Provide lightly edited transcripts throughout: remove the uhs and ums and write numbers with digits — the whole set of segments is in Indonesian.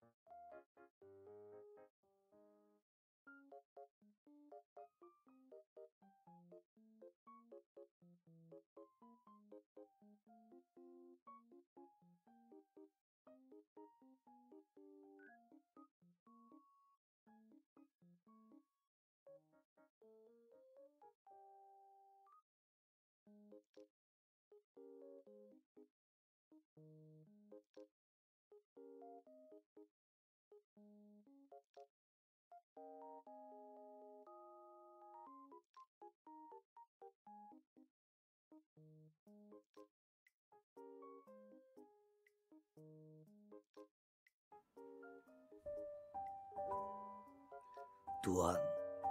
Tuan,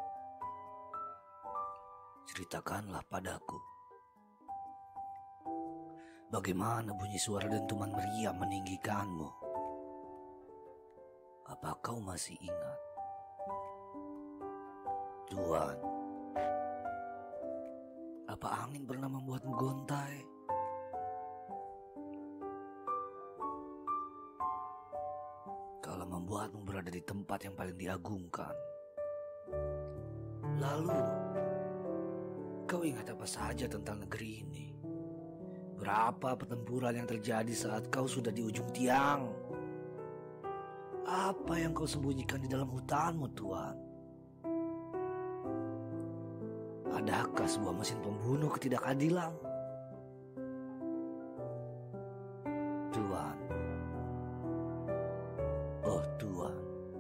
ceritakanlah padaku, bagaimana bunyi suara dentuman meriam meninggikanmu? Apa kau masih ingat? Tuan, apa angin pernah membuatmu gontai? Kalau membuatmu berada di tempat yang paling diagungkan, lalu kau ingat apa saja tentang negeri ini? Berapa pertempuran yang terjadi saat kau sudah di ujung tiang? Apa yang kau sembunyikan di dalam hutanmu, Tuan? Adakah sebuah mesin pembunuh ketidakadilan? Tuan, oh Tuan.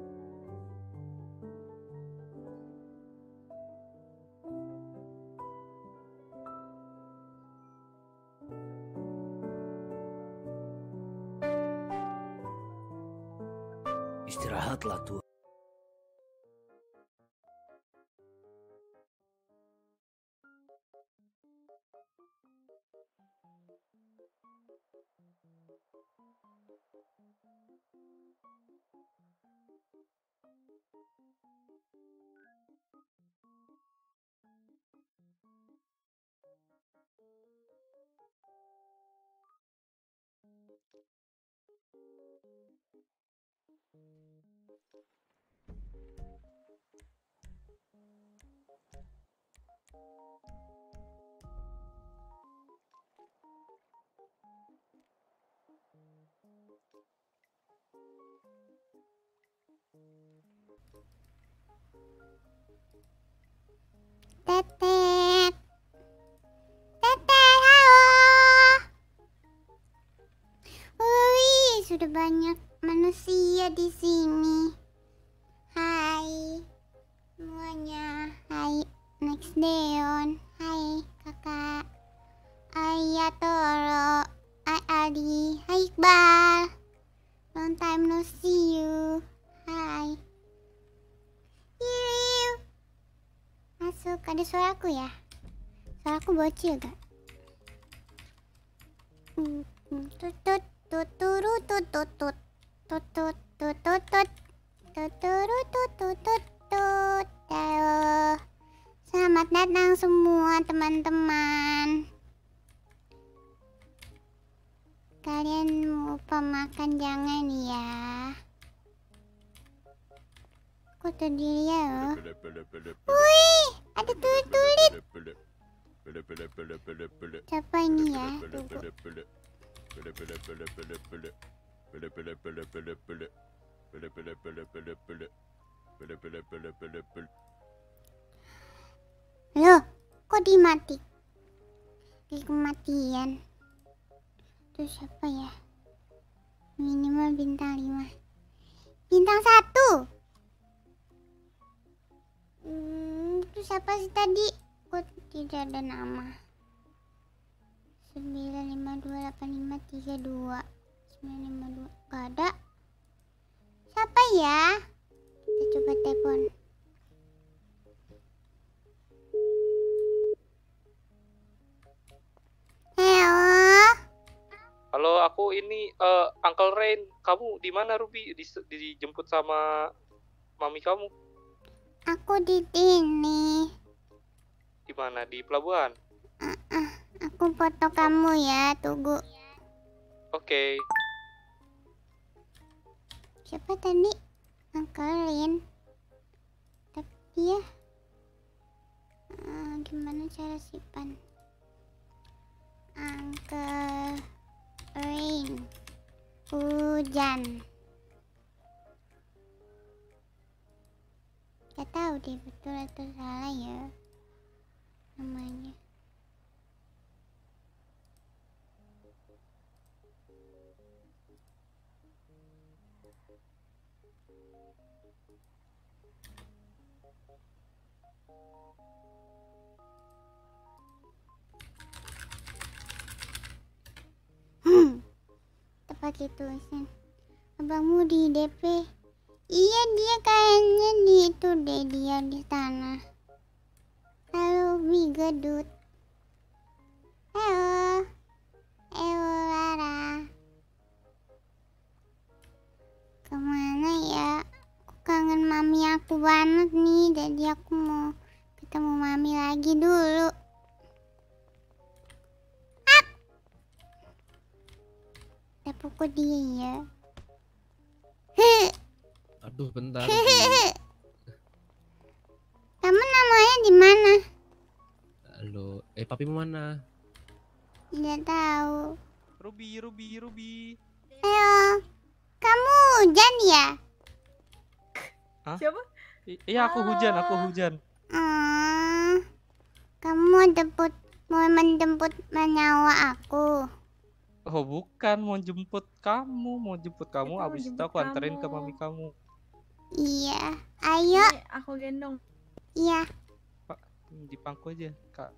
Istirahatlah, Tuan. Tetet, tetet, halo. Wih, sudah banyak manusia di sini. Hai semuanya, hai Next Deon, hai kakak, Ayah Toro, hai Aldi, hai Iqbal. Long time no see you. Hai. Yuuu. Masuk, ada suaraku ya? Suaraku bocil gak? Tutut tuturu tutut tutut tutut tuturu tutut tut. Halo. Selamat datang semua teman-teman. Kalian lupa makan jangan ya. Kok terdiri ya loh. Wih, ada tulit-tulit. Siapa ini ya? Loh, kok dimati? Di kematian. Itu siapa ya? Minimal bintang 5. Bintang 1. Itu siapa sih tadi? Kok tidak ada nama? 9528532 952. Gak ada. Siapa ya? Kita coba telepon. Halo, aku ini Uncle Rain. Kamu di mana, Ruby? Dijemput sama mami kamu? Aku di sini. Di mana? Di pelabuhan? Aku foto kamu ya, tunggu. Oke. Siapa tadi? Uncle Rin. Tapi dia gimana cara simpan? Uncle Rain. Hujan. Gak tahu deh betul atau salah ya namanya. Pakai tulisan abangmu di DP. Iya dia kayaknya di itu deh, dia di sana. Halo Bigedut. Halo. Halo Lara. Kemana ya? Aku kangen mami aku banget nih. Jadi aku mau ketemu mami lagi dulu. Pukul dia ya. Aduh, bentar. Kamu namanya di mana? Halo, papi mana? Tidak tahu. Ruby. Ayo, kamu hujan ya? Hah? Siapa? Iya, aku hujan. Kamu mau menjemput menyawa aku? Oh bukan, mau jemput kamu Itu abis itu jemput aku anterin ke kamu. mami kamu. Iya. Ayo. Nih, aku gendong. Iya. Pak, di pangku aja kak.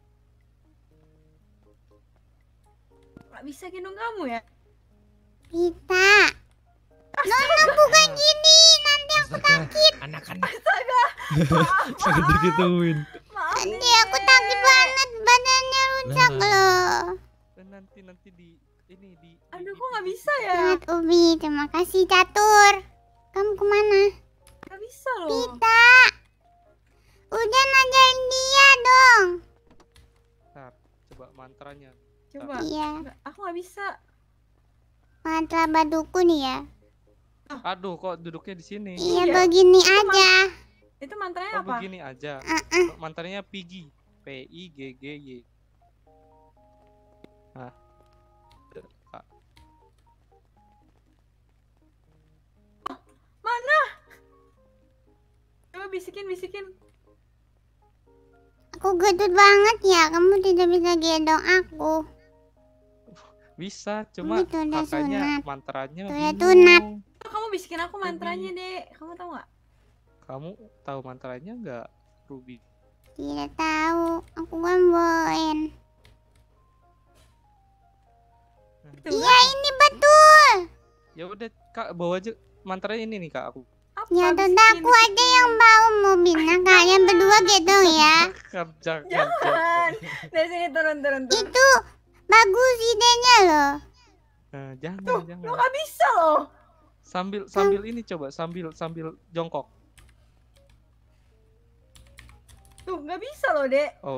Gak bisa gendong kamu ya? Kita. Nona bukan gini, nanti aku sakit. Anak-anak. Astaga. Jangan digituin. Maaf Nanti aku sakit banget, badannya rusak loh. Dan nanti di ini di. Aduh, kok gak bisa ya? Selamat Ubi, terima kasih Catur. Kamu kemana? Gak bisa loh. Kita. Udah ngajarin dia dong. Bentar, coba mantranya. Coba. Iya. Aku gak bisa. Mantra badukun ya. Aduh, kok duduknya di sini? Iya, Iya. begini aja. Itu mantranya Oh apa? begini aja. Mantranya Piggy. Piggy. Nah. Kak. Mana? Coba bisikin. Aku gedut banget ya, kamu tidak bisa gendong aku. Bisa, cuma Itu udah kakaknya sunat. mantranya Itu udah bingung. sunat. Oh, kamu bisikin aku mantranya, Dek. Kamu tahu gak? Kamu tahu mantranya nggak, Ruby? Tidak tahu, aku kan bawain. Iya, ini betul. Ya udah kak, bawa aja mantranya ini nih kak aku. Apa? Ya Bisikin, udah aku aja yang bawa mobilnya, kalian berdua gendong ya. Jangan. Jangan. Dari sini turun. Itu bagus idenya loh. Nah, jangan. Lo gak bisa loh. Sambil ini coba, sambil jongkok. Tuh, gak bisa loh, Dek. Oh.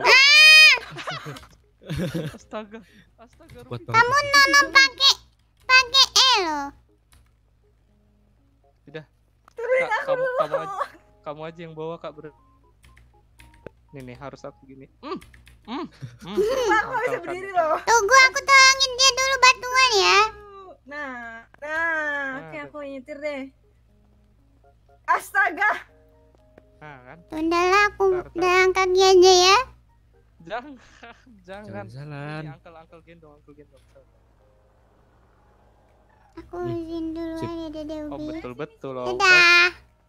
Astaga, Kuat Ruby. banget. Kamu nono pakai loh. Udah. Turunin Kak, aku dulu. kamu aja yang bawa kak Nih harus aku gini. Aku gak bisa berdiri loh. Tunggu, aku tolongin dia dulu batuan ya. Nah, oke, Nah, aku nyetir deh. Astaga. Nah kan, Udahlah, aku Tar. jalan kaki aja ya. jangan. Jalan-jalan. Ini angkel gendong. Aku izin dulu Sip. aja Dede Oh Ubi. betul loh. Dadah.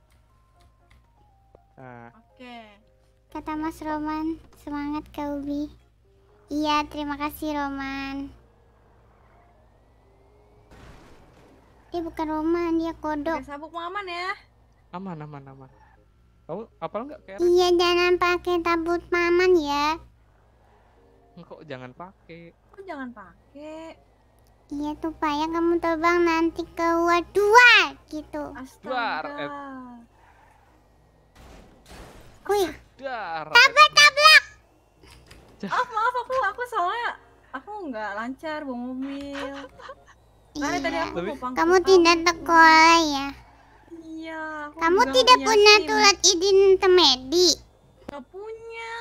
Nah, Oke. Kata Mas Roman, semangat Kak Ubi. Iya, terima kasih Roman. Dia bukan Roman, dia kodok. Pakai sabuk pengaman ya. aman. Kamu apal nggak kayak Iya, jangan pakai tabut paman ya. kok jangan pakai. Aku jangan pakai. Iya, supaya kamu terbang nanti keluar dua gitu. Astaga. Wih, Dar. tabrak. Maaf aku soalnya aku nggak lancar bawa mobil. Mana tadi Iya. aku mau pangku. Kamu tidak sekolah ya. Iya. Aku Kamu juga tidak punya SIM. surat izin temedi? Gak punya.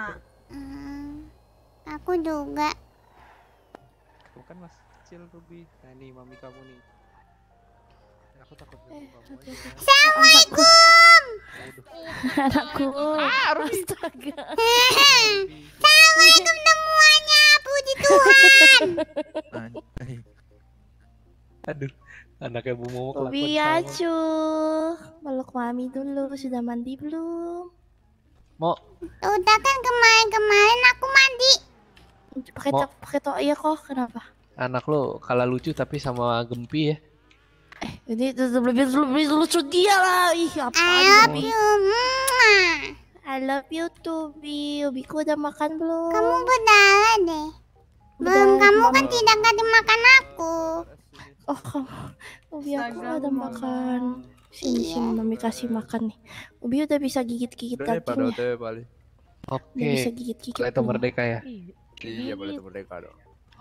Aku juga. Kamu kan masih kecil Ruby. Nah ini mami kamu nih. Aku takut ganggu kamu aja. Assalamualaikum. Anakku. Ruby. Astaga. Assalamualaikum semuanya. Puji Tuhan. Aduh, anaknya Bu Momo kelakuan Ubi sama. acu. Meluk mami dulu. Sudah mandi belum? Udah kan kemarin aku mandi. Pakai to iya kok. Kenapa? Anak lo kalah lucu tapi sama Gempi ya. Ini lebih lucu dia lah. Ih, apa I love you. I love you too, Bi. Ubiku udah makan belum? Kamu berdarah deh. Belum, kamu kan tidak kasih makan aku. Oh, kamu. Ubi aku Astaga, udah Mama. makan. Sini, Mami kasih makan nih. Ubi udah bisa gigit-gigit dagingnya. Udah bisa Oke, gigit-gigit. kalau itu belum? merdeka ya. Iya, boleh merdeka dong.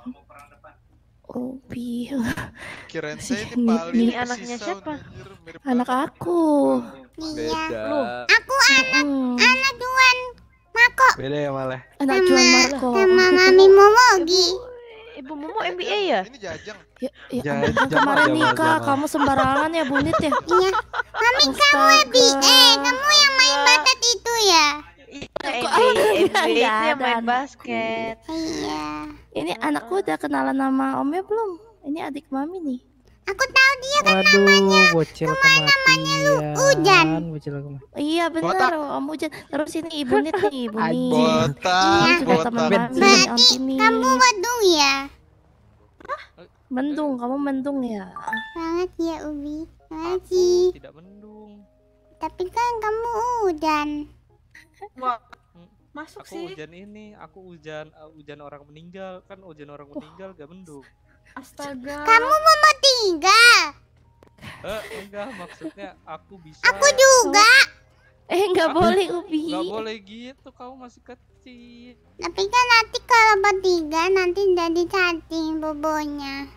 Ubi. Kirain saya Ini- ini paling ini anaknya sisa, siapa? anjir, mirip Anak banget. aku. Iya. Beda. Aku anak Juan Mako Beda ya malah. Anak Juan Marco. sama Mami Momogi. Ibu Momo MBA ya? Ini jajang. Ya, Jangan- ampun, jangan, kemarin jangan, nikah, jangan. kamu sembarangan ya Bunit ya? Iya. Mami kamu MBA, kamu yang main basket itu ya? MBA itu Nggak yang ada main anakku. basket. Iya. Ini anakku udah kenalan nama omnya belum? Ini adik mami nih. Aku tahu dia kan Waduh, bocil kematian. Hujan. Bocil kematian. Iya benar, Botak. Om Ujan. Terus ini Ibu Nit nih, Ibu Nit. Botak, Ini juga teman botak. mami nih, Om Tini. kamu Badung ya? Mendung, kamu mendung ya? Banget ya Ubi. Aku Makasih. tidak mendung. Tapi kan kamu hujan. Wah, masuk Aku sih. hujan ini, aku hujan orang meninggal. Kan hujan orang meninggal gak mendung. Astaga. Kamu mau tinggal? Enggak, maksudnya aku bisa. Aku juga. Nggak boleh Ubi. Gak boleh gitu, kamu masih kecil. Tapi kan nanti kalau bertiga nanti jadi cacing bobonya.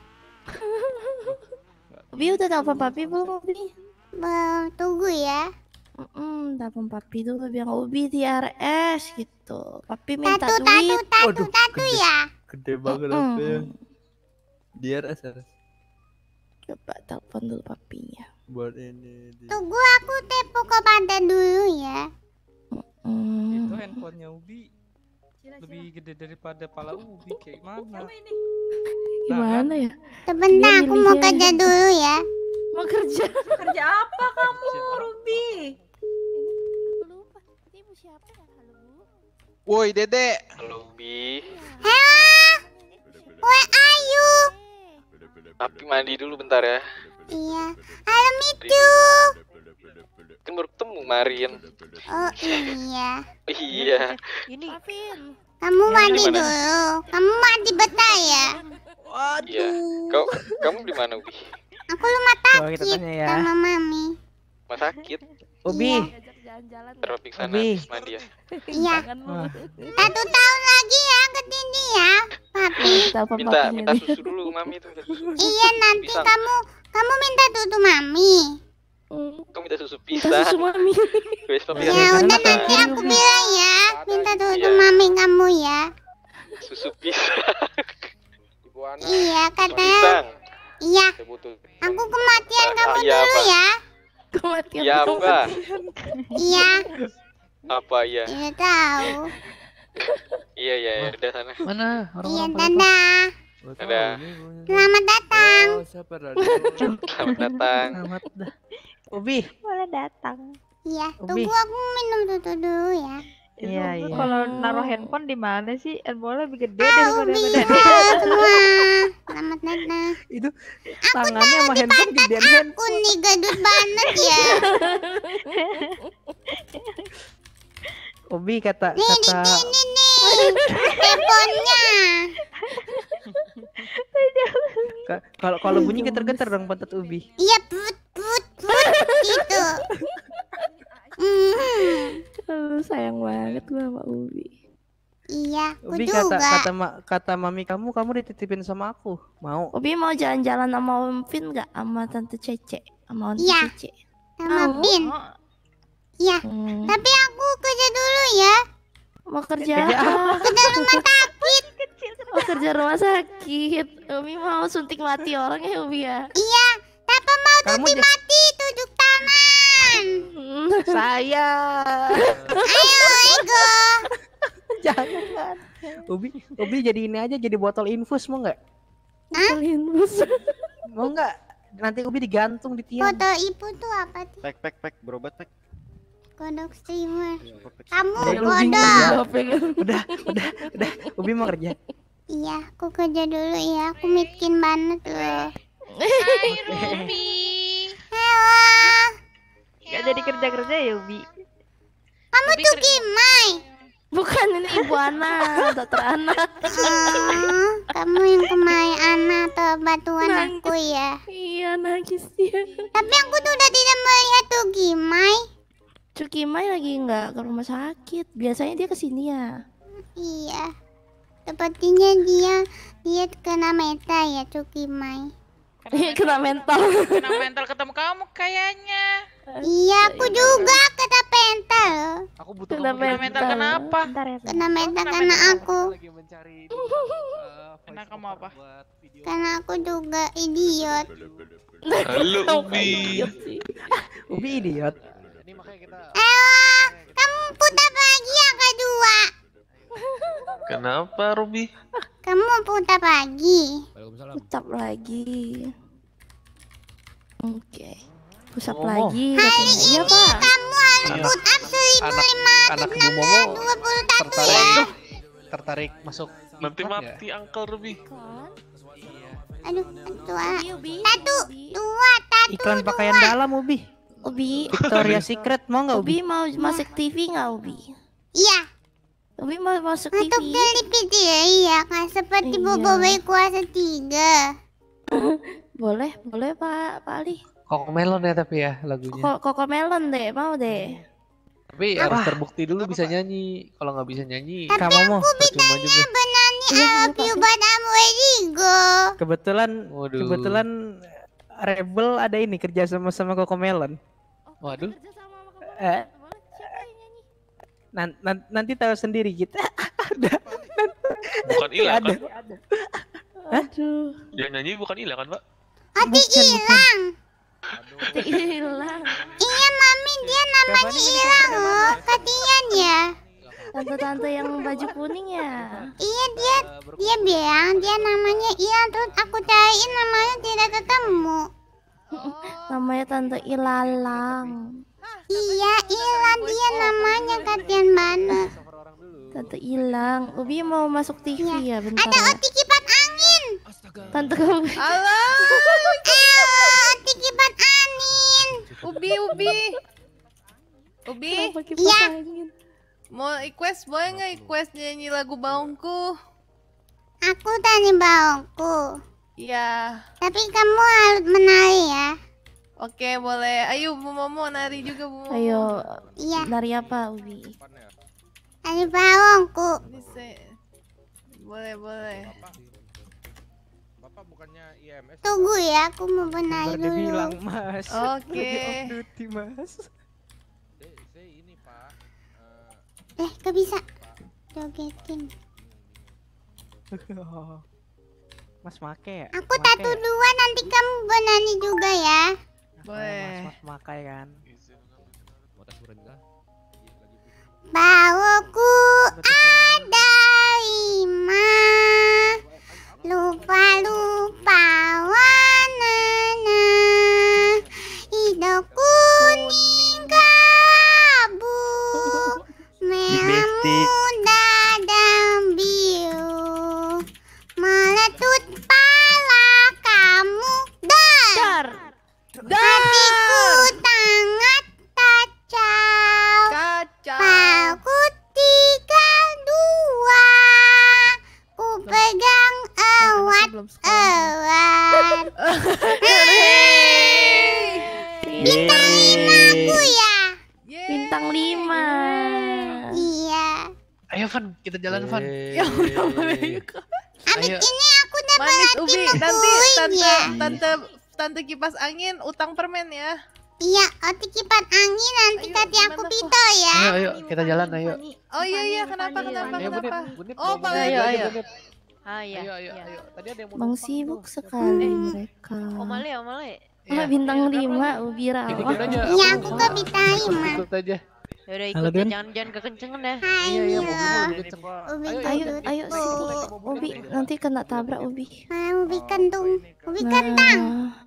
Ubi udah telepon papi belum Ubi? Tunggu ya. Telepon papi dulu biar Ubi di RS gitu. Papi minta Tatu duit. tatu ya. Gede banget Mm-mm. apa ya? Dia rasa Coba telepon dulu papinya. buat ini. Tunggu aku tepo ke pantai dulu ya. Itu handphonenya Ubi Sila, lebih gede daripada pala Ubi, kayak mana? Siapa ini? Gimana ya? Sebentar Dia aku mau milihnya- kerja dulu ya. Mau kerja. Kerja apa kamu, Siapa? Ruby? Aku lupa. Ini ibu siapa ya? Halo Bu. Woi, Dede. Halo Ubi, Where are you? tapi mandi dulu bentar ya. Iya. Halo Micu. Kan baru ketemu kemarin. Oh iya. Iya. Ini Pavin. Kamu mandi Gimana? dulu. Kamu mandi betah ya. Iya. Kamu di mana Ubi? Aku rumah Coba kita sakit tanya ya. sama mami. Rumah sakit. Ubi, Diajak jalan-jalan. Terus sana Ubi. habis mandi ya. Iya. Jangan Bu. Wah. 1 tahun lagi ya ke sini ya, papi. Telepon Minta papinya nih. susu dulu mami tuh. Iya nanti Pisang. kamu minta tutu mami. Kamu minta susu Minta pisang. susu mami. Besok Ya ya. udah nanti aku bilang ya, minta tutu Iya. mami kamu ya. Susu pisang. Ibu Ana. Iya katanya. Pisang. Iya. Saya butuh. Aku kematian kamu Iya, dulu Pak. ya. Kematian. Iya apa? Iya. Apa ya? Iya tahu. Iya ya, udah sana. mana Iya orang-orang dadah. Ada. Selamat datang. Oh, siapa dah? Selamat datang. Selamat dah. Ubi, boleh datang. Iya. Ubi. Tunggu aku minum tutu dulu ya. Iya, Itu iya. kalau naruh handphone di mana sih? Handphone lebih gede Halo daripada Ubi. badan. Halo semua. Selamat datang. Itu tangannya sama handphone gedean handphone. Aku nih gadut banget ya. Ubi kata Nih di kata sini nih. Teleponnya. kalau bunyi getar-getar dong pantat Ubi. Iya put gitu. Sayang banget gua sama Ubi. Iya, aku Ubi juga. kata mami kamu dititipin sama aku. Mau? Ubi mau jalan-jalan sama Om Vin nggak? Sama Tante Cece? Sama Om Iya. Cece? sama Pin. Iya, tapi aku kerja dulu ya. Mau kerja Kerja apa? Kerja rumah sakit. Oh, kerja rumah sakit. Umi mau suntik mati orang ya Umi ya? Iya, siapa mau Kamu tuti mati tunjuk tangan. Saya. Ayo, Ego. Jangan. Ubi jadi ini aja, jadi botol infus mau nggak? Mau nggak? Nanti Ubi digantung di tiang. Foto ibu tuh apa sih? Pek, berobat pek. Kodok streamer. Kamu Udah, Ubi kodok. kerja. Udah. Ubi mau kerja. Iya, aku kerja dulu ya. Aku miskin banget loh. Hai Ruby. Halo. Gak jadi kerja-kerja ya Ubi. Kamu tuh Kimai. Bukan, ini ibu anak, dokter anak. Oh, kamu yang kemarin anak atau batuan Nangis. aku ya. Iya, nangis dia. Tapi aku tuh udah tidak melihat tuh Kimai. Cukimai lagi nggak ke rumah sakit. Biasanya dia kesini ya. Iya. Sepertinya dia kena meta ya Cukimai. Kena mental. Kena mental ketemu kamu kayaknya. Iya, aku juga kena mental. Aku butuh Kena kamu. Kena mental kenapa? Bentar ya. Kena mental karena aku. Lagi mencari Kena kamu apa? Karena aku juga idiot. Halo Ubi. Ubi idiot. Ini makanya kita Kamu putar lagi yang kedua. Kenapa Ruby? Kamu putar lagi. Waalaikumsalam. Pucap lagi. Oke. Pusap Momo. lagi. Iya Pak. Kamu harus Anak- put up anak Ibu Momo 1521 ya. tertarik masuk Nanti iklan mati Uncle Ruby. Aduh, Ubi. satu, dua, satu. Iklan pakaian dalam Ubi. Ubi. Victoria Secret mau nggak Ubi? Ubi mau masuk TV nggak Ubi? Iya, Ubi mau masuk untuk TV. klip itu ya, iya kan seperti Iya. Bobo Boy kuasa 3. Boleh Pak Ali. Kok melon ya tapi ya lagunya. Koko Melon deh, mau deh. Tapi harus terbukti dulu bisa nyanyi. Kalau nggak bisa nyanyi, Kamu mau? percuma juga. Benarnya Iya, I love Pak. you but I'm ready go. Kebetulan Rebel ada ini kerja sama Coco Melon. Waduh. Eh, nanti tahu sendiri kita. Bukan Ila kan? Aduh. Yang nyanyi bukan Ila kan, Pak? Hati hilang. Hilang. Iya mami dia namanya hilang loh, kasihan ya. Tante-tante yang baju kuning ya. Iya dia bilang dia namanya hilang terus aku cariin namanya tidak ketemu. Namanya Tante Ilalang. Iya hilang dia namanya kasihan banget. Tante hilang. Ubi mau masuk TV ya bentar. Ada ya. oti kipas angin. Tante kamu. Halo, Oti kipas angin. Ubi. Kenapa kipas Iya. angin? Mau request boleh nggak request nyanyi lagu Baungku? Aku tadi bauku. Iya. Tapi kamu harus menari ya. Oke, boleh. Ayo Bu Momo nari juga Bu Momo. Ayo, Iya. nari apa Ubi? Tadi bauku. Boleh. Bapak bukannya IMS. Tunggu ya, aku mau menari Baru dulu. bilang Mas. Oke. Lagi off duty, Mas. Saya ini Pak. Gak bisa. Jogetin. Mas make ya? Aku tato dua nanti kamu bernyanyi juga ya. Boleh. Mas makai kan. Mau tes kah? Bauku ada 5. Lupa warnanya. Hijau kuning kelabu. Merah muda dan biru. Meletus pala kamu dar. Hatiku sangat kacau. Aku 32. Ku pegang erat-erat. Bintang 5 aku ya. Bintang 5. Iya. Ayo Van, kita jalan Van. Ya udah boleh. Abis Ayo. ini aku udah Manis berarti Ubi, nanti nungguin ya. tante kipas angin utang permen ya. Iya, otik kipas angin nanti kati aku pito ya. Ayo, kita jalan, ayo. Oh iya, kenapa? Oh, Pak. Ayo. Tadi ada yang mau Bang numpang sibuk tuh. sekali mereka. Omale. Wah, bintang 5 Ubi Rawa. Ikut aja. Iya, aku ke Bitai mah. Ikut aja. Yaudah Halo, ikut, Dun. jangan kekencengan ya. Iya, Ayo. mobil kenceng. Ubi Ayo sini. Ubi nanti kena tabrak Ubi. Ubi kentung. Ubi kentang.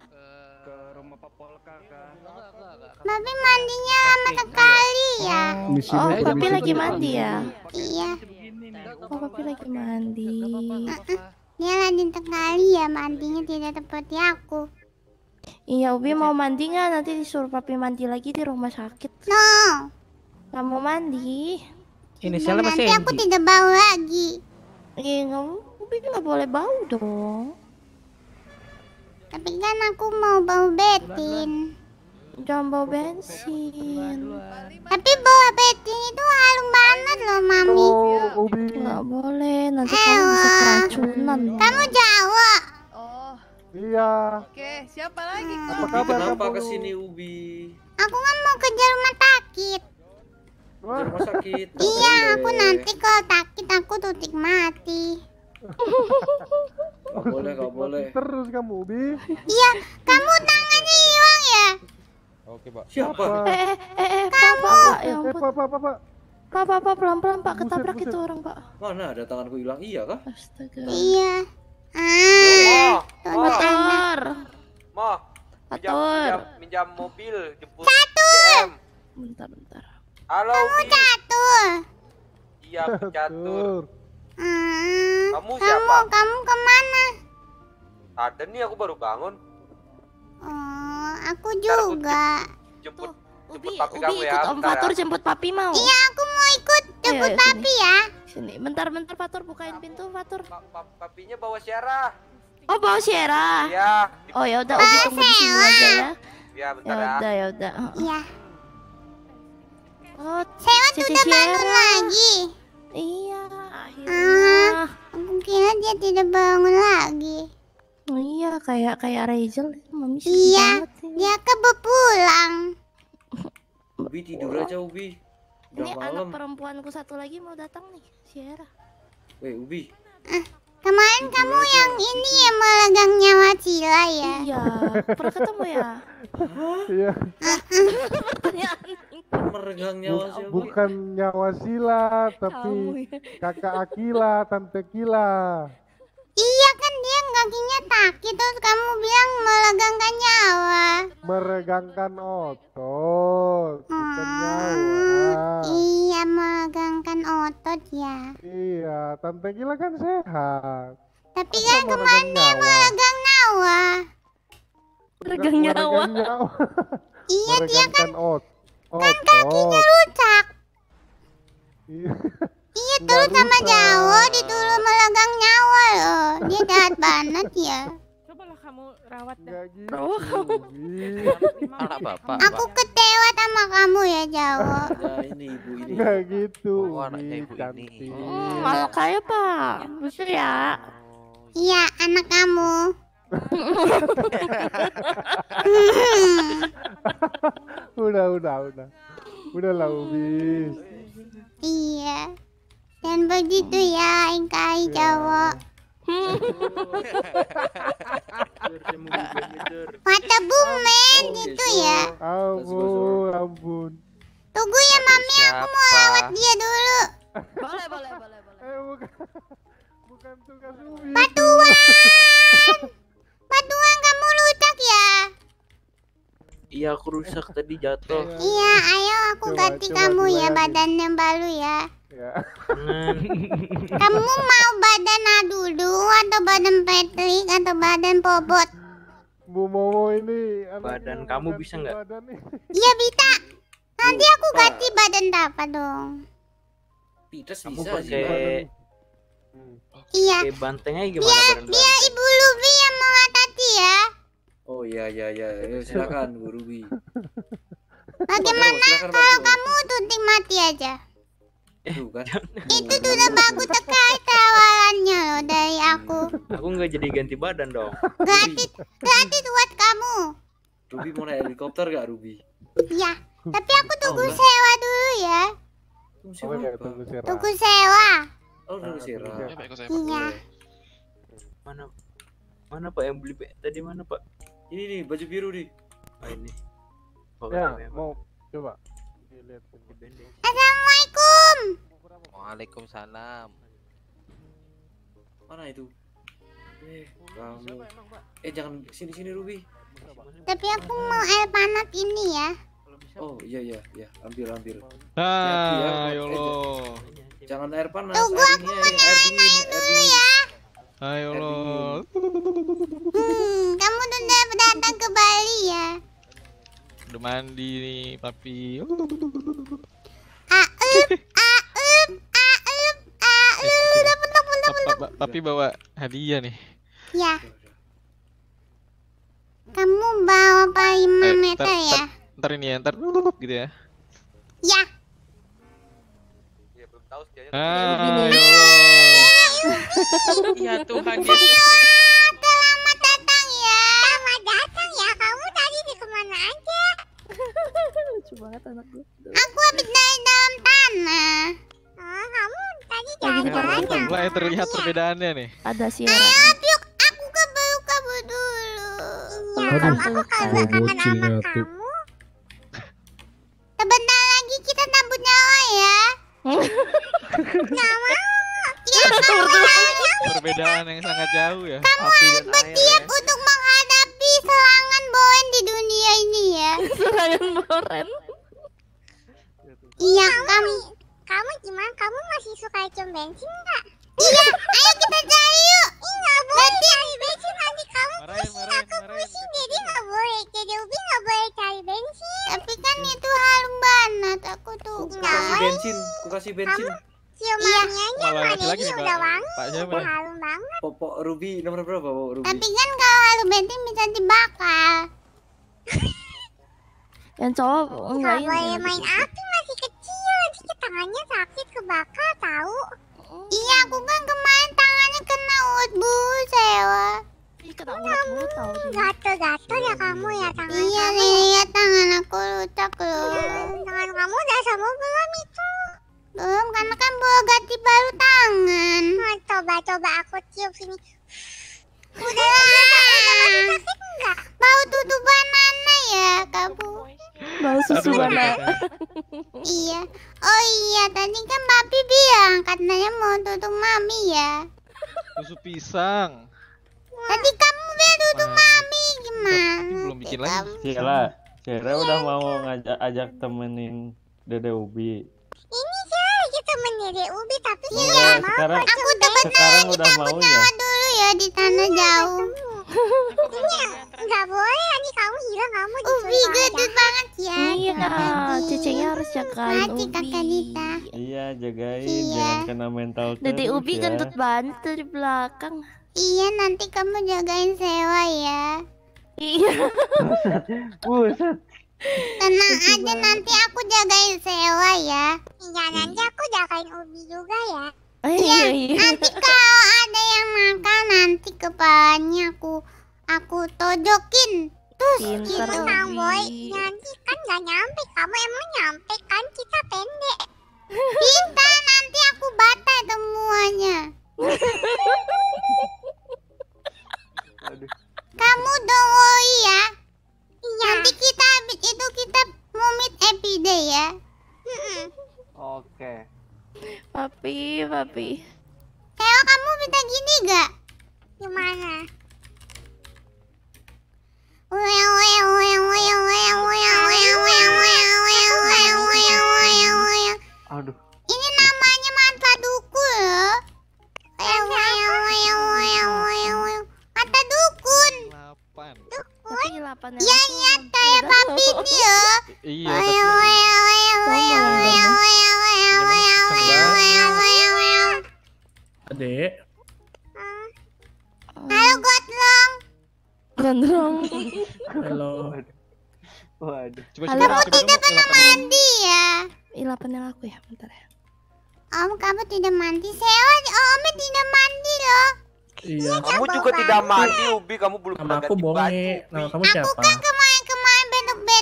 Babi mandinya lama sekali ya. Oh, Papi lagi mandi ya? Iya. Oh, Papi lagi mandi. Dia rajin sekali ya mandinya tidak seperti aku. Iya, Ubi mau mandi nggak? Nanti disuruh Papi mandi lagi di rumah sakit. No. Nggak mau mandi? Inisialnya masih Nanti aku Angie. tidak bau lagi. Iya, Ubi nggak boleh bau dong. Tapi kan aku mau bau betin. Jangan bau bensin. Tapi bau betin itu harum banget loh, Mami. Nggak boleh, nanti kamu bisa keracunan. Kamu Jawa. Oh, Iya. oke. Siapa lagi? Apa kabar Kenapa kamu? kesini Ubi? Aku kan mau kerja rumah sakit. Wah, Rumah sakit. nggak Iya, boleh. aku nanti kalau sakit aku tutik mati. Nggak boleh, nggak boleh. terus kamu, Ubi. Iya, kamu tangannya hilang ya? Oke, Pak. Siapa? Pak, ya ampun. Pak. Pelan-pelan Pak, ketabrak Buset. itu orang Pak. Mana ada tanganku hilang? Iya kah? Astaga. Iya. Motor. Mo, Motor. minjam mobil jemput Catur. Bentar. Halo, Kamu Bi. catur. Iya, aku catur. Kamu Kamu siapa? kemana? Ada nih, aku baru bangun. Oh, aku juga. Jemput Ubi papi kamu ya. ikut Om bentar Fatur ya. jemput Papi mau. Iya, aku mau ikut jemput Ayo, papi ya. Sini, bentar Fatur bukain pintu Fatur. Papinya bawa Syara. Oh, bawa Syera. Iya. Oh, ya udah Ubi tunggu di sini aja ya. Iya, bentar ya. Ya udah. Iya. Oh, Sewa Cici sudah bangun Syera. lagi. Iya, akhirnya. Aku kira dia tidak bangun lagi. Oh, iya, kayak Rachel, Mami sedih Iya, banget ini. dia kebetulan. Ubi tidur aja Ubi. Udah Ini malam. anak perempuanku satu lagi mau datang nih, Syera. Weh Ubi. Kemarin kamu yang ini yang melegang nyawa Cila ya? Iya, pernah ketemu ya? Iya. Meregang nyawa siapa? Bukan nyawa Sila, tapi kakak Akila, tante Kila. Iya kan dia kakinya sakit terus kamu bilang melegangkan nyawa. Meregangkan otot, bukan nyawa. Iya melegangkan otot ya. Iya, tante Kila kan sehat. Tapi Masa kan meregang kemarin dia nyawa? melegang nyawa. Meregang nyawa. Iya dia kan kan kakinya rusak. Iya. Iya terus sama Jawa dituduh melegang nyawa loh. Dia jahat banget ya. Cobalah kamu rawat dah. Anak bapak. Aku kecewa sama kamu ya Jawa. Nah ini ibu ini. Nggak gitu. Oh, anaknya ibu ini. Malah kayak Pak, betul ya? Iya anak kamu. Udahlah Ubi. Iya. Dan begitu ya Ingkai Jawa. Mata bumen gitu ya. Ampun. Tunggu ya Mami, aku mau lawat dia dulu. Boleh. Bukan tugas Ubi. Batuan. Batuan kamu rusak ya? Iya aku rusak tadi jatuh. Iya, ayo aku ganti kamu ya badannya baru ya. Kamu mau badan Adudu atau badan Patrick atau badan Bobot? Bu Momo ini badan kamu bisa nggak? Iya bisa. Nanti aku ganti badan apa dong? Pites Kamu bisa pakai Iya. pakai banteng aja gimana badan Biar Ibu Lubi yang mengatasi ya. Oh iya. Silakan Bu Ruby. Bagaimana kalau kamu tutik mati aja? Itu kan. Itu sudah bagus sekali tawarannya loh dari aku. Aku nggak jadi ganti badan dong. Gratis buat kamu. Ruby mau naik helikopter gak Ruby? Iya, tapi aku tunggu sewa dulu ya. Tunggu sewa. Oh, tunggu sewa. Iya. Mana Pak yang beli tadi mana Pak? Ini nih baju biru nih. Oh ini. Ya, mau coba dilihat. Assalamualaikum. Waalaikumsalam. Mana itu? Kamu. Jangan sini Ruby. Tapi aku mau air panas ini ya. Oh iya, ambil. Ah, ya Allah. Jangan air panas. Tunggu aku menarik air dulu ya. Ayo lo. Kamu sudah datang ke Bali ya? Udah mandi nih, papi. Papi bawa hadiah nih. Ya. Kamu bawa 5 meter ya? Ntar ini ya, ntar gitu ya. Ya. Ya belum tahu sih. Ah, ya Tuhan. Selamat datang ya. Selamat datang ya. Kamu tadi di kemana aja? Lucu banget anak gue. Aku habis dari dalam tanah. Oh, kamu tadi jalan-jalan. Mulai terlihat perbedaannya nih. Ada siaran. Ayo, aku kabur dulu. Iya, aku kangen sama kamu. Sebentar lagi kita tabut nyawa ya. Nggak mau. Ya, Perbedaan yang sangat jauh ya. Kamu harus bersiap untuk menghadapi serangan Bowen di dunia ini ya. Serangan Bowen. Iya, kamu gimana? Kamu masih suka cium bensin nggak? Iya, ayo kita cari yuk. Nggak boleh cari bensin, nanti kamu pusing, aku pusing, jadi nggak boleh. Jadi Ubi nggak boleh cari bensin. Tapi kan itu harum banget, aku tuh nggak boleh. Ku kasih bensin. Cium maminya aja, manenya udah wangi, udah harum banget. Popok Ruby nomor berapa Popok Ruby? Tapi kan kalau harum bensin bisa dibakar. Yang cowok enggak ini. Boleh main api, masih kecil, nanti tangannya sakit kebakar tahu. Iya, aku kan kemarin tangannya kena utbu sewa. Kena utbu tahu. Gatel ya kamu ya tangan. Iya, lihat tangan aku rusak loh. Tangan kamu udah sembuh belum itu? Belum, karena kan baru ganti baru tangan. Coba aku cium sini. Udah sakit enggak? Bau tutupan mana ya kamu? Bau susu mana? Iya. Oh iya, tadi kan papi bilang katanya mau tutup mami ya. Susu pisang. Tadi kamu bilang tutup mami gimana? Belum bikin lagi. Cira udah mau ajak temenin Dede Ubi. Ini sih lagi temen Dede Ubi tapi iya, sekarang aku sekarang udah mau ya. Dulu ya di tanah jauh. Nggak boleh, nanti kamu hilang, kamu Ubi gede banget ya. Iya, cecenya harus jagain Ubi. Iya, jagain jangan kena mental terus. Dede Ubi kentut banget di belakang. Iya, nanti kamu jagain sewa ya. Iya. Buset. Tenang aja, nanti aku jagain sewa ya. Iya, nanti aku jagain Ubi juga ya. Iya, nanti kalau ada yang makan nanti kepalanya aku tojokin. Terus gitu. Tenang boy, nanti kan gak nyampe. Kamu emang nyampe kan, kita pendek. Kita nanti aku batai semuanya. Kamu don't worry ya. Nanti kita habis itu kita mau meet everyday ya. Oke. Papi. Theo, kamu bisa gini gak? Gimana? Aduh. Ini namanya mata dukun loh. Mata dukun. Dukun. Iya, kayak papi nih loh. Iya. Adek. Halo Godlong. Gondrong. Halo. Waduh. Kamu tidak pernah mandi ya? Ilapan yang aku ya, bentar ya. Kamu tidak mandi. Sewa, Om tidak mandi loh. Iya. Kamu juga tidak mandi, Ubi. Kamu belum Nama aku Bonge. Nama kamu siapa? Aku kan kemarin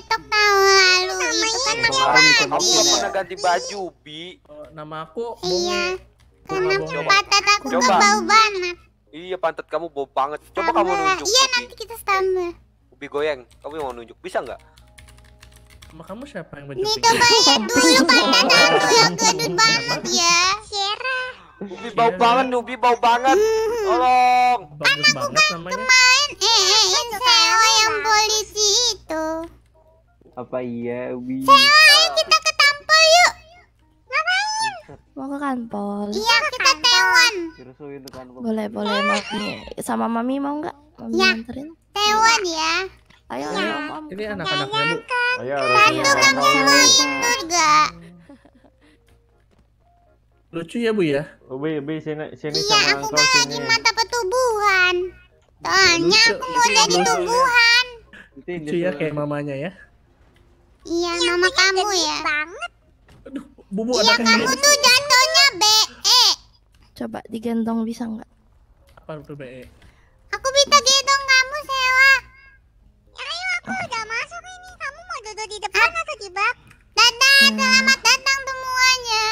TikTok tahun lalu itu kan aku Kamu mati. gak pernah ganti baju, Bi. Nama aku Iya. Bunga Karena Bonge. pantat aku tuh Coba. bau banget. Iya, pantat kamu bau banget. Coba kamu Tambah lah. nunjuk. Iya Ubi. nanti kita tambah. Ubi goyang. Kamu yang mau nunjuk, bisa nggak? Sama kamu siapa yang baju Nih pink? coba lihat dulu pantat aku yang gendut banget ya. Sierra. Ubi bau banget, Ubi bau banget. Tolong. Bagus banget namanya. Kemarin Sewa yang polisi itu. Apa iya, Ubi? Sewa kita ke tampol yuk. Ngapain? Mau ke kantor. Iya kita tewan. Dirusuhin tuh kan. Boleh, boleh mami. Sama mami mau nggak? Mami Ya. anterin. Tewan ya. Ayo, ayo, om. Ini anak-anaknya, Bu. Ayo, Satu kami semuanya surga. Lucu ya, Bu ya? Ubi, sini Iya sama aku Uncle kan lagi sini. mata pertumbuhan. Soalnya Lucu, aku mau jadi lucu. tumbuhan. Lucu ya kayak mamanya ya. Iya mama kamu ya. Bubu Iya anaknya kamu tuh jatuhnya BE. Coba digendong bisa nggak? apa tuh, BE? Aku bisa gendong kamu Sewa. Ayo aku udah masuk ini. Kamu mau duduk di depan atau di belakang? Dadah, selamat datang semuanya.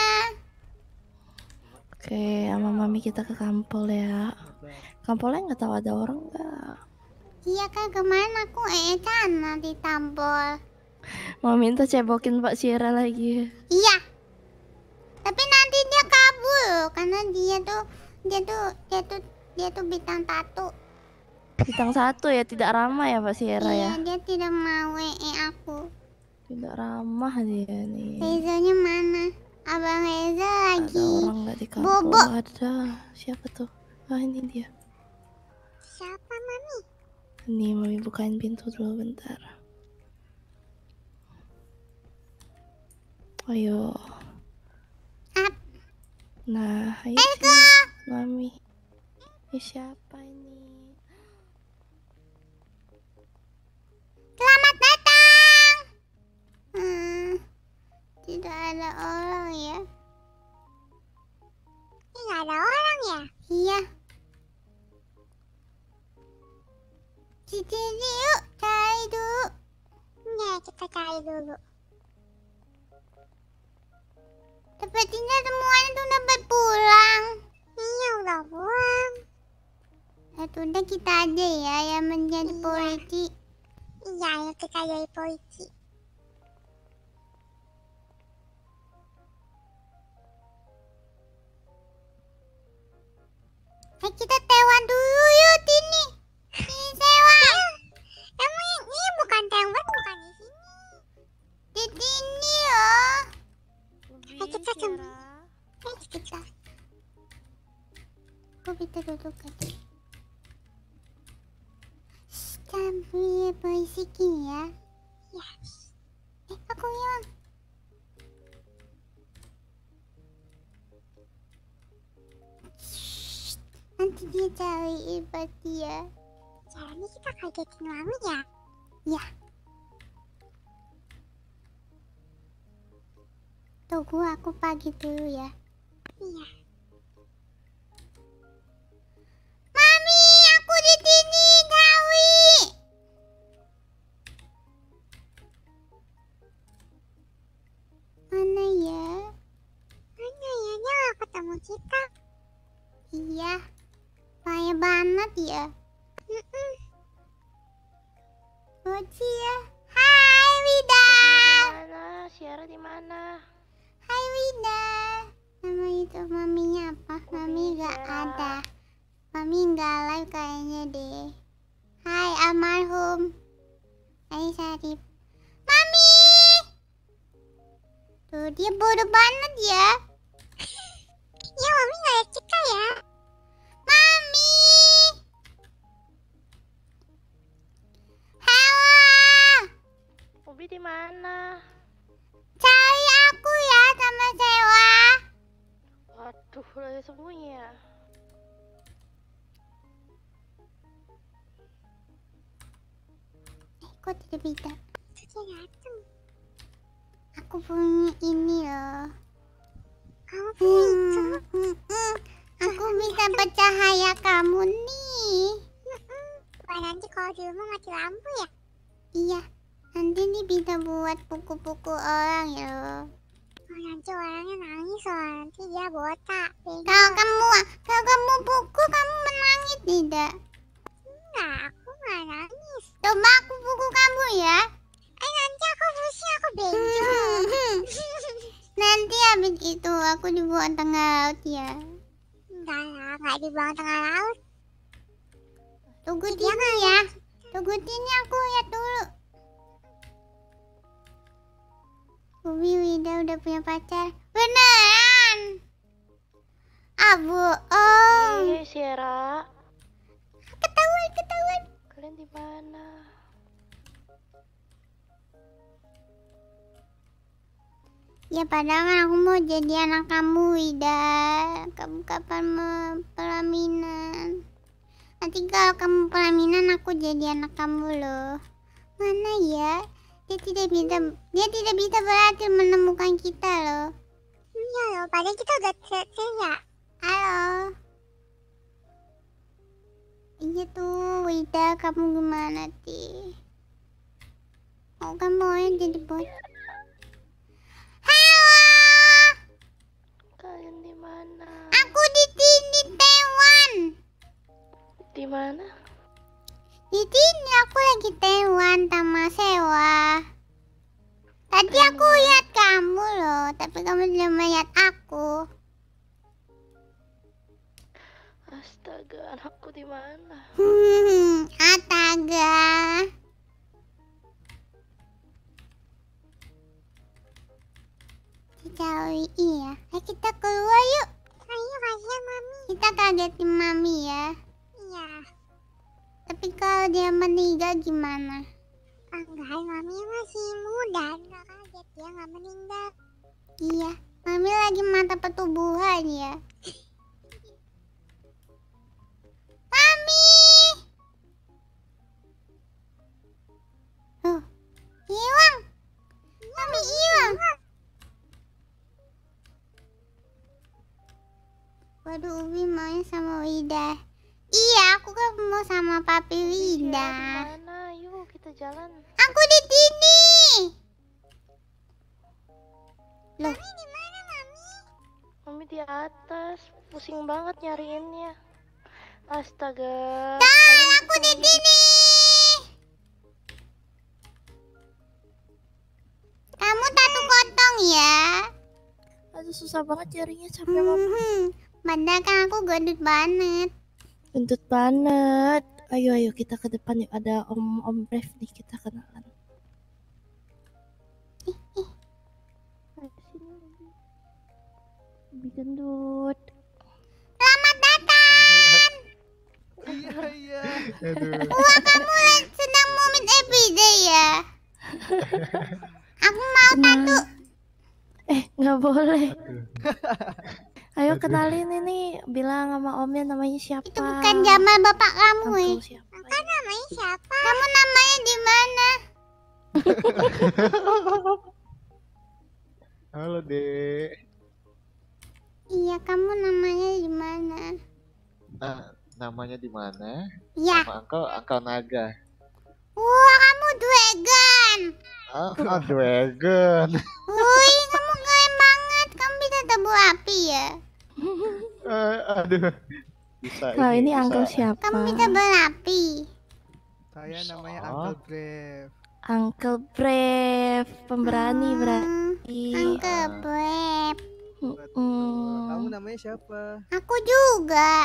Oke, sama mami kita ke kampol ya. Kampolnya nggak tahu ada orang nggak? Iya kan kemarin aku sana di tampol. Mau minta cebokin Pak Sierra lagi. Iya. Tapi nanti dia kabur karena dia tuh bintang tato. Bintang 1 ya, tidak ramah ya Pak Sierra ya. Iya, dia tidak mau WE aku. Tidak ramah dia nih. Rezanya mana? Abang Reza lagi. Ada orang nggak di kampung? Bobo. Ada. Siapa tuh? Ah ini dia. Siapa mami? Nih mami bukain pintu dulu bentar. Ayo. Up. Nah, ayo Let's sini, go. mami. Ini siapa ini? Selamat datang. Tidak ada orang ya. Tidak ada orang ya? Iya. Sini yuk, cari dulu. Ya, kita cari dulu. Sepertinya semuanya tuh dapat pulang. Iya, udah pulang. Udah kita aja ya yang menjadi polisi. Iya, ayo kita jadi polisi. Kita tewan dulu yuk, Tini. Ini sewa. Emang ini bukan tewan, bukan di sini. Di sini loh. Ayo kita coba. Ayo kita. Aku bisa duduk aja. Sambil berisikin ya. Ya. Aku yang. Nanti dia cari ibat dia. Caranya kita kagetin mami ya? Ya. Tunggu aku pagi dulu ya. Iya. Mami, aku di sini, Gawi. Mana ya? Mana ya? Dia gak ketemu kita. Iya. Bahaya banget ya. Lucu ya. Hai Wida. Mana? Sierra di mana? Hai Wida. Nama itu maminya apa? Mami gak ada. Mami gak live kayaknya deh. Hai almarhum. Hai Sarip. Mami. Tuh dia bodoh banget ya. Ya mami gak ada cika ya. Mami. Halo. Ubi di mana? Cari aku ya sama Sewa. Waduh, lagi sembunyi ya. Kok tidak bisa? Dia datang. Aku punya ini loh. Kamu punya itu? Aku bisa bercahaya kamu nih. Wah nanti kalau di rumah mati lampu ya? Iya. Nanti nih bisa buat puku-puku orang ya. Nanti orangnya nangis loh, nanti dia botak. Kalau kamu pukul, kamu menangis tidak? Enggak, aku nggak nangis. Coba aku pukul kamu ya. Nanti aku pusing, aku benjol. Nanti habis itu aku dibuang tengah laut ya. Enggak lah, nggak dibuang tengah laut. Tunggu sini ya. Tunggu sini, aku lihat dulu. Ubi Wida udah punya pacar. Beneran? Bohong. Iya, Sierra. Ketahuan. Kalian di mana? Ya padahal kan aku mau jadi anak kamu, Wida. Kamu kapan mau pelaminan? Nanti kalau kamu pelaminan aku jadi anak kamu loh. Mana ya? Dia tidak bisa berhasil menemukan kita loh. Iya loh, padahal kita udah selesai ya. Halo. Iya tuh, Wida, kamu gimana sih? Oh, kamu mau jadi bos? Halo. Kalian di mana? Aku di sini, Taiwan. Di mana? Di sini aku lagi Taiwan sama Sewa. Tadi aku lihat kamu loh, tapi kamu belum melihat aku. Astaga, anakku di mana? Astaga. Iya. Kita keluar yuk. Ayo, kasihan Mami. Kita kagetin Mami ya. Iya. Tapi kalau dia meninggal gimana? Enggak, Mami masih muda. Enggak kaget, dia nggak meninggal. Iya, Mami lagi mata pertumbuhan ya. Mami! Oh, hilang. Mami hilang. Waduh, Ubi maunya sama Wida. Iya, aku kan mau sama Papi Wida. Mana? Yuk kita jalan. Aku di sini. Loh. Mami di mana, Mami? Mami di atas. Pusing banget nyariinnya. Astaga. Aku di sini. Kamu tatu kotong ya? Aduh, susah banget carinya, capek banget. Padahal kan aku gendut banget. Gendut banget. Ayo kita ke depan yuk. Ada Om Brave nih, kita kenalan. Lebih gendut. Selamat datang. Iya. Wah, kamu sedang moment everyday ya? Aku mau tato. Nggak boleh. Ayo kenalin ini, bilang sama omnya namanya siapa? Itu bukan Jamal bapak kamu siapa? Kan namanya siapa? Kamu namanya di mana? Halo, Dek. Iya, kamu namanya di mana? Namanya di mana? Iya. Nama Uncle Naga. Wah, kamu dragon. Dragon. Wih, kamu keren banget. Kamu bisa tabur api ya? Aduh. Bisa. Nah, ini Uncle siapa? Kamu bisa berapi. Saya namanya Uncle Brave. Uncle Brave, pemberani berarti. Uncle Brave. Kamu namanya siapa? Aku juga.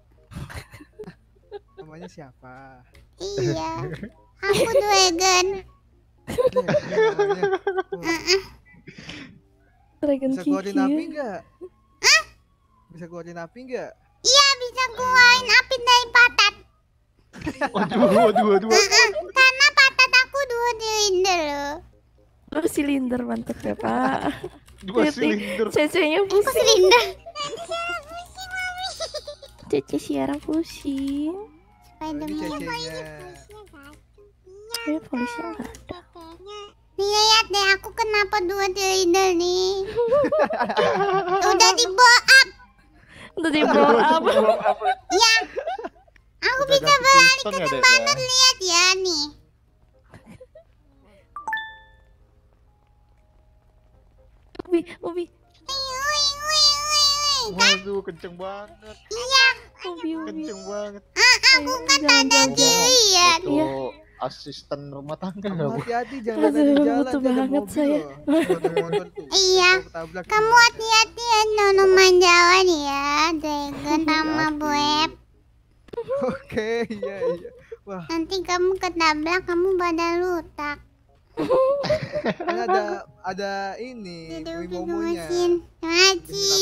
Namanya siapa? Iya. Aku dragon. Dragon Bisa keluarin api Kiki. nggak? Bisa keluarin api nggak? Iya, bisa keluarin api dari patat. Waduh. Karena patat aku 2 silinder loh. 2 silinder, mantep ya Pak. 2 silinder. Cece-nya pusing. Silinder. Cece Sierra pusing. Spiderman. Polisi nggak ada. Lihat deh, aku kenapa 2 silinder nih. Udah di blow up. Ya, aku bisa berlari kenceng banget, lihat ya nih. Ubi. Waduh, kenceng banget. Iya. Kenceng banget. Aku kan ada dilihat. Itu asisten rumah tangga nggak, Bu? Hati-hati jangan ada di jalan. Butuh ada banget mobil saya. loh. Motor-motor tuh. Iya. Ketabrak Kamu juga. hati-hati ya minuman jalan ya, Dragon sama Web. Oke, iya. Wah, Nanti kamu ketabrak, kamu badan lutak. kan ada ini, Udah momonya. mesin. Ngaji.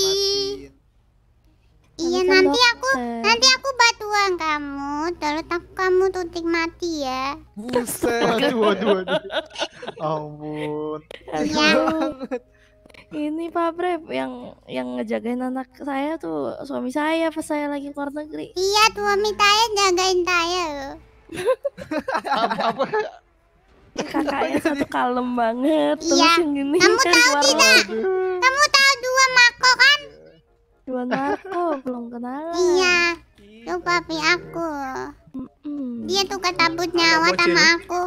Iya, Kan nanti dokter. aku bantuan kamu, terus kamu tutik mati ya. Buset. Waduh. Ampun. Aduh. Ini Pak Brep yang ngejagain anak saya tuh suami saya pas saya lagi keluar negeri. Iya, suami saya jagain saya loh. Apa? Kakaknya satu kalem banget. Terus Iya. yang gini Kamu kan tahu keluar tidak? Kamu tahu dua Mako kan? dua narko belum kenalan. Iya. Itu papi aku. Dia tuh ketabut nyawa bocil. sama aku.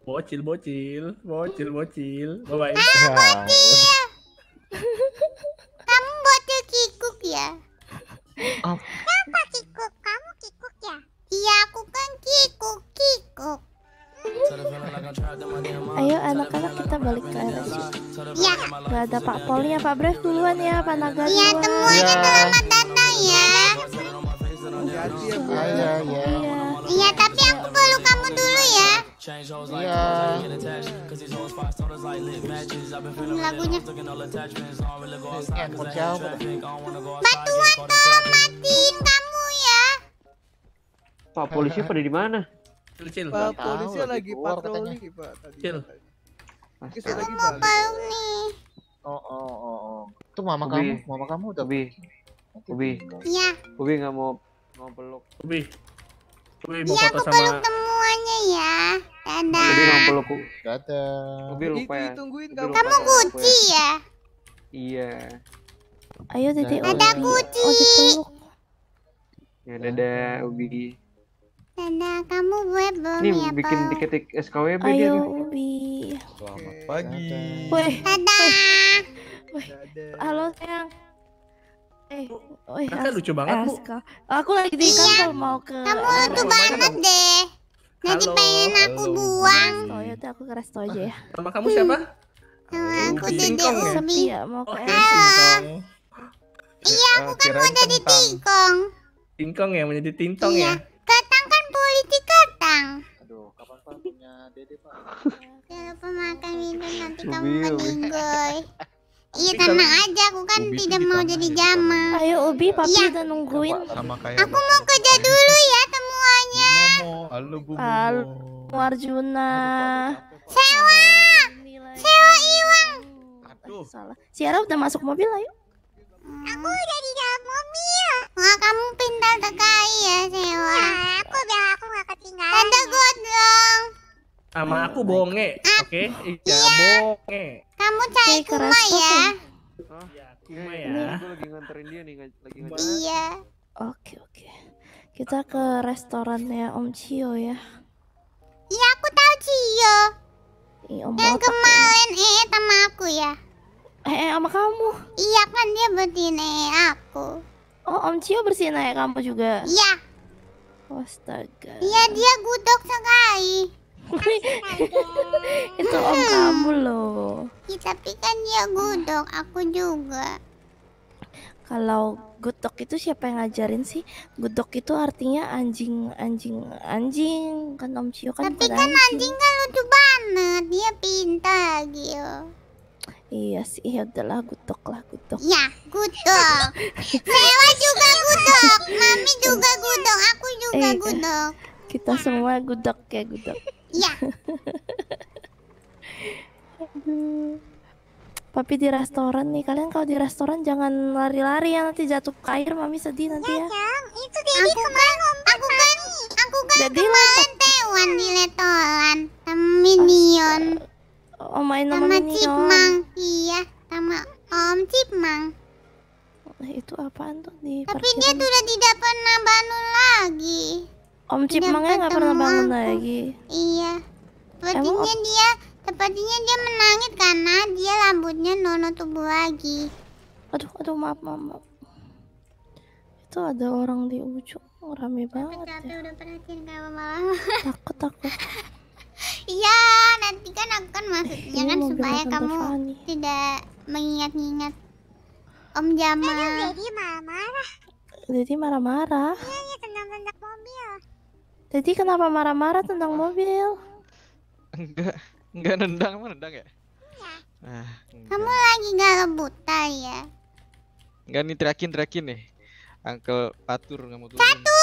Bocil. Bye-bye. Kamu bocil kikuk ya? Oh. Siapa kikuk? Kamu kikuk ya? Iya, aku kan kikuk. Ayo anak-anak kita balik ke RSU. Iya. Gak ada Pak Polnya, Pak Bref duluan ya, Pak Naga Iya, duluan. semuanya selamat datang ya. Hati-hati ya, Bu. Iya. Iya, tapi aku perlu kamu dulu ya. Iya. Lagunya. Handphone siapa? Bantuan tolong matiin kamu ya. Pak polisi pada di mana? Cil. Pak Tahu, polisi lagi lagi keluar patroli, Pak. Tadi. Cil. Mungkin sudah lagi Mau balik. peluk nih. Oh. Itu mama Ubi. kamu udah. Ubi Iya. nggak mau peluk. Ubi mau Iya, foto aku sama peluk semuanya ya. Dadah. Ubi nggak peluk. Dadah. Ubi lupa ya. Tungguin Ubi kamu. lupa Kamu ya. Gucci ya? Iya. Ayo Dede Dadah, Ubi. Gucci. Oh dipeluk. Ya dadah Ubi. Dadah, kamu web belum Nih ya, bikin Pak? diketik SKWB dia Ayo nih. Ubi. Selamat pagi. Weh. Dadah. Halo sayang. Kakak lucu banget, Bu. Aska. Aku lagi di kantor mau ke. Kamu lucu banget deh. Jadi Halo. pengen aku buang. Oh ya udah aku ke resto aja ya. Nama kamu siapa? Sama aku Dede Singkong ya? Ubi. Iya mau ke Oke, RSU. Singkong. Iya, aku kan mau jadi tingkong. Singkong ya, menjadi tintong Iya. ya. Katang kan politik katang. Aduh, kapan Pak punya Dede, Pak? Jangan lupa makan minum nanti kamu Ubi. meninggoy. Iya, tenang aja, aku kan tidak mau jadi jama. Ayo Ubi, papi Iya. udah nungguin. Sama kayak Aku mau kerja dulu ya semuanya. Halo Bu. Halo Arjuna. Sewa. Sewa Iwang. Aduh. Salah. Siara udah masuk mobil ayo. Aku udah di dalam mobil. Wah, kamu pintar sekali ya, Sewa. Aku biar aku gak ketinggalan. Dadah, Godong. Sama aku bonge, oke? Iya, bonge. Kamu cari Oke, ke Kuma resto ya. Ya, Kuma ya. Aku lagi nganterin dia nih, lagi nganterin. Iya. Oke. Kita ke restorannya Om Cio ya. Iya, aku tahu Cio. Ih, Om Yang botak kemarin sama aku ya. sama kamu. Iya kan dia bersihin aku. Oh Om Cio bersihin aja kamu juga. Iya. Astaga. Iya, dia gudok sekali. Itu Om kamu loh. Ya, tapi kan dia gudok, aku juga. Kalau gudok itu siapa yang ngajarin sih? Gudok itu artinya anjing kan Om Cio kan Tapi bukan kan anjing kan lucu banget, dia pintar gitu. Iya sih, ya udahlah gudok lah gudok. Ya, gudok. Sewa juga gudok, Mami juga gudok, aku juga gudok. Kita semua gudok ya gudok. Iya. Aduh. Papi di restoran nih, kalian kalau di restoran jangan lari-lari ya, nanti jatuh ke air, Mami sedih nanti ya. Itu Dedi kemarin aku kan Dedi kemarin tewan di restoran sama Minion. Oh main sama Sama Minion. Cipmang, iya, sama Om Cipmang. Itu apaan tuh di Tapi parkiran? dia sudah tidak pernah bangun lagi. Om Cipmangnya nggak pernah bangun lagi. Iya. Sepertinya dia Sepertinya dia menangis karena dia rambutnya Nono tumbuh lagi. Aduh, maaf. Itu ada orang di ujung, rame banget ya. Udah perhatiin kamu malah. Takut. Iya, nanti kan aku kan maksudnya kan supaya kamu tidak mengingat-ingat Om Jamal. Jadi marah-marah. Iya, tentang mobil. Jadi kenapa marah-marah tentang mobil? Enggak nendang, emang nendang ya? Nah, kamu lagi gak rebutan ya? Enggak nih, teriakin nih. Uncle Patur nggak mau turun. Satu,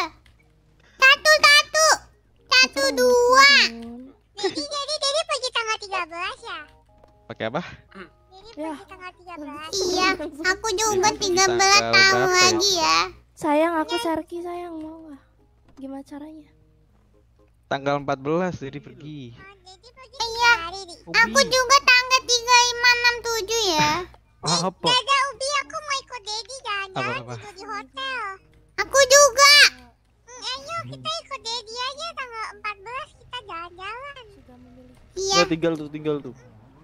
dua. Jadi pergi tanggal 13 ya? Pakai apa? Ya. Iya, aku juga 13 tahun lagi ya. Sayang, aku Serki sayang, mau nggak? Gimana caranya? Tanggal 14 jadi pergi. Iya, aku juga tanggal 3567 ya. Apa? Dadah Ubi, aku mau ikut Dedi jalan-jalan Apa? tidur di hotel. Aku juga. Ayo kita ikut Dedi aja tanggal 14 kita jalan-jalan. Iya. Ya, tinggal tuh.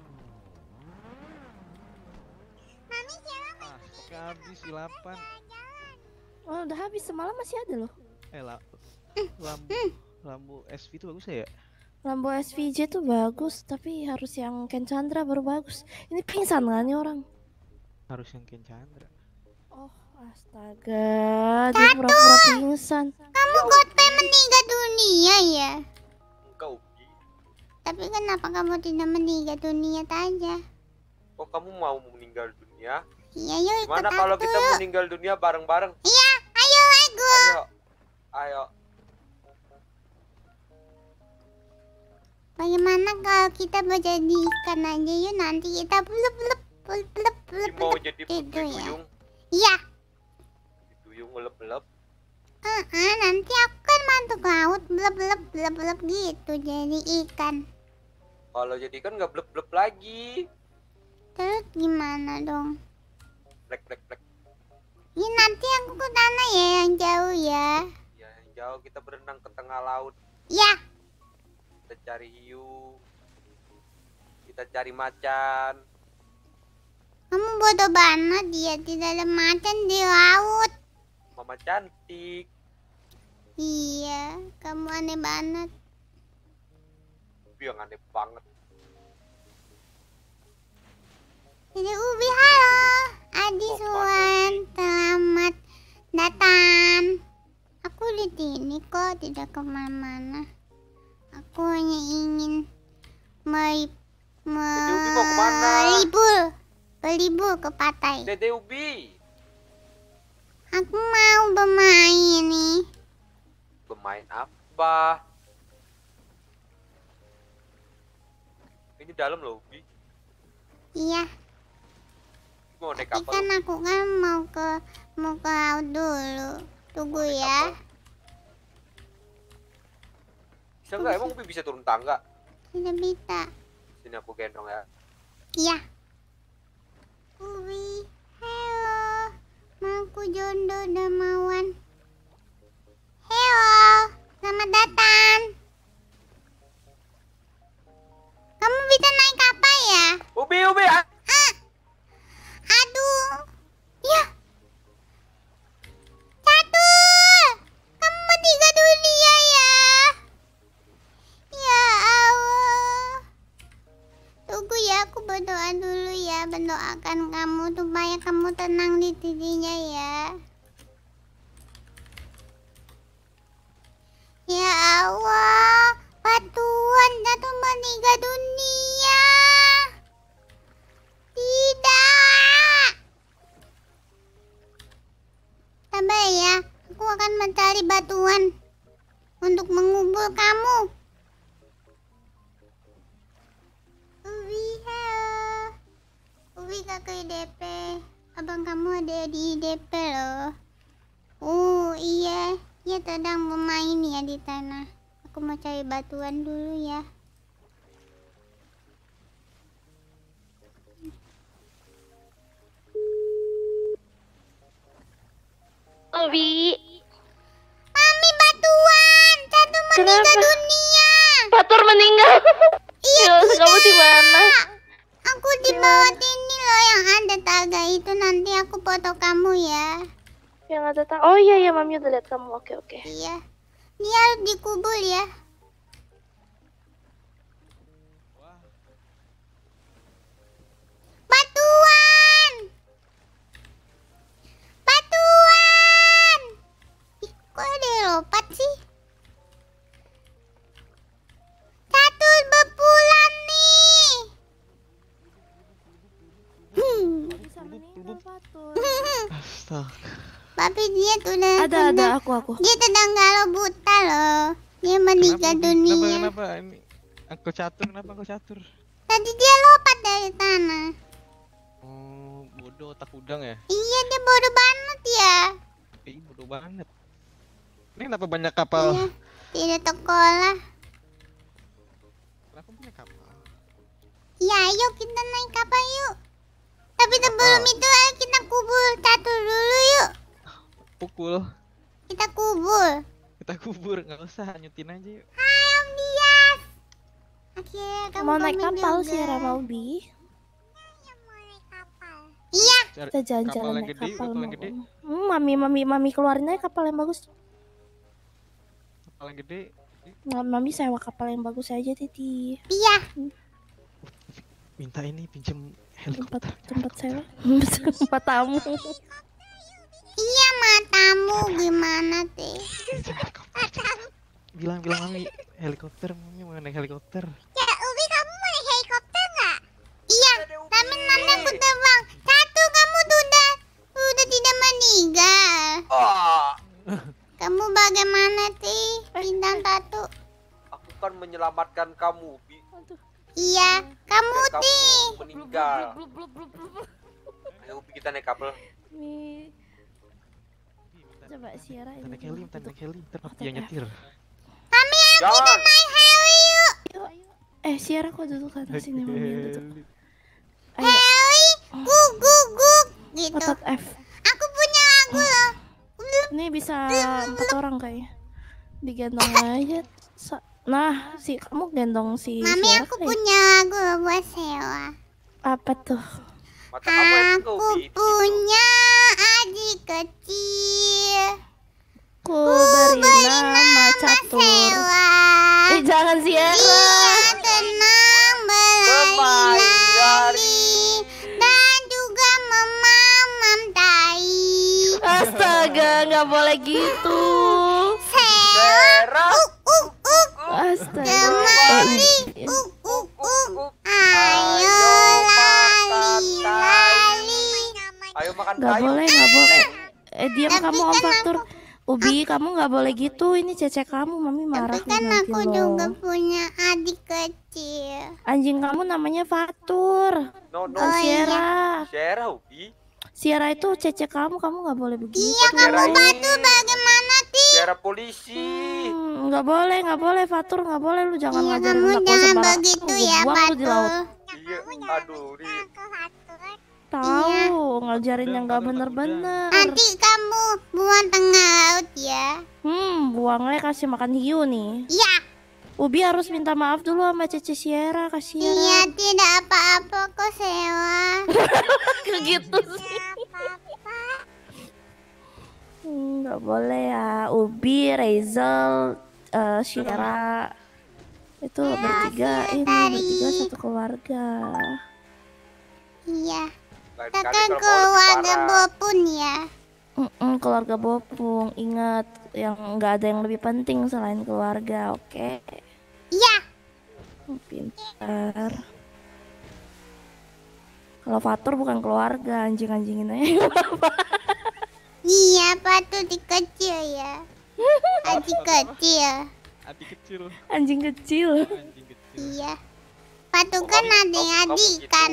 Mami siapa mau ikut Dedi? Habis 8. Oh, udah habis, semalam masih ada loh. Lampu SV itu bagus ya? Lampu SVJ tuh bagus, tapi harus yang Ken Chandra baru bagus. Ini pingsan kan nih orang? Harus yang Ken Chandra. Oh, astaga, dia pura-pura pingsan. Kamu Godpay meninggal dunia ya? Engkau. Tapi kenapa kamu tidak meninggal dunia saja? Kok kamu mau meninggal dunia? Iya, yuk ikut Gimana kalau kita meninggal dunia bareng-bareng? Iya, ayo Lego. Ayo. Bagaimana kalau kita menjadi ikan aja yuk, nanti kita blep. Mau jadi putri gitu ya? duyung? Iya. Duyung ngelep-lep. Nanti aku kan masuk laut blep gitu jadi ikan. Kalau jadi ikan nggak blep-blep lagi. Terus gimana dong? Plek. Ya nanti aku ke sana ya yang jauh ya. Ya yang jauh kita berenang ke tengah laut. Ya. Kita cari hiu. Kita cari macan. Kamu bodoh banget, dia tidak ada macan di laut. Mama cantik. Iya, kamu aneh banget. Ubi yang aneh banget. Jadi Ubi, halo. Adi Suwan, selamat datang. Aku di sini kok, tidak kemana-mana. Aku hanya ingin berlibur ke pantai. Dede Ubi. Aku mau bermain nih. Bermain apa? Ini dalam loh Ubi. Iya. Mau naik Tapi kapal? kan aku kan mau ke laut dulu. Tunggu ya. Bisa nggak? Emang Ubi bisa turun tangga? Tidak bisa. Sini aku gendong ya. Iya. Ubi, halo. Mangku Jondo Damawan. Halo, selamat datang. Kamu bisa naik kapal ya? Ubi. Aduh. Ya. Satu. Kamu meninggal dunia ya. Ya Allah. Tunggu ya, aku berdoa dulu ya. Mendoakan kamu supaya kamu tenang di dirinya ya. Ya Allah. Patuan jatuh meninggal dunia. Tidak. Sabar ya, aku akan mencari batuan untuk mengubur kamu. Ubi, halo. Ubi kakak IDP. Abang kamu ada di IDP loh. Iya, dia sedang bermain ya di tanah. Aku mau cari batuan dulu ya. Obi. Mami batuan, satu meninggal dunia. Patur meninggal. Iya, kamu di mana? Aku di bawah ini loh yang ada tangga itu, nanti aku foto kamu ya. Yang ada oh iya ya, Mami udah lihat kamu. Oke. Iya. Dia harus dikubur ya. Batuan! Batuan! Ih, kok ada yang lompat sih? Catur berpulang nih. Tapi dia tuh Ada aku. Dia sedang galau buta loh. Dia meninggal dunia. Kenapa ini? Aku catur, kenapa aku catur? Tadi dia lompat dari tanah. Oh, bodoh otak udang ya? Iya, dia bodoh banget ya. Bodoh banget. Ini kenapa banyak kapal? Iya, tidak sekolah. Kenapa punya kapal? Ya, ayo kita naik kapal yuk. Tapi sebelum itu ayo kita kubur catur dulu yuk. Pukul. Kita kubur. Kita kubur, nggak usah, nyutin aja yuk. Hai Om Dias. Akhirnya kamu Mau naik komik kapal juga. sih, Ramaubi. Iya. Kita jalan-jalan naik gede, kapal. kapal yang gede. Mami keluarin aja kapal yang bagus. Kapal yang gede. Mami sewa kapal yang bagus aja, Titi. Iya. Minta ini pinjem helikopter. Tempat sewa. Tempat tamu. Iya, matamu gimana teh? Bilang Mami helikopter, Mami mau naik helikopter. Ya, Ubi kamu mau naik helikopter nggak? Iya, tapi nanti aku terbang. Satu, kamu udah tidak meninggal. Kamu bagaimana sih, bintang satu? Aku kan menyelamatkan kamu, Bi. Iya, kamu Kamu sih. meninggal. Ayo, Bi, kita naik kapal. Coba Sierra ini. Naik heli, ntar Papi yang nyetir. Mami, ayo kita naik heli yuk. Sierra kok duduk ke atas sini, Mami yang duduk. Heli, guguk gitu. Otot F. Aku punya lagu loh. Ini bisa 4 orang kayaknya. Digendong aja. Nah, kamu gendong si Mami, Sierra aku kali. punya lagu loh buat sewa. Apa tuh? Aku punya adik kecil. Ku beri nama Catur. Jangan Sierra. Dia tenang berlari-lari dan juga memamam tai. Astaga, nggak boleh gitu. Sierra. Astaga. Kemari. Ayo lali-lali. Ayo makan Nggak kayu. boleh, nggak boleh. Diam kamu Om Faktur. Ubi, kamu nggak boleh gitu. Ini cece kamu, Mami marah. Kan nanti aku loh. juga punya adik kecil. Anjing kamu namanya Fatur. No, Bukan Sierra. Sierra, Ubi. Sierra itu cece kamu nggak boleh begitu. Iya, kamu Fatur bagaimana sih? Sierra polisi. Nggak boleh Fatur, nggak boleh, lu jangan Iya, ngajarin kamu aku jangan sembarang. begitu Gua ya, buang lu di laut. Fatur. Iya, aduh, Tahu, ngajarin yang nggak bener-bener. Nanti kamu buang tengah laut ya. Buangnya kasih makan hiu nih. Iya. Ubi harus minta maaf dulu sama Cece Sierra, kasihan. Iya, tidak apa-apa kok sewa. Gitu sih. Nggak boleh ya. Ubi, Razel, Sierra. Itu bertiga, ini bertiga satu keluarga. Iya. Tekan keluarga Bopun ya. Keluarga Bopung, ingat yang nggak ada yang lebih penting selain keluarga, oke? Iya. Pintar. Kalau Fatur bukan keluarga, anjing-anjingin aja. Iya, Fatur di kecil ya. Adik kecil. Adik kecil. Anjing kecil. Iya. Fatur kan adik-adik kan.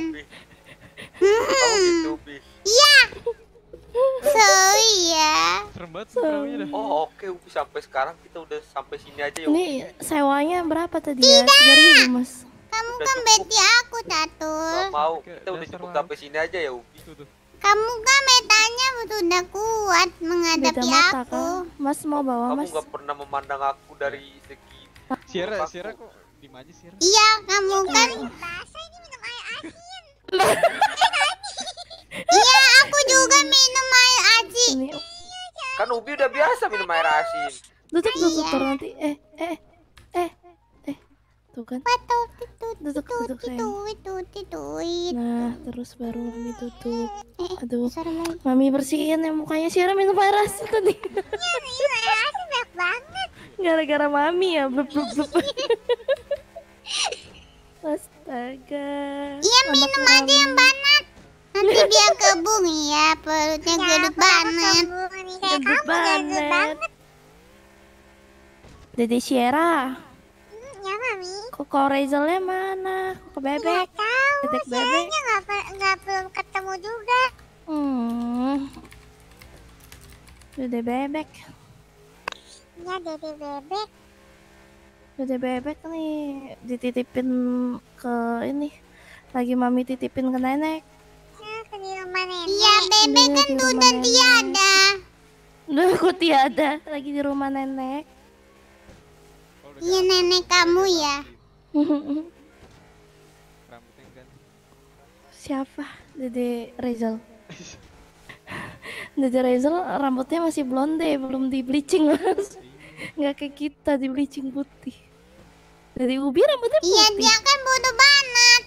Iya. Sorry ya. Serem banget perahunya dah. Oh, oke, Ubi, sampai sekarang kita udah sampai sini aja ya. Ini sewanya berapa tadi ya? 3.000 Mas. Kamu kan beti aku, Tatul. Gak mau, kita udah cukup sampai sini aja ya, Ubi. Kamu kan metanya sudah kuat menghadapi Beda mata aku. kan? Mas mau bawa Kamu Mas? gak pernah memandang aku dari segi Sierra kok Di aja sih. Iya, kamu kan. Iya, aku juga minum air asin. Kan Ubi udah biasa minum air asin. Tutup nanti. Tuh kan. Tutup sayang. Nah, terus baru Mami tutup. Aduh, Mami bersihin ya mukanya Syara minum air asin tadi. Air asin banyak banget. Gara-gara Mami ya. Astaga. Iya, minum aja yang banyak. Nanti dia kebung ya, perutnya gedut banget. Gedut banget. Dede Syara. Ya, Mami. Koko Rezelnya mana? Koko Bebek. Dedek Bebek. Nggak belum ketemu juga. Dede Bebek. Ya, Dede Bebek. Dede Bebek nih dititipin ke ini. Lagi Mami titipin ke nenek. Ke di rumah nenek. Iya, Bebek kan udah tiada. Udah aku tiada. Lagi di rumah nenek. Iya, nenek kamu ya. Siapa? Dede Rezel. Dede Rezel rambutnya masih blonde, belum di bleaching mas. Nggak kayak kita di bleaching putih. Dede Ubi rambutnya putih. Iya, dia kan bodoh banget.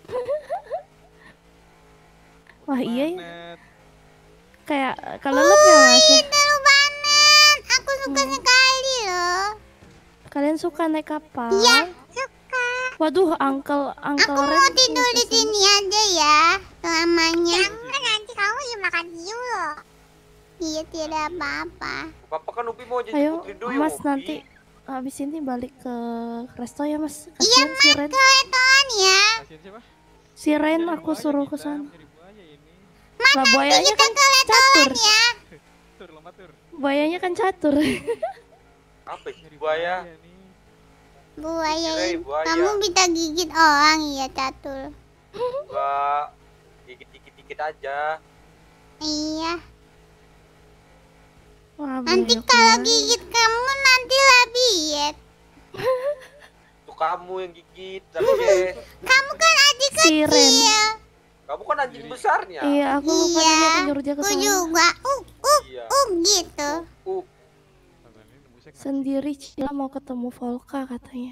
Wah iya ya. Kayak kalau lebih mas. Seru banget. Aku suka sekali loh. Kalian suka naik kapal? Iya, suka. Waduh, Uncle Aku mau tidur di sini aja ya, selamanya. Jangan, nanti kamu yang makan hiu loh. Iya, tidak apa-apa. Papa kan Ubi mau jadi Ayo, putri duyung. Mas Ubi. nanti habis ini balik ke resto ya Mas. Iya, Kasihan Mas, si Ren. ke retoan ya. Si Ren aku suruh ke sana. Mas, Lah nanti buayanya kita kan ke retoan catur. ya. Buayanya kan catur. Apa sih buaya? Buaya Kirain ini. buaya. Kamu bisa gigit orang ya, catur. Enggak, dikit-dikit aja. Iya. Wah, Nanti banyak kalau buaya. gigit kamu nanti lah biet. Itu kamu yang gigit, tapi deh. Kamu kan adik Si Ren. kecil. Kamu kan anjing besarnya. Iya, aku lupa Iya, tadi aku nyuruh dia ke aku sana. juga. Iya. Gitu. Sendiri Cila mau ketemu Volka katanya.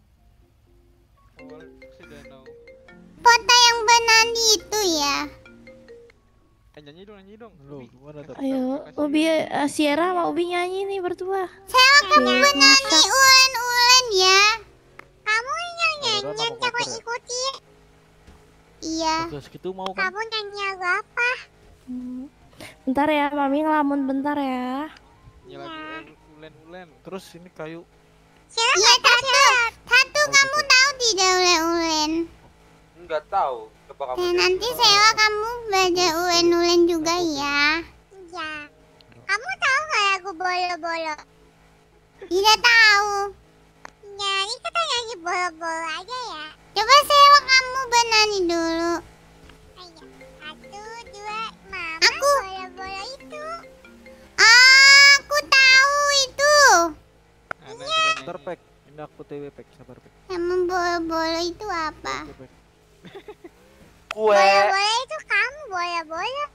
Foto yang benar itu ya. Nyanyi dong. Ayo, Ubi, Sierra sama Ubi nyanyi nih berdua. Saya kamu benar nih ulen-ulen ya. Kamu yang nyanyi, aku ikuti. Iya. Terus gitu mau kan? Kamu nyanyi lagu apa? Bentar ya, Mami ngelamun bentar ya. Ulen. Terus ini kayu. Iya, Tatu kamu tahu tidak ulen-ulen? Enggak tahu. Coba kamu. Ya, nanti sewa kamu belajar ulen-ulen juga ya. Iya. Kamu tahu nggak lagu bolo-bolo? Tidak tahu. Ya, ini kita nyanyi bolo-bolo aja ya. Coba sewa kamu benani dulu. Ayo, 1, 2, mama. Aku bolo-bolo itu. Aku tahu itu. Iya. Sabar Pek. Ini aku TW Pek, sabar Pek. Sama bolo-bolo itu apa? Kue. Bola-bola itu kamu bola-bola.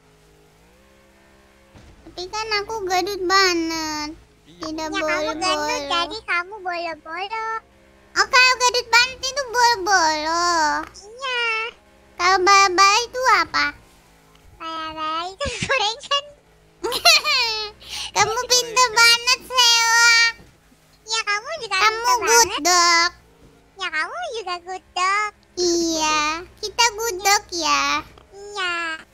Tapi kan aku gadut banget. Tidak bolo-bolo. Jadi kamu bolo-bolo. Oh, kalau gadut banget itu bolo-bolo. Iya. Kalau bala-bala itu apa? Bala-bala itu gorengan. Kamu pintar banget, Sewa. Ya, kamu juga kamu gudok. Ya, kamu juga gudok. Iya, kita gudok ya. Iya.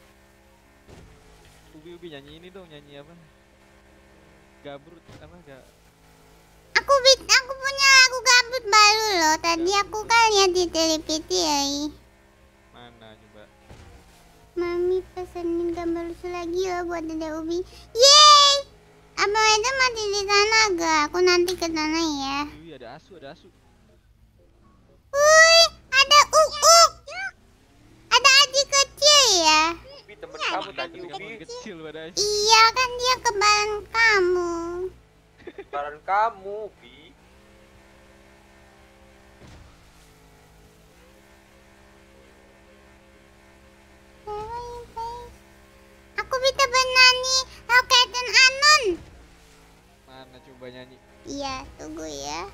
Ubi nyanyi ini dong, nyanyi apa? Gabrut apa gak? Aku punya lagu gabut baru loh. Tadi aku kan lihat di televisi. Mana coba? Mami pesenin gambar lucu lagi loh buat Dede Ubi. Yeay! Abang Eda masih di sana gak? Aku nanti ke sana ya. Wih, ada asu. Wih, ada Uuk. Ada adik kecil ya. Ubi temen kamu tadi Ubi. Kecil pada asu. Iya kan dia kebalan kamu. Barang kamu Ubi. Iya, tunggu ya.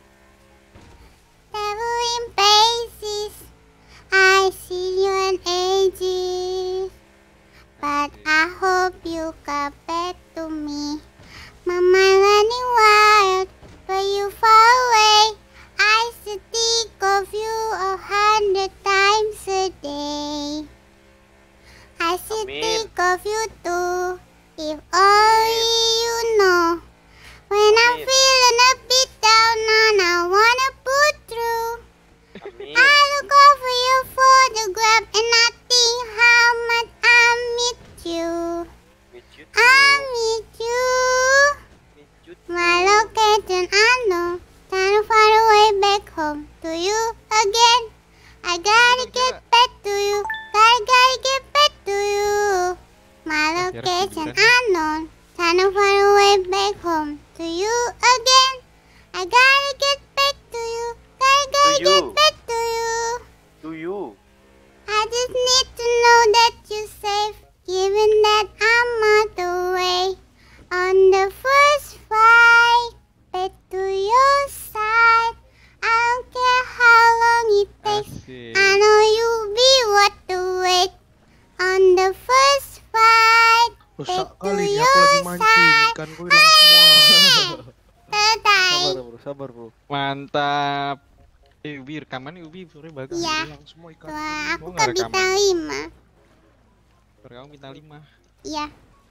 Traveling places, I see you in ages, but I hope you come back to me. My mind running wild, but you far away. I still think of you 100 times a day. I still think of you too, if only you know. When I'm feeling a bit down and I wanna put through, I look over your photograph and I think how much I miss you. I miss you. My location unknown, trying to find a way back home to you again. I gotta get back to you, gotta get back to you. My location unknown, trying to find a way back home to you again. I gotta get back to you, gotta get back to you. To you. I just need to know that you're safe, given that I'm out the way. On the first flight back to your side, I don't care how long it takes. I know you'll be worth the wait. On the first flight Rusak back to kali ini aku your lagi mancing, side. ikanku hilang semua. Selesai. Sabar bro. Mantap. Ubi rekaman nih Ubi, sore bagus. Iya. Hilang semua ikan. Wah, aku kan bintang 5. Kamu bintang 5. Iya.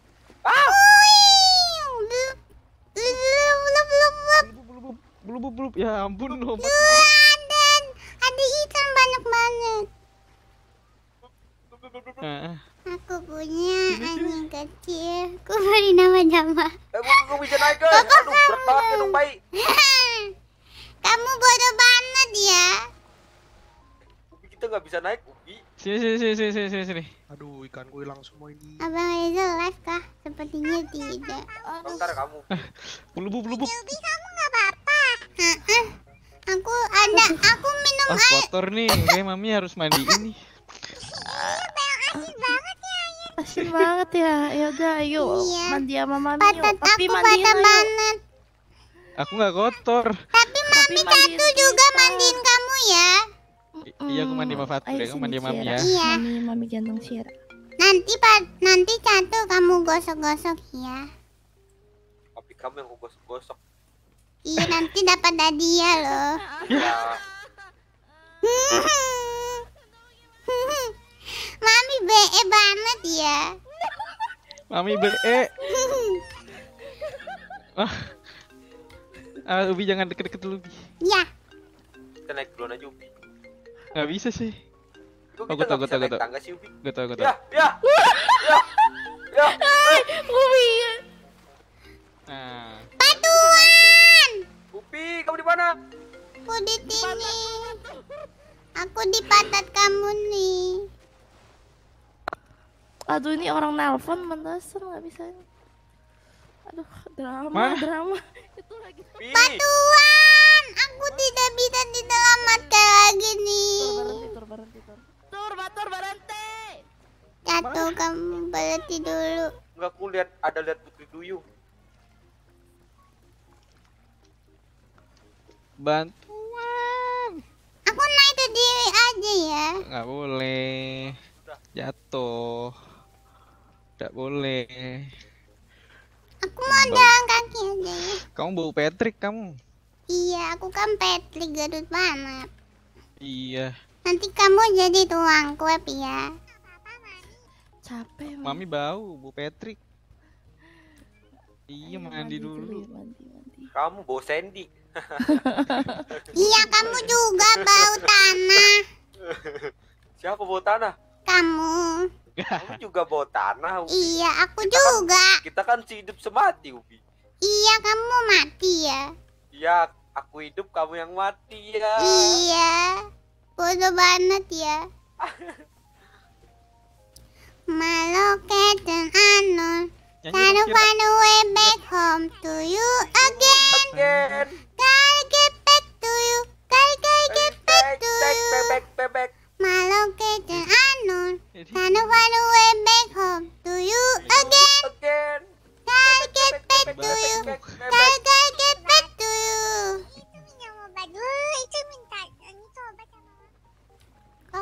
Belum. Ya ampun loh. Ada ikan banyak banget. Aku punya anjing kecil. Aku beri nama Jama. Gue bisa naik guys. Aduh, berat banget ya dong bayi. Kamu bodoh banget ya. Ubi kita nggak bisa naik Ubi. Sini. Aduh, ikanku hilang semua ini. Abang Reza live kah? Sepertinya tidak. Bentar kamu. Belum. Ubi kamu nggak apa-apa. Aku minum air. Kotor nih, kayak mami harus mandiin nih. Asin banget ya. Asin banget ya. Ya udah, ayo mandi sama mami. Patat aku patah banget. Aku nggak kotor. Tapi mami Catu juga mandiin kamu ya. Iya, aku mandi sama Fatur ya, kamu mandi sama mami ya. Iya. Mami gendong Sierra. Nanti Catu kamu gosok-gosok ya. Tapi kamu yang gosok-gosok. Iya, nanti dapat hadiah loh. Mami BE banget ya. Mami BE. Ubi jangan deket-deket dulu Ubi. Ya. Kita naik duluan aja Ubi. Gak bisa sih. Gue tau. Tangga sih Ubi. Gue tau. Ya. Ubi. Bantuan. Ubi, kamu di mana? Aku di sini. Aku di patat kamu nih. Aduh, ini orang nelpon mendasar nggak bisa. Aduh, drama. Itu lagi. Bantuan, aku tidak bisa diselamatkan lagi nih. Tur, berhenti. Jatuh, kamu berhenti dulu. Enggak, aku lihat Putri Duyung. Bantuan. Aku naik ke diri aja ya. Nggak boleh. Jatuh. Tidak boleh. Aku mau jalan kaki aja ya. Kamu bau Patrick kamu. Iya, aku kan Patrick Garut banget. Iya. Nanti kamu jadi tuang kue ya. Capek. Mami bau Patrick. Iya, mandi dulu. Kamu bau Sandy. Iya, kamu juga bau tanah. Siapa bau tanah? Kamu. Kamu juga bau tanah Ubi. Iya, aku juga. Kita kan hidup semati Ubi. Iya, kamu mati ya. Iya, aku hidup, kamu yang mati ya. Iya, bodoh banget ya. My location unknown, trying to find a way back home to you again. Gotta get back to you, gotta get back to you. Back. My location unknown, trying to find a way back home to you again. Gotta get back to you, gotta get back to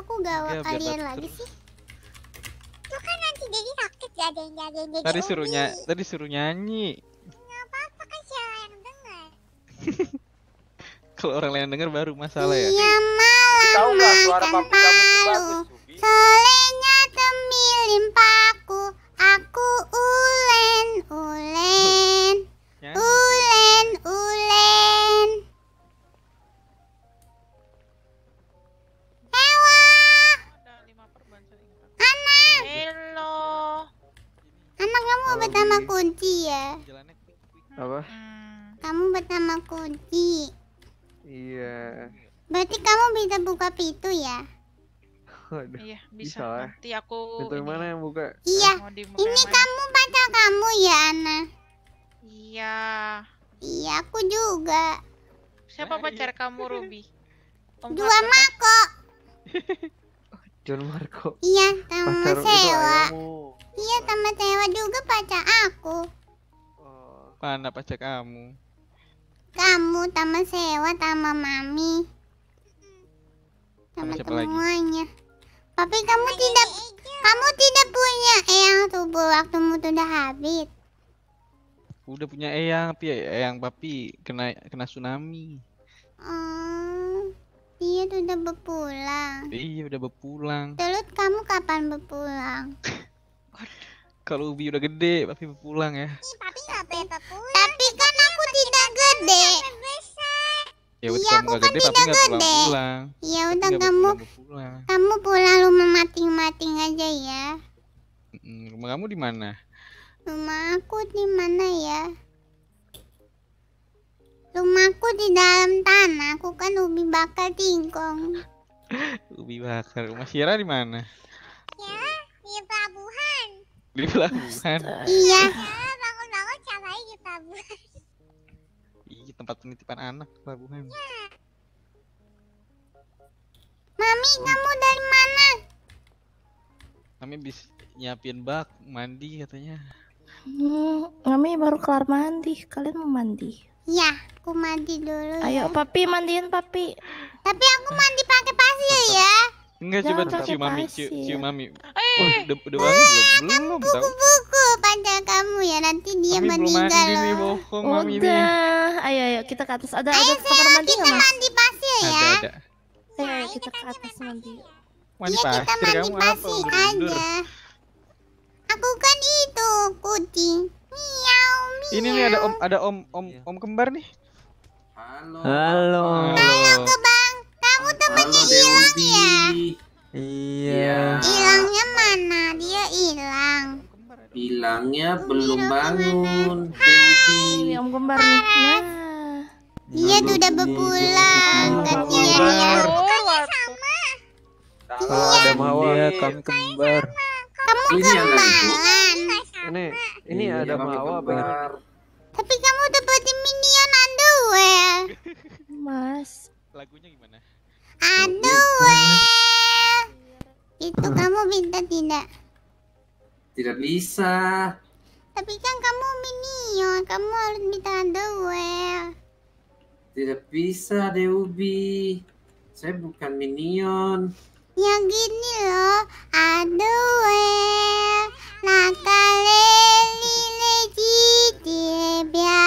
aku gawat Iya, biar kalian batuk lagi terus. sih? Itu kan nanti jadi sakit jagain Dede Tadi Ubi. suruh nyanyi. Nggak apa-apa kan siapa yang denger. Kalau orang lain denger baru masalah ya. Iya Tahu malam nggak suara makan papi kamu tuh palu. bagus, Ubi? Solehnya temilin paku. Aku ulen. Ya. Ulen. Ewa. Anak. Hello. Anak kamu pertama kunci ya? Apa? Kamu pertama kunci. Iya. Berarti kamu bisa buka pintu ya? Waduh. Iya, Bisa bisa. lah. Nanti aku Pintu yang mana yang buka? Iya. mau dibuka Ini yang mana? kamu pacar kamu ya, Ana? Iya. Iya, aku juga. Siapa pacar kamu, Ruby? Dua Mako. John Marco. Iya, sama Pacar itu Sewa. ayahmu. Iya, sama Sewa juga pacar aku. Mana pacar kamu? Kamu sama Sewa sama Mami. Sama siapa lagi? semuanya. Tapi kamu tidak punya eyang tubuh waktumu sudah habis. Udah punya eyang, tapi eyang papi kena tsunami. Dia sudah berpulang. Iya udah berpulang. Terus kamu kapan berpulang? Kalau Ubi udah gede, papi berpulang ya. Papi nggak boleh pulang. Tapi kan aku tidak gede. Ya udah Iya, kamu aku gak kan gede, papi tidak nggak gede. pulang-pulang. Ya Papi udah nggak kamu berpulang. kamu pulang rumah mating-mating aja ya. Rumah kamu di mana? Rumah aku di mana ya? Rumahku di dalam tanah. Aku kan ubi bakar tingkong. Ubi bakar. Rumah Syira di mana? Ya, di pelabuhan. Di pelabuhan. Iya. Bangun-bangun cari di pelabuhan. Iya, tempat penitipan anak pelabuhan. Mami, kamu dari mana? Kami bisa nyiapin bak mandi katanya. Mami baru kelar mandi. Kalian mau mandi? Ya, aku mandi dulu Ayo, ya. papi mandiin papi. Tapi aku mandi pakai pasir ya. Enggak, coba Jangan pakai cium mami, pasir. cium mami. Udah wangi belum tahu. Buku pada kamu ya, nanti dia Mami belum meninggal mandi nih, loh. bohong mami nih. Udah, ayo kita ke atas. Ada kamar mandi Kita nggak mas? mandi pasir ya. Ada. Ayo kita ke atas mandi. Mandi Iya, kita pasir mandi kamu apa? pasir Undur-undur. aja. Aku kan itu kucing. Miau, miau. Ini nih ada om kembar nih. Halo. Halo Bang, kamu temannya hilang ya? Iya. Hilangnya mana? Dia hilang. Bilangnya belum bangun. Ini om kembar nih. Nah, Dia sudah berpulang. Kasihan ya. Ada Mawa, kami kembar. Kamu Ini anak kembaran. Ini ada kami Mawa kembar. pengen. Tapi kamu seperti minion underwear. mas. Lagunya gimana? Underwear. Itu kamu bisa tidak? Tidak bisa. Tapi kan kamu minion, kamu harus bisa underwear. Tidak bisa, Deubi. Saya bukan minion. Yang gini loh, underwear. Nakaleli legitibia.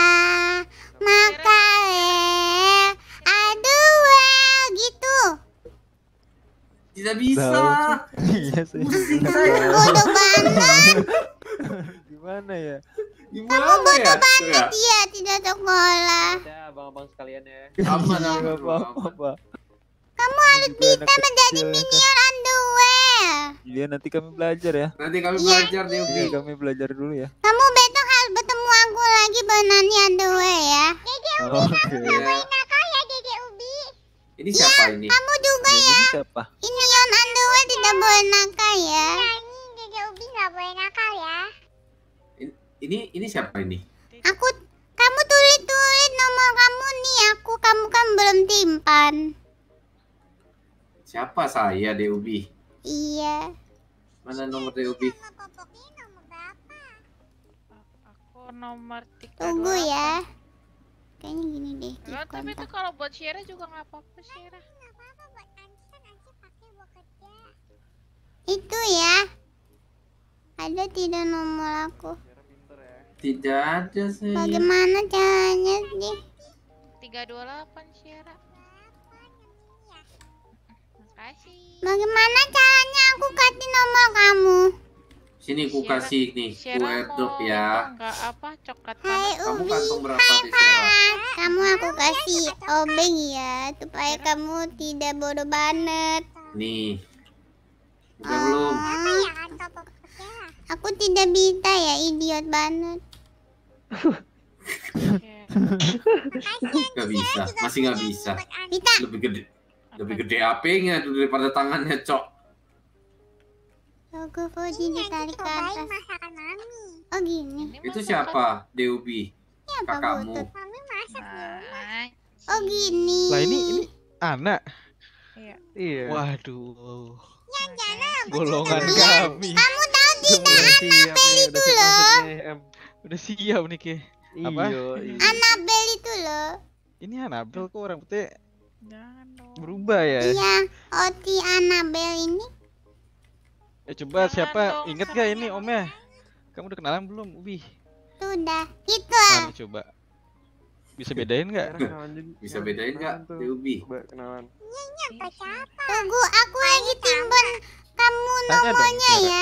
Makale underwear gitu. Tidak bisa. Iya sih. Bodoh banget. Gimana ya? Gimana Kamu bodoh ya? banget ya, tidak sekolah. Ya, abang-abang sekalian ya. Aman, Enggak apa-apa. Kamu harus bisa menjadi minion underwear. Iya, nanti kami belajar ya. Nanti kami belajar, Deubi. Iya, kami belajar dulu ya. Kamu besok harus bertemu aku lagi benani underwear ya. Oke. Nakal ya Dede Ubi. Ini siapa ini? Kamu juga ya. Ini siapa? Minion underwear tidak boleh nakal ya. Ini Dede Ubi nggak boleh nakal ya. Ini siapa ini? Kamu tulis nomor kamu nih. Kamu kan belum timpan. Siapa saya, Deubi? Iya. Mana nomor Deubi? Aku nomor 3. Tunggu ya. Kayaknya gini deh. Tapi itu kalau buat Syera juga nggak apa-apa Syera. Itu ya. Ada tidak nomor aku? Tidak ada sih. Bagaimana caranya sih? 328 Syara. Makasih. Bagaimana caranya aku kasih nomor kamu? Sini ku kasih nih, ku airdrop ya. Enggak apa coklat Kamu kantong berapa di Sera? Kamu aku kasih obeng ya, supaya kamu tidak bodoh banget. Nih. Udah belum? Aku tidak bisa ya, idiot banget. Gak bisa, masih gak bisa. Bisa. Lebih gede HP-nya daripada tangannya, Cok. Aku Fodi ditarik ke atas. Oh gini. Itu siapa? Deubi. Kakakmu. Oh gini. Lah ini anak. Iya. Waduh. Golongan kami. Kamu tahu tidak Annabelle itu loh? Udah siap nih Ke. Apa? Annabelle itu loh. Ini Annabelle kok orang putih berubah ya? Iya, Oti Annabelle ini. Ya coba siapa inget gak ini Omnya? Kamu udah kenalan belum Ubi? Sudah, itu lah. Mana coba? Bisa bedain nggak? Bisa bedain nggak Ubi? Kenalan. Tunggu, aku lagi timbun kamu nomornya ya.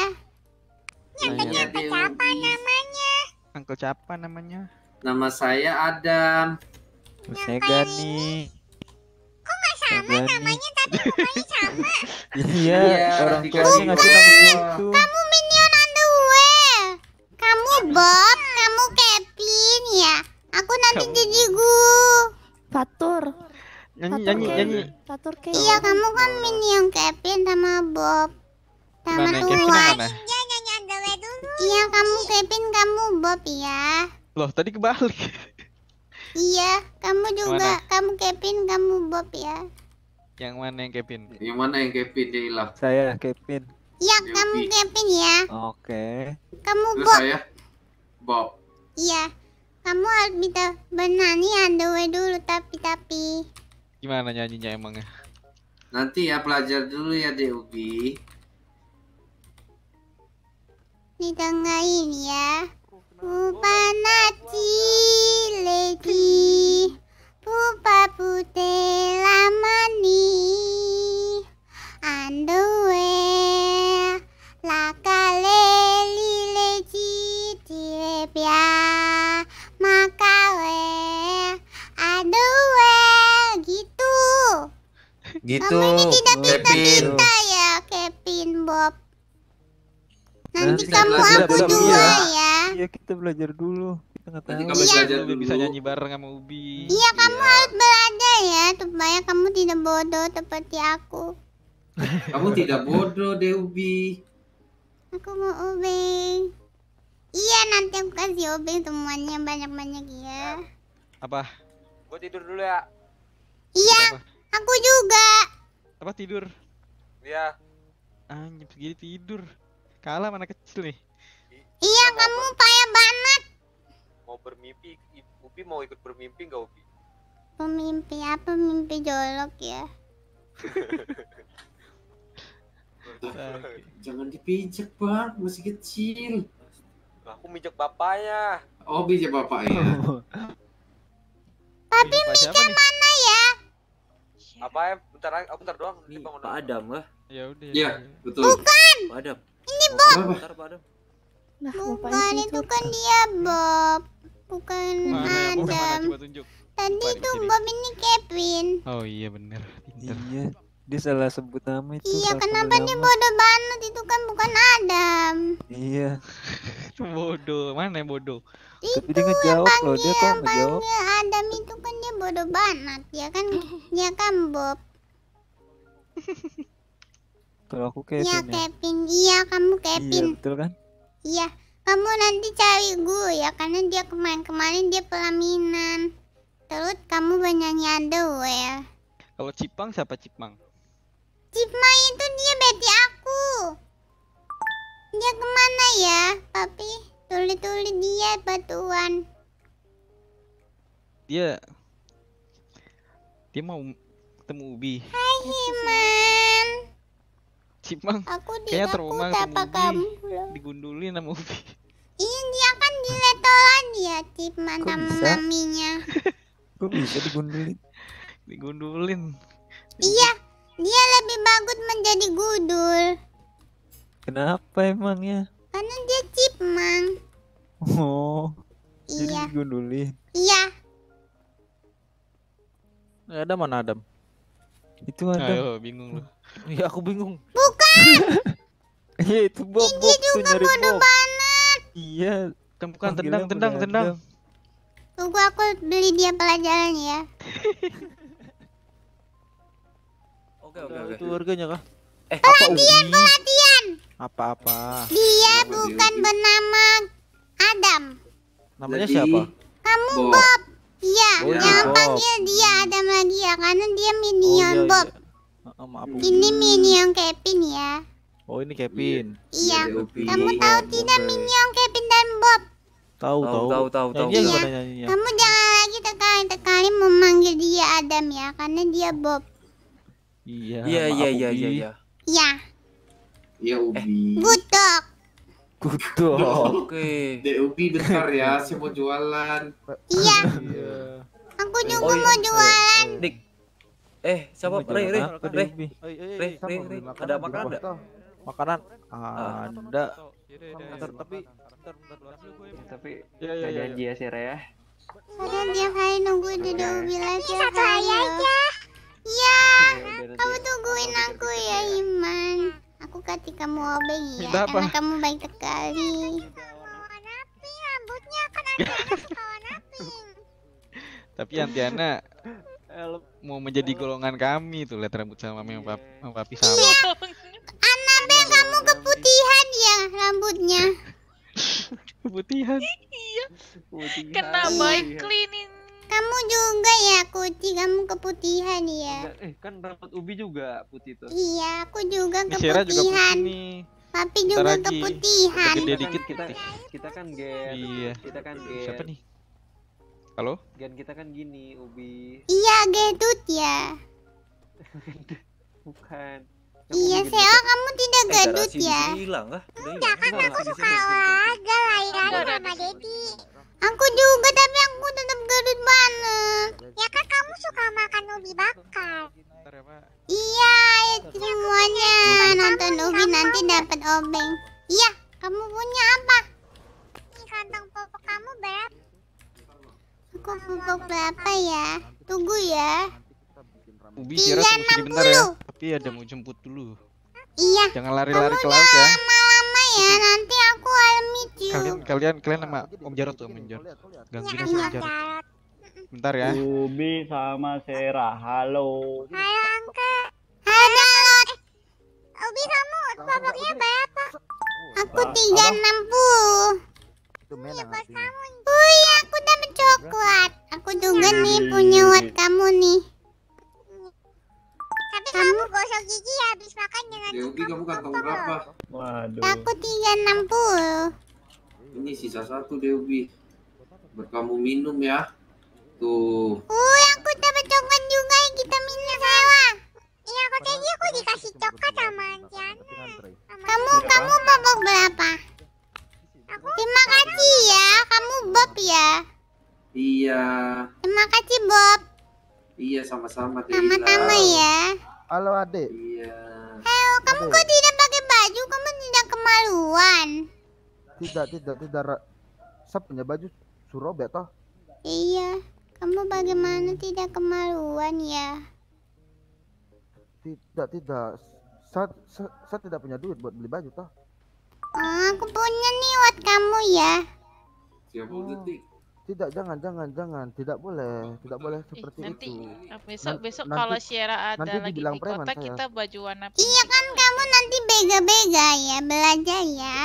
Siapa namanya? Uncle siapa namanya? Nama saya Adam. Saya Gani. Kok nggak sama namanya tapi mukanya sama? Iya, orang tuanya ngasih nama gitu. Kamu minion underwear. Kamu Bob, kamu Kevin ya. Aku nanti jadi Fatur. Nyanyi. Fatur kayak. Iya, kamu kan minion Kevin sama Bob. Sama Mana Kevin Tuan. mana? Iya, kamu Kevin, kamu Bob ya. Loh tadi kebalik. Iya, kamu juga, kamu Kevin, kamu Bob ya. Yang mana yang Kevin? Yang mana yang Kevin dia hilang? Saya Kevin. Iya, kamu Kevin ya. Oke. Kamu Terus Bob. saya Bob. Iya, kamu harus bisa benani underwear dulu tapi. Gimana nyanyinya emangnya? Nanti ya pelajar dulu ya Ubi. Didengarin ya. Pupanaci lady, pupa putih lamani, underwear, lakaleli leci tirepia, makawe, underwear gitu. Gitu. Kamu ini tidak Kevin. bisa ya, Kevin Bob. Nanti Kita kamu belajar aku dulu dua ya. ya. Iya, kita belajar dulu. Kita nggak tahu. Nanti kamu belajar dulu. Bisa nyanyi bareng sama Ubi. Iya, kamu harus belajar ya supaya kamu tidak bodoh seperti aku. Kamu tidak bodoh Ubi. Aku mau obeng. Iya, nanti aku kasih obeng semuanya banyak-banyak ya. Apa? Gue tidur dulu ya. Iya, aku juga. Apa tidur? Iya. Anjir segini tidur. Kalah mana kecil nih. Iya, kamu payah banget. Mau bermimpi, Ubi mau ikut bermimpi nggak Ubi? Pemimpi apa? Mimpi jolok ya. Jangan dipijak Bang, masih kecil. Aku mijak bapaknya. Oh bijak bapaknya. Tapi mijak mana ya? Apa ya? Bentar doang. Pak Adam kah? Ya udah. Iya, betul. Bukan. Pak Adam. Ini Bob. Bentar Pak Adam. Nah, Bukan, itu kan dia Bob. Bukan Mana yang Bob? Mana Adam. coba tunjuk. Tadi itu Bob, ini Kevin. Oh iya bener. Pinter. Iya, dia salah sebut nama itu. Iya, salah kenapa sebut dia nama. bodoh banget? Itu kan bukan Adam. Iya. Bodoh. Mana yang bodoh? Tapi dia ngejawab loh, dia kok ngejawab. Panggil Adam itu kan dia bodoh banget. Dia kan Bob. Kalau aku Kevin Iya, ya. Kevin. Iya, kamu Iya, Kevin. betul kan? Iya, kamu nanti cari gue ya, karena dia kemarin dia pelaminan. Terus kamu bernyanyi underwear. Kalau Cipang siapa Cipang? Cipmang itu dia beti aku. Dia kemana ya, papi? Tuli-tuli dia batuan. Dia mau ketemu Ubi. Hai Himan. Cipang. Aku Kayaknya trauma ketemu kamu Ubi. Digundulin sama Ubi. Iya, dia kan di letolan ya, Cipman Kok sama bisa? maminya. Kok bisa digundulin? Digundulin. Iya, dia lebih bagus menjadi gudul. Kenapa emangnya? Karena dia Cipmang. Oh. Jadi Iya. digundulin. Iya. Adam mana Adam? Itu Adam. Ayo, bingung lu. Iya, aku bingung. Bukan. Iya, itu Bob. Ini Bob tuh juga nyari bodoh Bob. banget. Iya. Bukan Panggilnya tendang. Adam. Tunggu aku beli dia pelajaran ya. Oke. Itu warganya kah? Pelatihan. Apa-apa. Dia bukan bernama Adam. Namanya siapa? Kamu Bob. Bob. Iya, Oh, iya, jangan Bob. panggil dia Adam lagi ya, karena dia minion iya, Bob. Maaf. Ini minion Kevin ya. Oh, ini Kevin. Iya. Kamu tahu tidak minion Kevin dan Bob? Tahu. Nyanyi Iya. gimana nyanyinya? Kamu jangan lagi tekali memanggil dia Adam ya, karena dia Bob. Iya. Iya. Iya. Iya Ubi. Butok. Kutuk. Oke. Dek Ubi bentar ya, saya mau jualan. Iya. Aku juga mau jualan. Dik. Siapa? Rey. Ada makanan enggak? Makanan ada. Tapi ya janji ya Sira ya. Padahal tiap hari nunggu di Ubi live tiap hari aja. Iya. Kamu tungguin aku ya Iman. Aku kasih kamu obeng ya, Minta apa? karena kamu baik sekali. Tapi Antiana mau menjadi golongan kami tuh, lihat rambut sama mami sama papi sama. Iya. Anabel, kamu keputihan ya rambutnya. Keputihan. Iya. Kena baik cleaning. Kamu juga ya, Kuci, kamu keputihan ya. Kan rambut Ubi juga putih tuh. Iya, aku juga Ini Sierra juga keputihan. putih nih. Papi Bentar juga lagi. keputihan. Udah gede dikit Kita kan gen. Iya. Kita kan gen. Siapa nih? Halo? Gen kita kan gini, Ubi. Iya, gedut ya. Bukan. Iya, Seo, kamu tidak gadut ya. Hilang kah? Enggak, kan aku suka olahraga lari-lari sama Dedi. Aku juga, tapi aku tetap gadut banget. Ya kan kamu suka makan ubi bakar. Iya, semuanya nonton ubi nanti dapat obeng. Iya, kamu punya apa? Ini kantong popok kamu berapa? Aku popok berapa ya? Tunggu ya. Ubi Sierra tunggu sini bentar ya. Tapi ada mau jemput dulu. Iya. Jangan lari-lari ke laut ya. Lama-lama ya, nanti aku meet you. Kalian sama Om Jarot tuh, Om Jarot. Gangguin aja Om Jarot. Bentar ya. Ubi sama Sera, halo. Halo, Angke. Halo. Ubi, kamu popoknya berapa? Aku 360. Iya, buat kamu. Iya, aku dapat coklat. Aku juga nih punya buat kamu nih. Tapi kamu gosok gigi habis makan dengan Ubi kamu kantong berapa? Waduh. Aku 360. Ini sisa satu deh Ubi. Buat kamu minum ya. Tuh. Aku dapat coklat juga yang kita minum sewa. Iya, aku tadi aku dikasih coklat sama Antiana. Kamu popok berapa? Terima kasih ya, kamu Bob ya. Iya. Terima kasih Bob. Iya sama-sama deh. Sama-sama ya. Halo Adek. Iya. Halo, kamu kok tidak pakai baju? Kamu tidak kemaluan. Tidak. Saya punya baju surobek toh. Iya, kamu bagaimana tidak kemaluan ya? Tidak. Saya tidak punya duit buat beli baju toh. Aku punya nih buat kamu ya. 30 detik. Tidak, jangan. Tidak boleh seperti Nanti itu. besok kalau Sierra ada nanti lagi di dibilang preman kota saya. kita baju warna pink. Iya kan, kamu nanti bega-bega ya, belajar ya.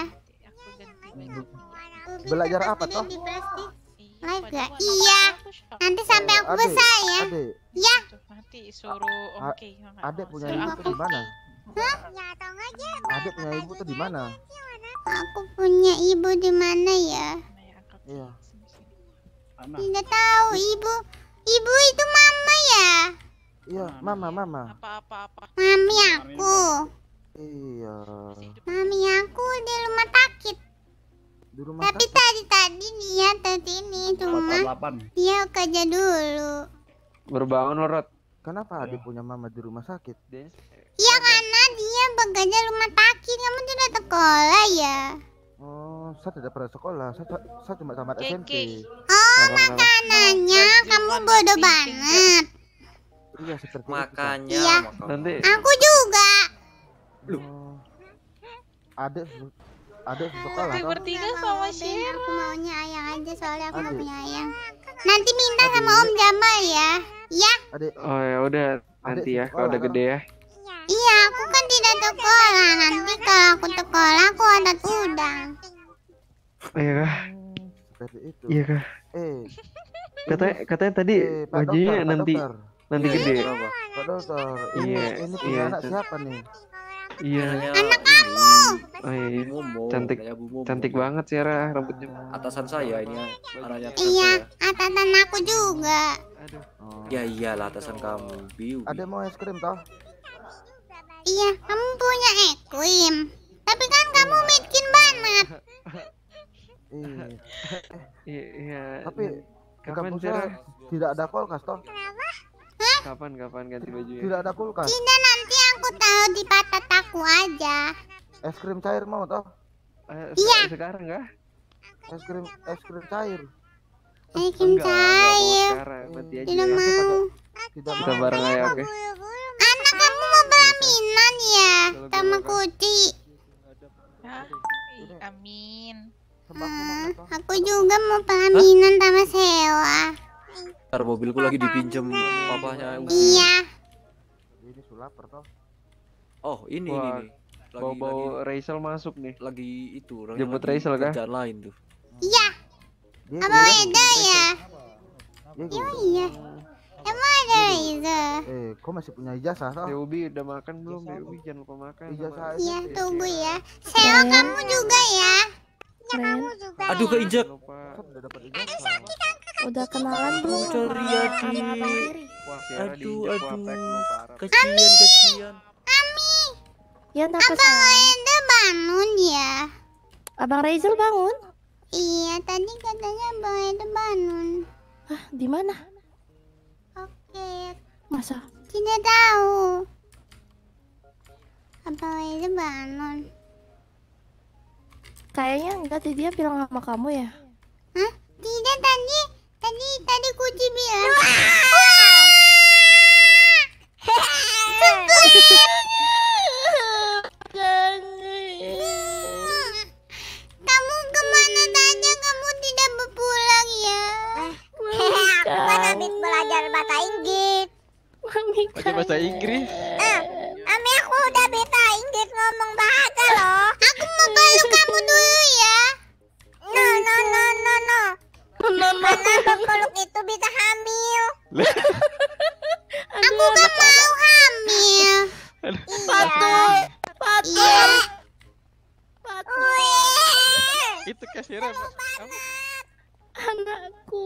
Belajar apa toh? Live gak? Iya. Nanti sampai aku besar ya. Adek. Ya. Nanti suruh Oke. Adek punya ibu tuh di mana? Hah? Adek punya ibu tuh di mana? Aku punya ibu di mana ya? Iya. Tidak tahu ibu. Ibu itu mama ya? Iya, mama. Apa. Mami aku. Iya. Mami aku di rumah sakit. Di rumah Tapi tadi dia ini cuma 48. dia kerja dulu. Berbangun Rot. Kenapa adik punya mama di rumah sakit? Iya karena dia bekerja rumah sakit. Kamu tidak sekolah ya? Oh, saya tidak pernah sekolah. Saya cuma tamat SMP. Oh, makanannya kamu bodoh banget. Iya, seperti Makanya. Iya. Nanti Aku juga. Adik sekolah. Tapi bertiga sama Sierra. Aku maunya ayang aja soalnya aku nggak punya ayang. Nanti minta sama Om Jamal ya. Ya. Adik. oh ya udah nanti ya kalau udah gede ya. Iya, aku kan tidak sekolah. Nanti kalau aku sekolah aku adat udang. Iya kah? Seperti itu. Iya kah? Katanya tadi Pak bajunya dokter, nanti Pak dokter. nanti gede. Pak dokter, Iya, ini punya iya, anak siapa nih? Iya. Anak kamu. Oh iya. Cantik banget Sierra rambutnya. Atasan saya ini anaknya atasan Iya, saya. atasan aku juga. Ya iyalah atasan kamu. Biu. Ada mau es krim toh? Iya, kamu punya ekrim. Tapi kan kamu miskin banget. Iya. Tapi di kapan kampus Sierra? saya tidak ada kulkas toh? Kapan ganti bajunya? Tidak ada kulkas. Tidak, nanti aku tahu di patat aku aja. Es krim cair mau toh? Iya. Sekarang kah? Es krim cair. Es krim cair. Tidak mau. Kita bareng aja, oke? Anak kamu mau pelaminan ya sama Kuti. Amin. Aku juga mau pelaminan sama Sewa. Ntar mobilku lagi dipinjam papanya. Iya. Ini sulapper toh? Oh ini Wah, nih. Bau-bau Raisel masuk nih. Lagi itu. Jemput Raisel kah? Kerjaan lain tuh. Iya. Apa beda ya? Iya. Emang ada Reza. Kok masih punya ijazah toh? Ubi udah makan belum? Ubi jangan lupa makan. Ijazah. Iya, tunggu ya. Sewa kamu juga ya. Ya kamu juga. Aduh keinjak. Udah kenalan belum? Cari Wah, Sierra aduh. Kasian. Ami. Ya, apa Abang Reza bangun ya? Abang Razel bangun? Iya, tadi katanya Abang Reza bangun. Hah, di mana? Oke. Masa? Tidak tahu. Abang Reza bangun. Kayaknya enggak, dia bilang sama kamu ya? Hah? Tidak, tadi Kuci bilang. Kamu kemana saja? Kamu tidak berpulang ya? Aku kan habis belajar bahasa Inggris. Pakai bahasa Inggris. Ami, aku udah bisa Inggris ngomong bahasa loh. Aku mau peluk kamu dulu ya. No. Karena peluk itu bisa hamil. Aku gak mau hamil. Patut. Itu Sierra. Anakku.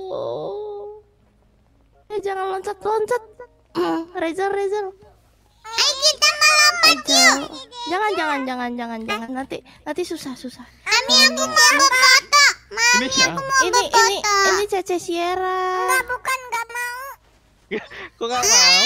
Jangan loncat. Razel. Ayo kita melompat yuk. Jangan. Nanti susah. Ami, aku mau berfoto. Ini siapa? Ini Cece Sierra. Enggak, bukan, enggak mau. Kok gak mau?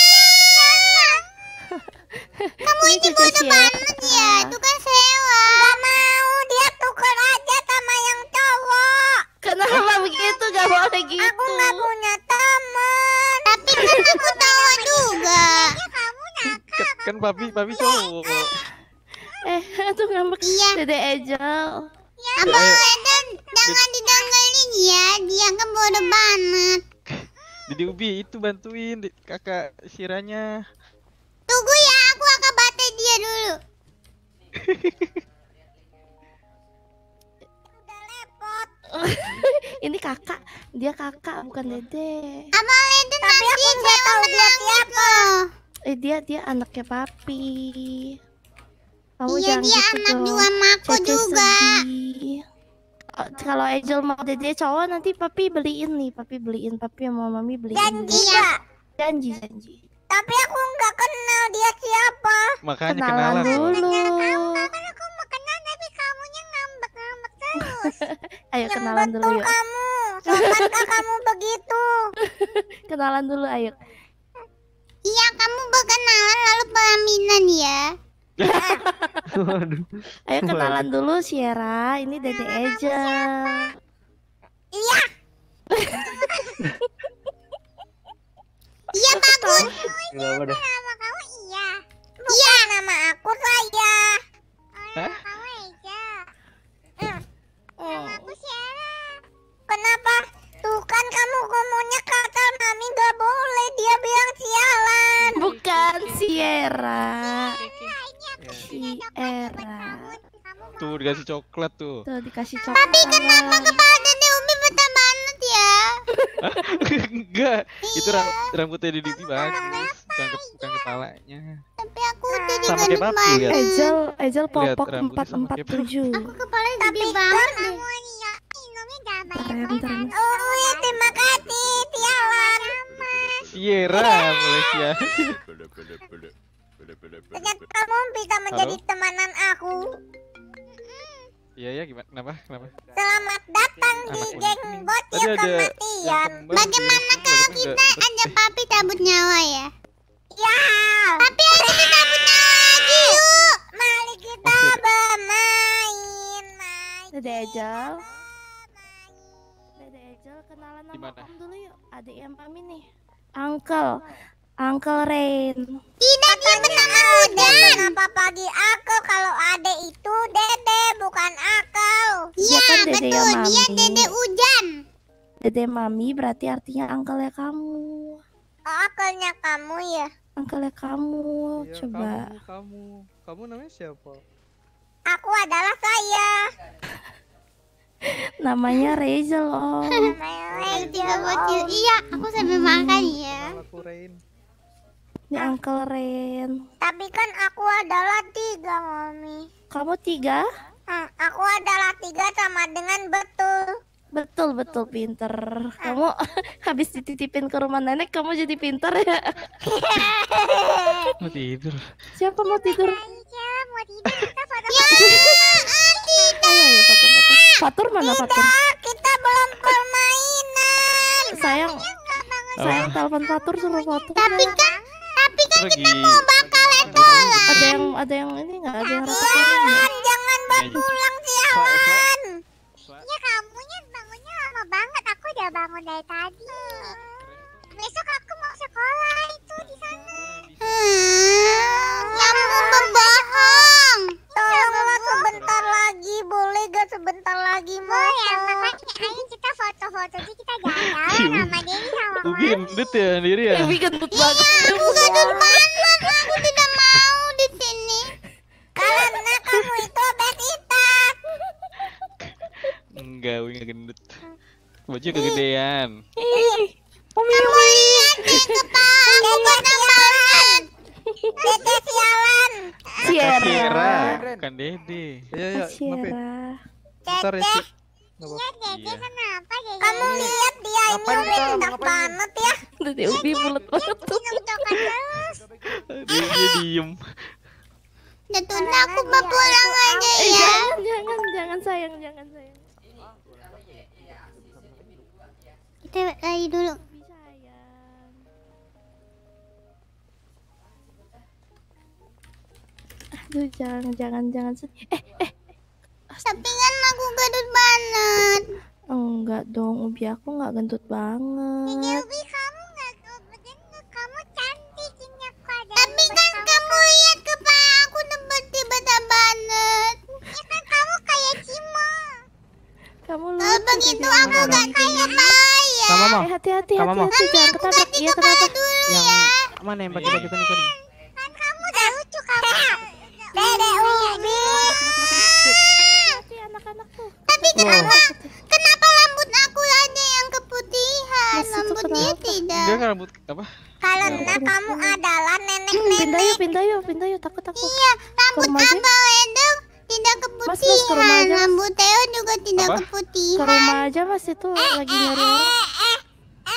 Kamu ini bodoh banget ya. Itu kan Sewa. Enggak mau, dia tukar aja sama yang cowok. Kenapa begitu? Gak boleh gitu. Aku nggak punya teman. Tapi kan aku tahu juga. Kan papi cowok. Tuh ngambek. Iya. Dede Angel. Abang Eden, jangan didengerin ya. Dia kan bodoh banget. Didi Ubi itu bantuin kakak Sierranya. Tunggu ya, aku akan batai dia dulu. Ini kakak, dia kakak bukan Dede. Abang Eden, tapi aku nggak tahu dia siapa. Dia anaknya papi. Kamu Iya, jangan dia gitu anak dong. juga Mako Cece juga. sedih. Kalau Angel mau Dede cowok nanti papi beliin nih, papi sama mami beliin. Janji ya. Janji. Tapi aku nggak kenal dia siapa. Makanya Kenalan dulu. Kan aku mau kenal tapi kamunya ngambek-ngambek terus. Ayo kenalan dulu yuk. Kamu, sopatkah kamu begitu? Kenalan dulu ayo. Iya, kamu berkenalan lalu pelaminan ya. Ayo kenalan dulu Sierra, ini Dede Eja. Iya. Iya bagus. Kenapa dah? Nama kamu iya. Iya, nama aku Raya. Hah? Kamu Eja. Nama aku Sierra. Kenapa? Tuh kan kamu ngomongnya kakak mami gak boleh. Dia bilang sialan. Bukan Sierra. Sierra. Tuh dikasih coklat tuh. Tuh dikasih coklat. Tapi kenapa kepala Dede Umi besar banget ya? Enggak, itu rambutnya di Divi bagus, bukan kepalanya. Tapi aku udah Sama kayak papi lihat. Ejel popok Lihat rambutnya 447. Aku kepalanya gede banget deh. Keren. Oh ya, terima kasih Tialan. Sierra Malaysia. Ternyata kamu bisa menjadi temanan aku. Iya gimana? Kenapa? Selamat datang di geng bocil kematian. Bagaimana kalau kita ajak papi cabut nyawa ya? Ya. Papi ada cabut nyawa lagi yuk. Mari kita bermain. Dede Ejel. Kenalan nama Gimana? Om dulu yuk. Adik yang Mami nih. Uncle Rain. Tidak, dia bernama Udan. Kenapa pagi aku kalau Ade itu Dede bukan akal? Iya kan Dede betul, ya, Mami. dia Dede Ujan. Dede Mami berarti artinya uncle ya kamu. Oh, akalnya kamu ya? Uncle ya kamu. Coba. Kamu namanya siapa? Aku adalah saya. Namanya Rachel Om. Dia bocil. Iya, aku sambil makan ya. Aku Rain. Ini Uncle Rain. Tapi kan aku adalah 3, Mami. Kamu 3? Aku adalah 3 sama dengan betul. Betul pinter. Kamu habis dititipin ke rumah nenek kamu jadi pinter ya. Mau tidur. Siapa mau tidur? Mau tidur kita foto. Ayo foto-foto. Fatur mana Fatur? Kita belum permainan. Sayang telepon Fatur suruh foto. Tapi kan kita Lagi. mau bakal etolan. Ada yang ini nggak ada yang rata-rata? Jangan berpulang sialan. Ya kamunya bangunnya lama banget. Aku udah bangun dari tadi. Besok aku mau sekolah itu di sana. Kamu berbohong. Tolonglah sebentar lagi, boleh gak sebentar lagi mau? Ya makanya ayo kita foto-foto aja, kita jalan sama Dewi sama Ubi gendut ya sendiri ya. Ubi gendut banget. Aku gendut banget, aku tidak mau di sini. Karena kamu itu obesitas. Enggak, Ubi nggak gendut. Baju kegedean. Kamu lihat deh kepala aku botak banget. Dede sialan. Sierra, bukan Dede. Iya, Sierra. Bentar ya, Ci. Iya Dede kenapa Dede? Kamu lihat dia ini obesitas banget ya. Dede Ubi bulat banget tuh. Minum coklat terus. Dia diem. Tunda aku pulang aja ya. Jangan sayang. Kita lagi dulu. Aduh jangan sedih. Tapi kan aku gendut banget. Enggak dong, Ubi aku nggak gendut banget. Ubi kamu nggak gendut, kamu cantik ini aku ada. Tapi kan kamu lihat kepala aku tiba-tiba banget. Ya kan kamu kayak Cimo. Kamu Kalau begitu aku gak kayak Maya. Kamu mau? Hati-hati Kamu mau? jangan ketabrak. Iya ketabrak. Yang mana yang pakai baju kuning-kuning? Kan kamu udah lucu kamu. Dede Ubi. Anak-anak tuh. Tapi kenapa rambut aku ada yang keputihan? Rambut dia tidak. Enggak rambut apa? Karena kamu adalah nenek-nenek. Pindah yuk, takut. Iya, rambut abang Edo tidak Mas, ke rumah keputihan. aja, Mas. Rambut Theo juga tidak Apa? keputihan. Ke rumah aja Mas itu lagi nyari orang.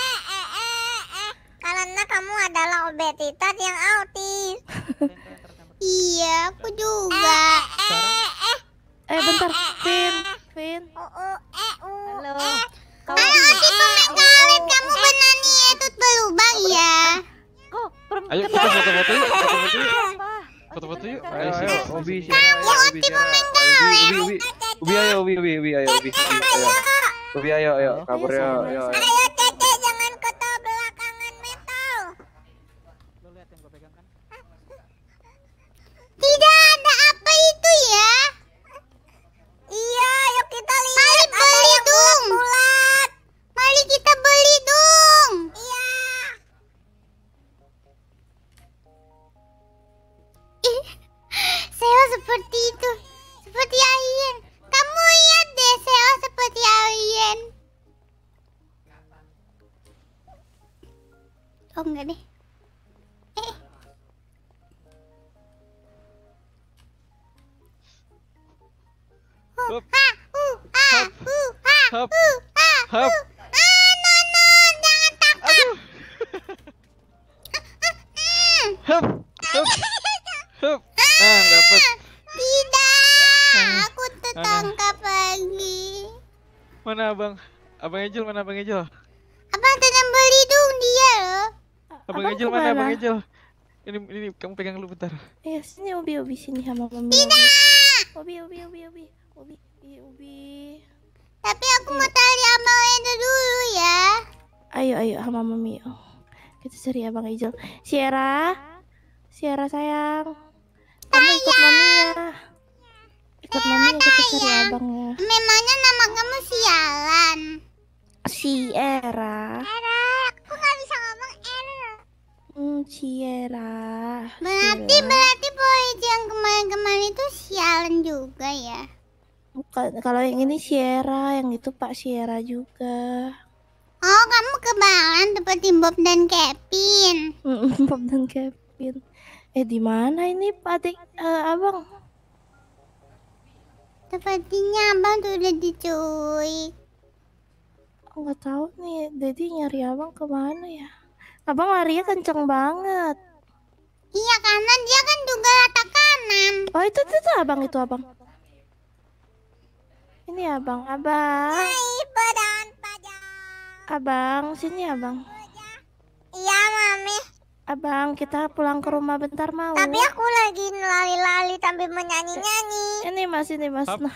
Karena kamu adalah obesitas yang autis. Iya, aku juga. Bentar, Vin. Halo, si pemekaret, kamu benar nih etut berubah ya? Ayo kita foto-foto yuk. Foto-foto yuk. Ayo sih. Ubi, Kamu si pemekaret. Ubi ayo, Ubi ayo, Ubi ayo, kabur ayo. Ayo Cece, jangan kota belakangan metal. Tidak ada apa itu ya? Iya, yuk kita lihat. Mari beli dong. Mari kita beli dong. Iya. Sewa seperti itu, seperti alien. Kamu lihat deh, Sewa seperti alien. Oh enggak deh. Hop. Jangan takut. Hop. Dapat. Tidak, aku tertangkap lagi. Mana Abang? Abang Angel mana Abang Angel? Abang tenang beli dong dia loh. Abang Angel mana Abang Angel? Ini kamu pegang dulu bentar. Iya, sini Ubi sini sama Mami. Tidak. Ubi. Tapi aku mau cari Abang Angel dulu ya. Ayo sama Mami. Kita cari Abang Angel. Sierra sayang. Kamu ikut Mami ya. Ikut Mami ya, kita cari Abang ya. Memangnya nama kamu sialan? Sierra. Aku nggak bisa ngomong error. Sierra. Berarti polisi yang kemarin itu sialan juga ya? Bukan, kalau yang ini Sierra, yang itu Pak Sierra juga. Oh, kamu kebalan seperti Bob dan Kevin. Bob dan Kevin. Di mana ini Pak Abang? Sepertinya Abang sudah diculik. Nggak tahu nih, Dedi nyari Abang kemana ya? Abang larinya kenceng banget. Iya, karena dia kan juga rata kanan. Oh, itu Abang, itu Abang. Ini Abang. Abang, sini Abang. Iya, Mami. Abang, kita pulang ke rumah bentar mau. Tapi aku lagi lali-lali sambil menyanyi-nyanyi. Ini Mas. Nah.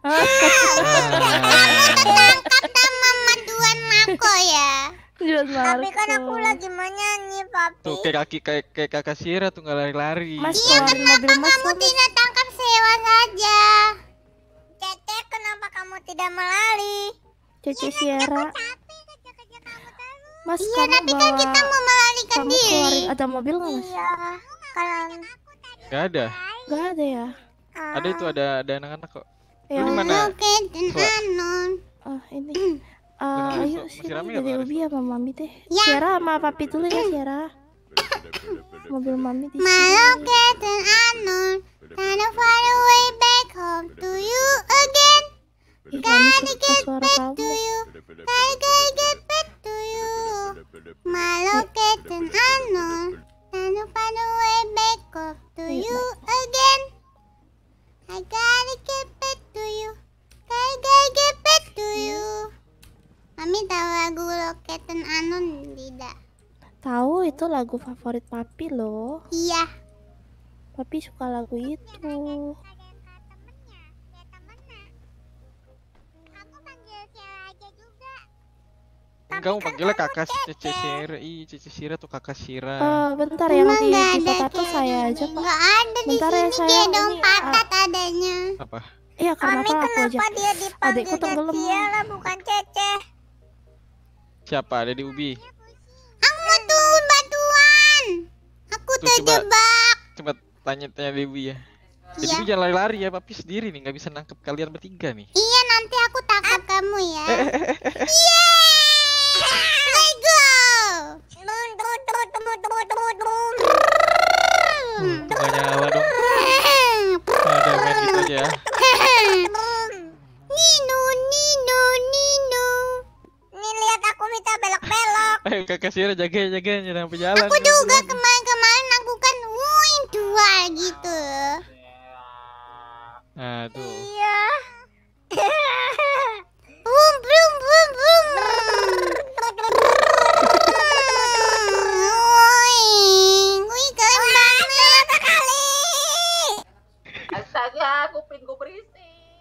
Ketangkap sama Maduan Mako ya. Tapi kan aku lagi menyanyi, Papi. Tuh kayak kakak Sierra tuh nggak lari-lari. Mas, iya, kenapa kamu tidak tangkap Sewa saja? Cece, kenapa kamu tidak melari? Cece Sierra. Mas, iya, tapi kan kita mau melarikan diri. Keluarin, ada mobil nggak, Mas? Iya, kalau nggak ada. Nggak ada ya? Ada itu, ada anak-anak kok. Ya, di mana? Ini. Ayo sini dari Ubi sama Mami deh. Ya. Sierra sama Papi dulu ya, Sierra. Mobil Mami di sini. Maloket dan Anon, kinda far away back home to you again. Gotta get back to you, gotta get back to you. Maloket dan Anon, kinda far away back home to you again. I gotta get back to you, gotta get back to you. Mami tahu lagu Loket dan Anon tidak? Tahu, itu lagu favorit Papi loh. Iya. Papi suka lagu itu. Kamu panggilnya kakak Cece Sierra. Cece Sierra tuh kakak Sierra. Bentar yang di foto saya aja, Pak. Nggak ada di bentar sini, ya, saya dia dong ini, patat adanya. Apa? Iya, karena Mami, aku aja. kenapa dia dipanggil Adekku tenggelam. Sierra bukan Cece? Siapa? Ada di Ubi. Aku mau turun batuan. Aku Tuh, terjebak. Coba tanya di Ubi ya. Jadi Iya. Ubi jangan lari-lari ya, Papi sendiri nih, nggak bisa nangkep kalian bertiga nih. Iya, nanti aku tangkap kamu ya. Yeay! Let's go! Nggak nyala dong. Ada main gitu aja ya. Nino. Nih lihat aku minta belok-belok. Ayo kakak Sierra jagain jangan sampai jalan. Aku juga kemarin aku kan luar gitu loh. Nah, tuh. Iya. Bum bum bum bum. Woi, keren banget sekali. Astaga, kupingku berisik.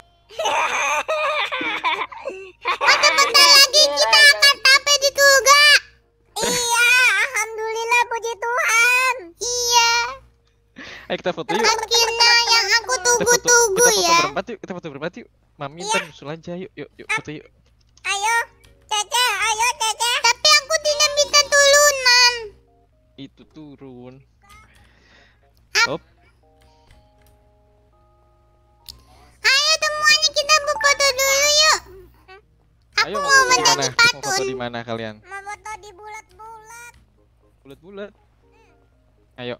Bentar lagi kita akan sampai di surga. Iya, alhamdulillah, puji Tuhan. Iya. Ayo kita foto yuk. Akhirnya yang aku tunggu-tunggu ya. Kita foto berempat yuk. Mami ntar nyusul aja, yuk foto yuk. Ayo, Caca, ayo Caca. Tapi aku tidak bisa turunan. Itu turun. Hop. Ayo semuanya kita berfoto dulu yuk. Ayo mau foto di mana kalian? Mau foto di bulat-bulat. Bulat-bulat. Ayo.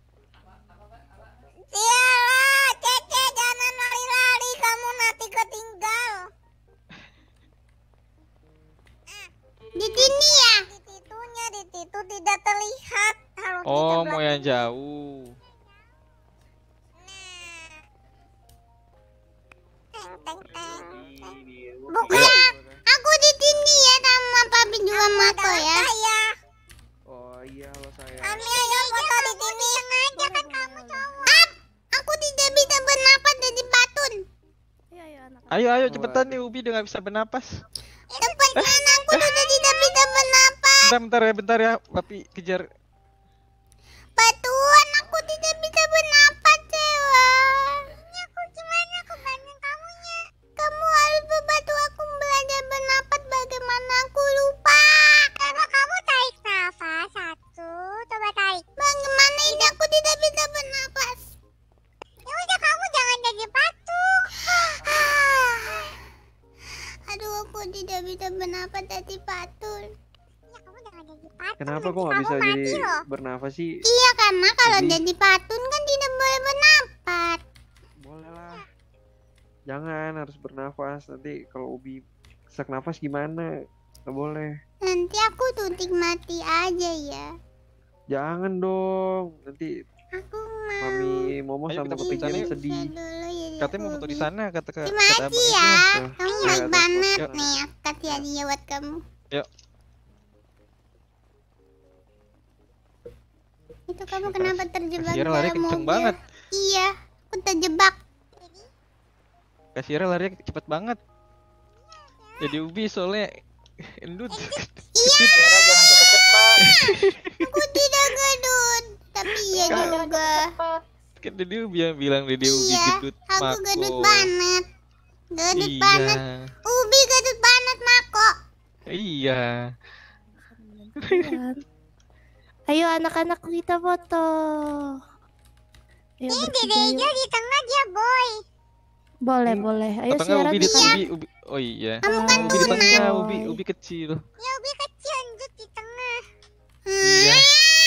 Iyalah, Cece jangan lari-lari, kamu nanti ketinggal. Di sini ya? Di titunya, di titu tidak terlihat. Oh, mau yang jauh. Bukan, aku di sini ya sama Papi juga Mato ya. Oh iya, halo sayang. Kami ayo foto di sini. Sengaja kan kamu cowok. Aku tidak bisa bernapas dari batun. Ayo cepetan nih, Ubi udah gak bisa bernapas. Cepetan, aku sudah tidak bisa bernapas. Bentar ya, Papi kejar. Batuan, aku tidak bisa bernapas, Cewa. Aku gimana aku bangun kamunya? Kamu harus membantu aku belajar bernapas, bagaimana aku lupa. Coba kamu tarik nafas, satu, coba tarik. Bagaimana ini aku tidak bisa bernapas? Ya udah, kamu jangan jadi patung. Aduh, aku tidak bisa bernapas dari patung. Kenapa kok nggak bisa jadi bernafas sih? Iya, karena kalau jadi patun kan tidak boleh bernafas. Boleh lah. Jangan, harus bernafas. Nanti kalau Ubi sesak nafas gimana? Nggak boleh. Nanti aku tutik mati aja ya. Jangan dong. Nanti aku mau. Mami Momo sama Papi Jam sedih. Katanya mau foto di sana, kata terima kasih ya. Kamu baik banget nih. Aku kasih hadiah buat kamu. Yuk. Itu kamu kenapa terjebak Kasira lari kenceng banget. Iya, aku terjebak. Kasira lari cepet banget. Jadi Ubi soalnya endut. Iya. Jangan cepet-cepet. Aku tidak gendut, tapi iya juga. Kan Dede Ubi yang bilang Dede Ubi gendut. Aku gendut banget. Gendut banget. Ubi gendut banget, Mako. Iya. Ayo anak-anak kita foto. Ini Dede hijau di tengah dia, boy. Boleh. Ayo siaran Ubi. Oh iya. Kamu kan Ubi di tengah, Ubi kecil. Ya, Ubi kecil, Anjut di tengah. Iya.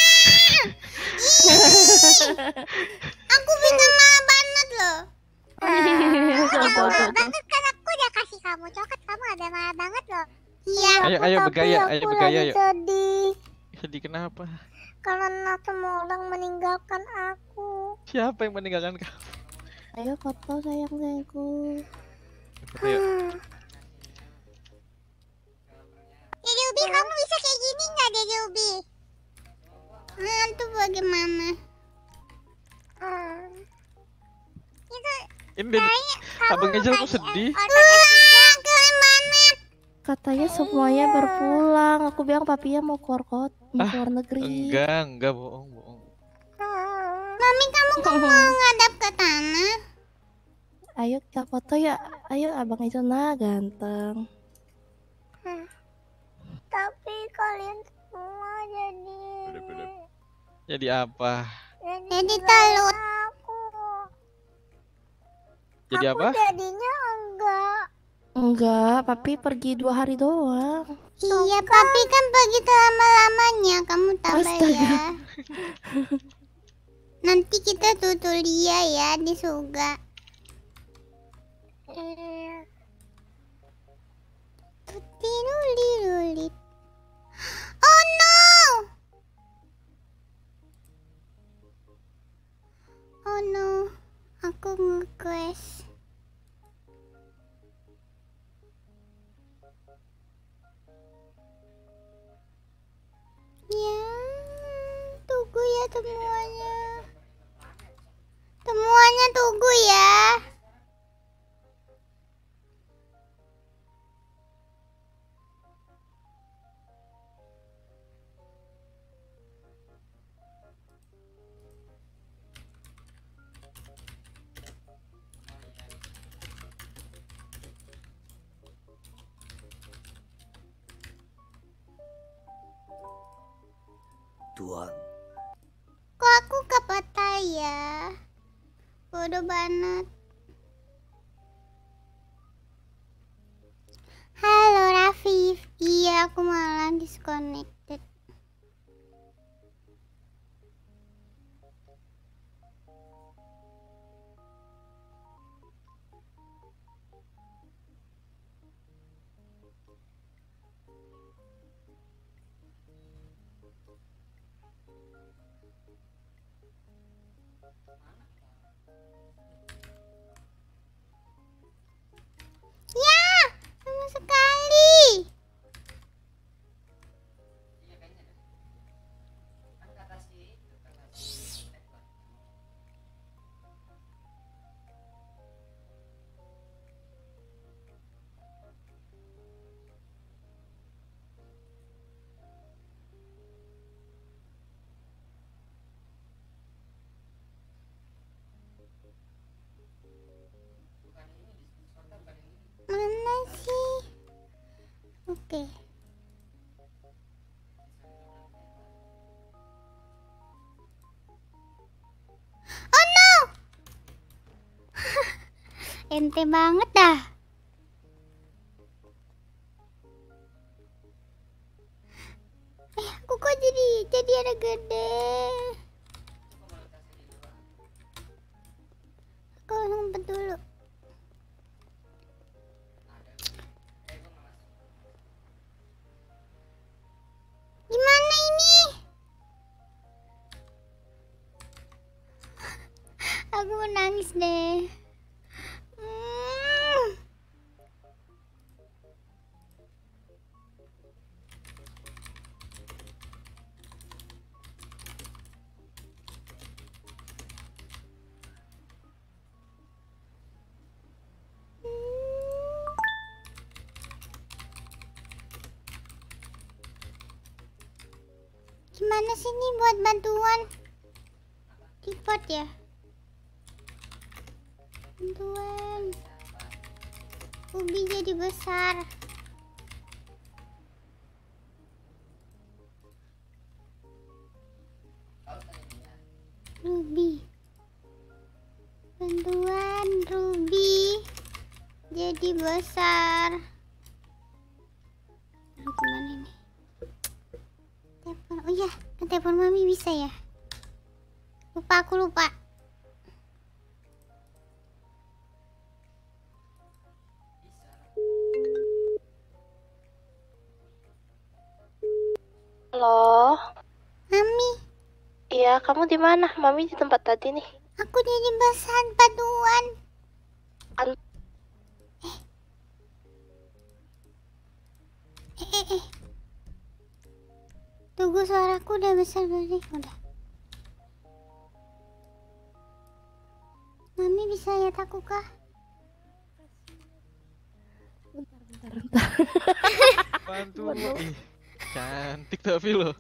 Aku bisa marah banget loh. Marah banget kan aku udah kasih kamu coklat, kamu ada marah banget loh. Iya. Ayo bergaya, yuk. Sedih. Sedih kenapa? Karena semua orang meninggalkan aku. Siapa yang meninggalkan kamu? Ayo foto sayangku. Ayo. Dede Ubi, kamu bisa kayak gini nggak, Dede Ubi? Itu bagaimana? Itu. Ini Abang Angel kok sedih? Keren banget. Katanya semuanya berpulang. Aku bilang papinya mau keluar negeri. Enggak, bohong. Mami, kamu kok mau ngadap ke tanah? Ayo kita foto ya. Ayo Abang Angel ganteng. Tapi kalian semua jadi apa? Jadi talut. Jadi apa? Jadinya Enggak, papi pergi 2 hari doang. Iya, papi kan pergi selama-lamanya. Kamu tambah ya. Nanti kita tutul dia ya di surga. Tulilulit. Oh no! request. Ya, tunggu ya temuannya. Temuannya tunggu ya. Tuan, Kok aku kepatah ya? Bodoh banget. Halo Rafif. Iya, aku malah disconnected. Ya, sama sekali. Mana sih? Oke. Oh no! Ente banget dah. Aku kok jadi ada gede. Aku ngumpet dulu. Gimana ini? Aku mau nangis deh. Gimana sih ini buat bantuan? Report ya? Bantuan. Ubi jadi besar. Ruby. Bantuan Ruby jadi besar. Aduh, gimana ini? Telepon. Oh iya, telepon mami bisa ya? Aku lupa. Halo, Mami. iya kamu di mana? Mami di tempat tadi nih. Aku jadi besar paduan. Tunggu, suaraku udah besar berarti. Udah. Mami bisa lihat aku kah? Bentar. Bantu. Ih, cantik tapi lo.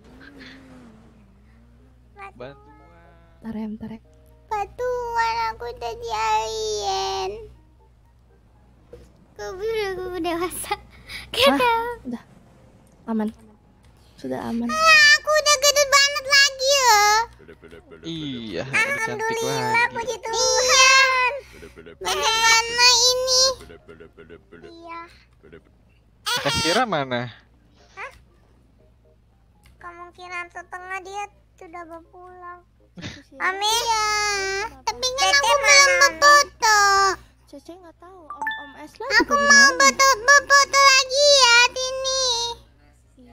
Bantu. Bentar ya. Bantuan, aku jadi alien. Aku dewasa. Udah aman. Sudah aman. Aku udah gendut banget lagi ya. Iya, udah cantik lagi. Puji Tuhan. Bagaimana ini? Iya. Kira mana? Kemungkinan setengah dia sudah berpulang. Amin ya. Tapi kan aku belum berfoto. Cece nggak tahu Om S lagi. Aku mau berfoto lagi ya, Tini. Iya.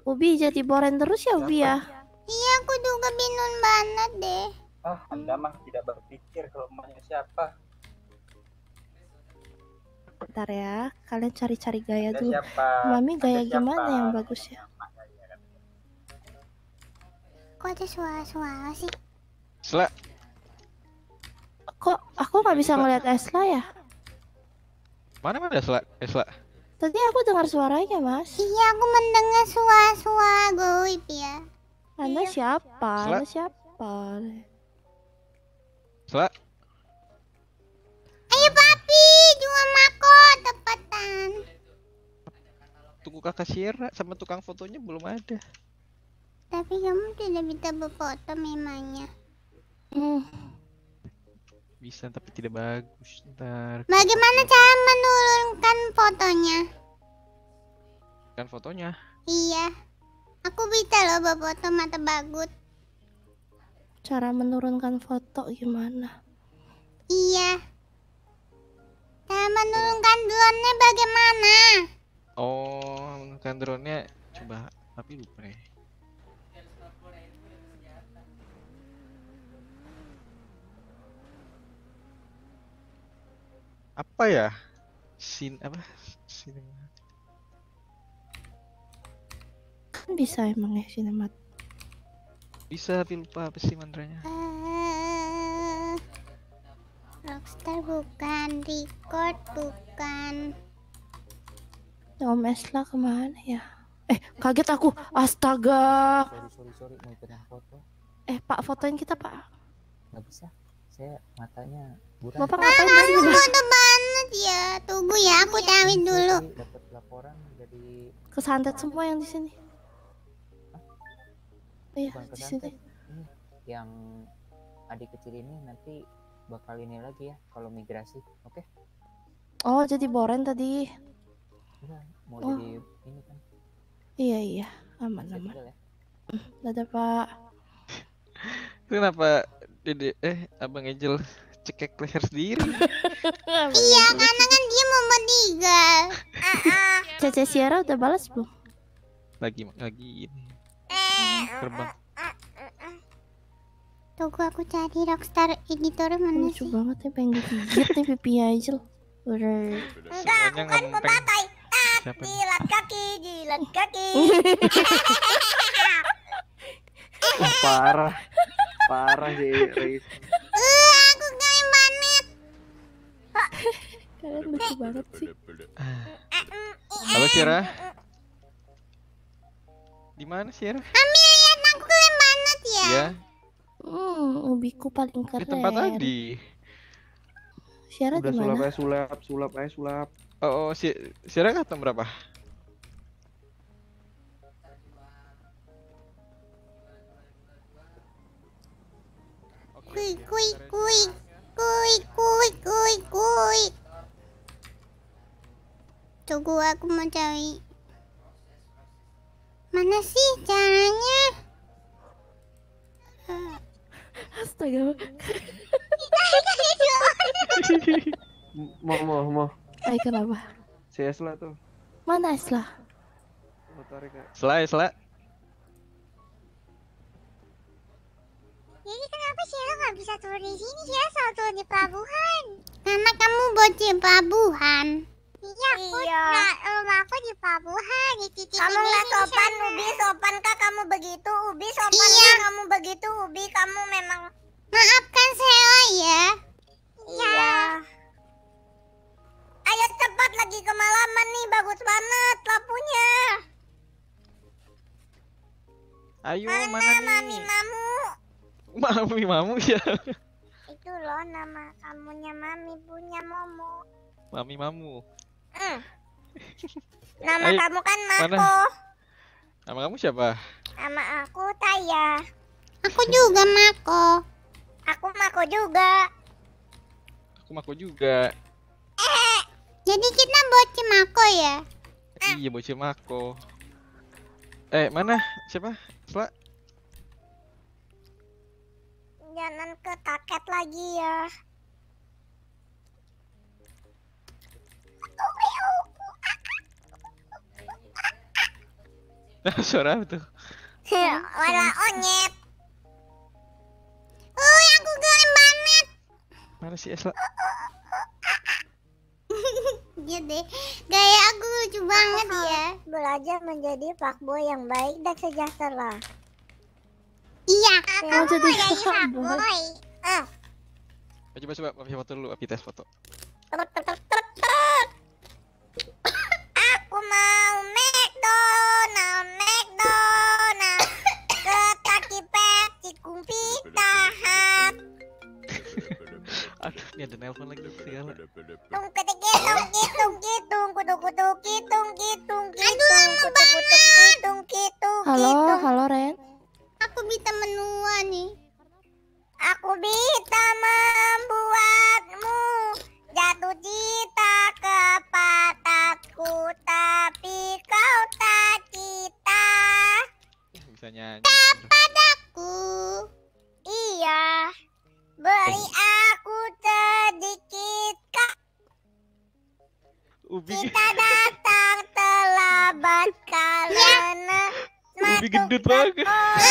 Ubi jadi boren terus ya Ubi ya? Iya, aku juga bingung banget deh. Anda mah tidak berpikir kalau emaknya siapa. Bentar ya, kalian cari-cari gaya Anda dulu. siapa? Mami gaya Anda gimana siapa? yang bagus ya? Kok ada suara-suara sih? Sela. Kok aku nggak bisa ngeliat Esla ya? Mana Sela? Esla. Tadi aku dengar suaranya, Mas. Iya, aku mendengar suara-suara goib ya. Anda siapa? Sela. Anda siapa? Sela. Ayo papi, jual mako tepatan. Tunggu kakak Sierra sama tukang fotonya belum ada. Tapi kamu tidak bisa berfoto memangnya. Bisa tapi tidak bagus. Ntar. Bagaimana cara menurunkan fotonya? Kan fotonya. Iya, aku bisa loh berfoto mata bagut. Cara menurunkan foto gimana? Iya. Cara menurunkan drone-nya bagaimana? Oh, menurunkan drone-nya coba tapi lupa deh. Apa ya? Apa? Kan bisa emang ya sinemat. Bisa tapi lupa apa sih mantranya? Rockstar bukan, record bukan. Om Esla kemana ya? Kaget aku. Astaga. Sorry, mau ikutan foto. Pak, fotoin kita, Pak. Nggak bisa, saya matanya buram. Bapak ngapain di sini? Foto banget ya. Tunggu ya, aku cari dulu. Dapat laporan dari Kesantet semua yang di sini. Iya, bukan di sini. kesantet. Ini yang adik kecil ini nanti bakal ini lagi ya kalau migrasi, oke? Oh, jadi boren tadi. Enggak, mau Oh. jadi ini kan. Iya, aman. Bisa tinggal ya. Dadah, Pak. Kenapa Dede Abang Angel cekek leher sendiri? Iya, karena kan dia mau meninggal. Cece Sierra udah balas belum? Lagi ini. Terbang. Tunggu aku cari Rockstar editor mana Lucu sih? banget ya, pengen digigit nih pipinya Angel. Udah. Enggak, aku kan pematai. Jilat kaki, jilat kaki. Parah sih Reis. Aku kayak banget. Kalian lucu banget sih. Halo Sierra. Di mana Sierra? Ami lihat aku keren banget ya. Iya. Ubiku paling keren. Di tempat tadi. Sierra di mana? Sulap. Oh, Sierra kata berapa? Kui. Tunggu aku mau cari. Mana sih caranya? Astaga. Mau. Kenapa? Si Esla tuh. Mana Esla? Mau tarik ya? Sela. Jadi kenapa Sheila nggak bisa turun di sini? Sheila selalu turun di pelabuhan. Karena kamu bocil pelabuhan. Iya, rumah aku di pelabuhan. Di titik kamu nggak sopan, Ubi. Sopankah kamu begitu, Ubi? Sopankah kamu begitu, Ubi? Kamu memang... Maafkan Sheila ya. Iya. Ayo cepat, lagi kemalaman nih. Bagus banget lampunya. Ayo mana nih? Mami Mamu. Mami Mamu ya. Itu loh nama kamunya Mami punya Momo. Mami Mamu. Nama Ayo, kamu kan Mako. mana? Nama kamu siapa? Nama aku Taya. Aku juga Mako. Aku Mako juga. Aku Mako juga. Jadi kita bocil Mako ya? Iya bocil Mako. Mana? Siapa? Sela? Jangan ketaket lagi ya. Suara apa tuh? Wala onyet. Aku keren banget. Mana sih Esla? Dia deh, gaya aku lucu banget ya. Belajar menjadi fuckboy yang baik dan sejahtera. Iya, kamu jadi jadi fuckboy. fuckboy. Coba Api foto dulu, Api tes foto. Aku mau McDonald, Kentucky Fried Chicken Pizza Hut. Aduh, ini ada nelpon lagi segala. Halo Ren. Aku bisa menua nih. Aku bisa membuatmu jatuh cinta kepadaku, tapi kau tak cinta Bisa nyanyi. kepadaku. Iya, beri aku sedikit Ubi. Kita datang terlambat karena Ubi gendut banget.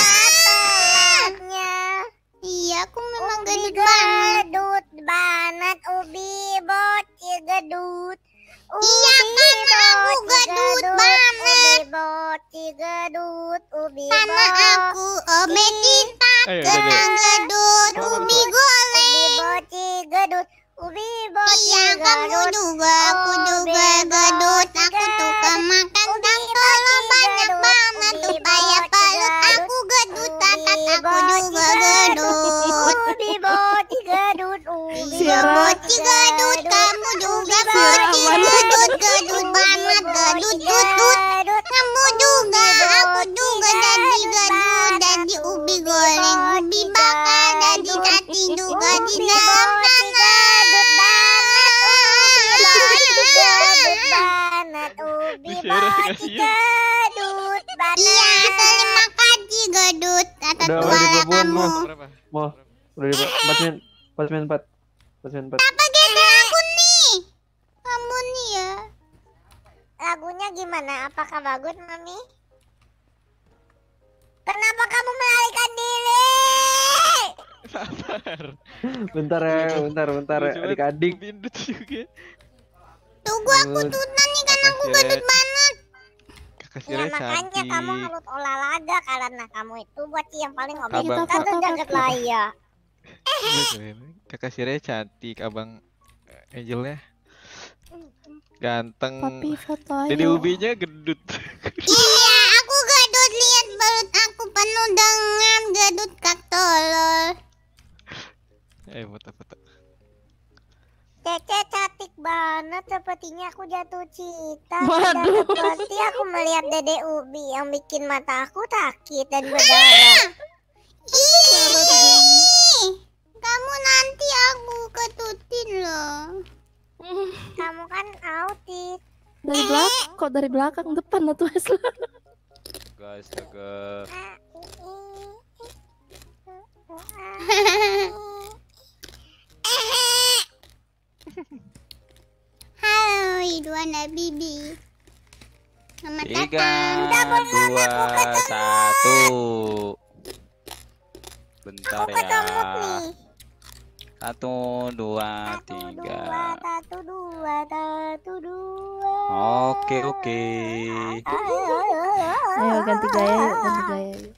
Iya, aku memang gedut banget. Ubi bocil gedut. Iya, karena aku gedut banget. Ubi bocil gedut. Karena aku cinta gedut. Ubi goreng. Ubi bocil gedut. Ubi bocil iya, kamu juga. Aku juga gedut. Aku suka makan tolong banyak banget supaya perut aku gedut. Tatat aku juga gedut. Ubi bocil gedut. Ubi bocil gedut. Kamu juga bocil gedut. Gedut banget. Gedut gedut. Kamu juga. Aku juga jadi gedut. Jadi ubi goreng. Ubi bakar. Jadi hati juga di dalam tanah. Iya, terima kasih gedut atas suara kamu. Mau, udah di 4. Apa geser aku nih? Kamu nih ya. Lagunya gimana? Apakah bagus, Mami? Kenapa kamu melarikan diri? Sabar. Bentar ya, adik-adik. Tunggu aku tutan nih karena aku gedut banget. Ya makanya kamu harus olahraga karena kamu itu buat yang paling objek atau jagat raya. Kakak Sire cantik, abang Angelnya ganteng. Papi foto Dede Ubinya gedut. Iya, aku gedut, lihat perut aku penuh dengan gedut kak tolol. Foto. Cece cantik banget, sepertinya aku jatuh cinta. Tidak seperti aku melihat Dede Ubi yang bikin mata aku sakit dan berdarah. Kamu nanti aku ketutin loh. Kamu kan autis. Dari belakang depan tuh Esla. Astaga. Halo Ridwana Bibi. Selamat 3, datang. 2, 1. Bentar ya. 1, 2, 3. 1, 2. Oke. Ayo ganti gaya yuk.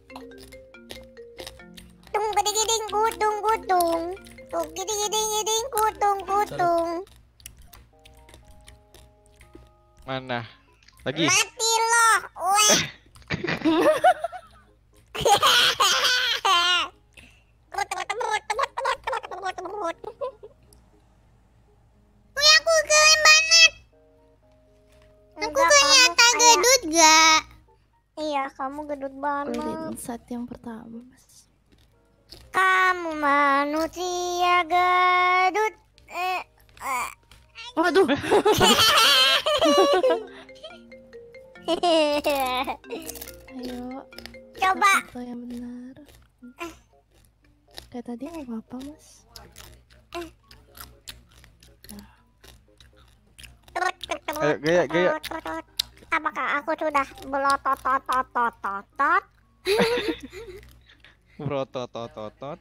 Tung giding kutung. Tung giding kutung. Mana? Lagi? Mati loh. Weh. Wih, aku keren banget. Aku kelihatan gedut gak? Iya, kamu gedut banget. Saat yang pertama Mas. Kamu manusia gedut. Waduh. Ayo. Coba. Foto yang benar. Kayak tadi nggak apa-apa Mas. Ayo gaya. Apakah aku sudah belotot? Brototototot.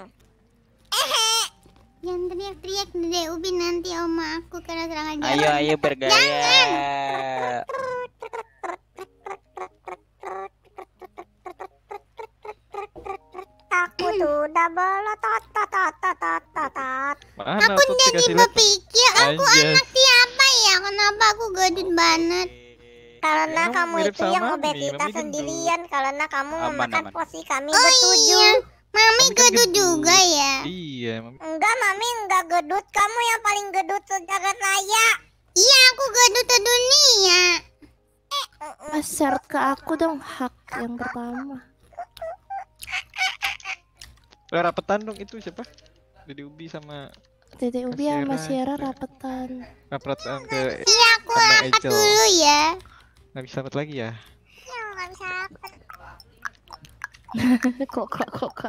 Jangan teriak-teriak Dede Ubi, nanti oma aku kena serangan jantung. Ayo bergaya. Aku sudah belotot. Mana Aku jadi berpikir aku anak siapa ya? Kenapa aku gendut banget? Karena Ya, kamu mirip itu yang sama Mami. obesitas Mami gendut. sendirian. Karena kamu Aman, memakan aman. porsi kami bertujuh. Mami Mami kan gendut gendut. juga ya? Iya, Mami. Enggak, Mami enggak gendut. Kamu yang paling gendut sejagat raya. Iya, aku gendut sedunia. Share ke aku dong hak yang pertama. Rapetan dong itu siapa? Dede Ubi sama Dede Ubi sama Sierra rapetan. rapetan ke Iya, aku sama rapat Angel. dulu ya. Nggak bisa rapet lagi ya? Nggak bisa rapat. Kok.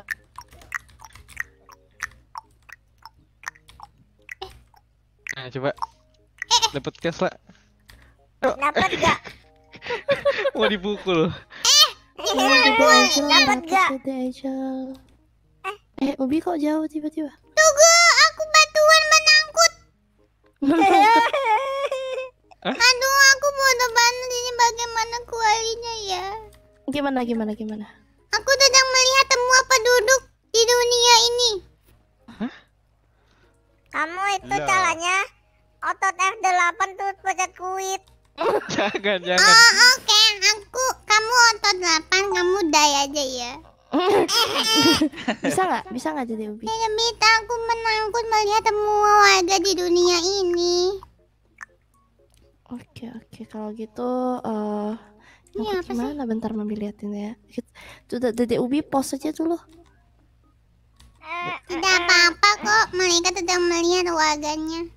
Nah, coba. Dapat cash lah. Dapat gak? Mau dipukul. Dapat gak? Dede Angel. Ubi kok jauh tiba-tiba? Tunggu, aku bantuan menangkut. Aduh, aku bodoh banget, ini bagaimana kualinya ya? Gimana? Aku sedang melihat semua penduduk di dunia ini. Kamu itu Lah. caranya otot F8 terus pencet quit. Jangan. Oke, kamu otot 8, kamu die aja ya. Bisa nggak Dede Ubi? Minta aku menangkut melihat semua warga di dunia ini. Oke, kalau gitu nyangkut gimana? Bentar Mami liatin ya. Sudah Dede Ubi pause aja dulu. Tidak apa-apa kok, mereka sedang melihat warganya.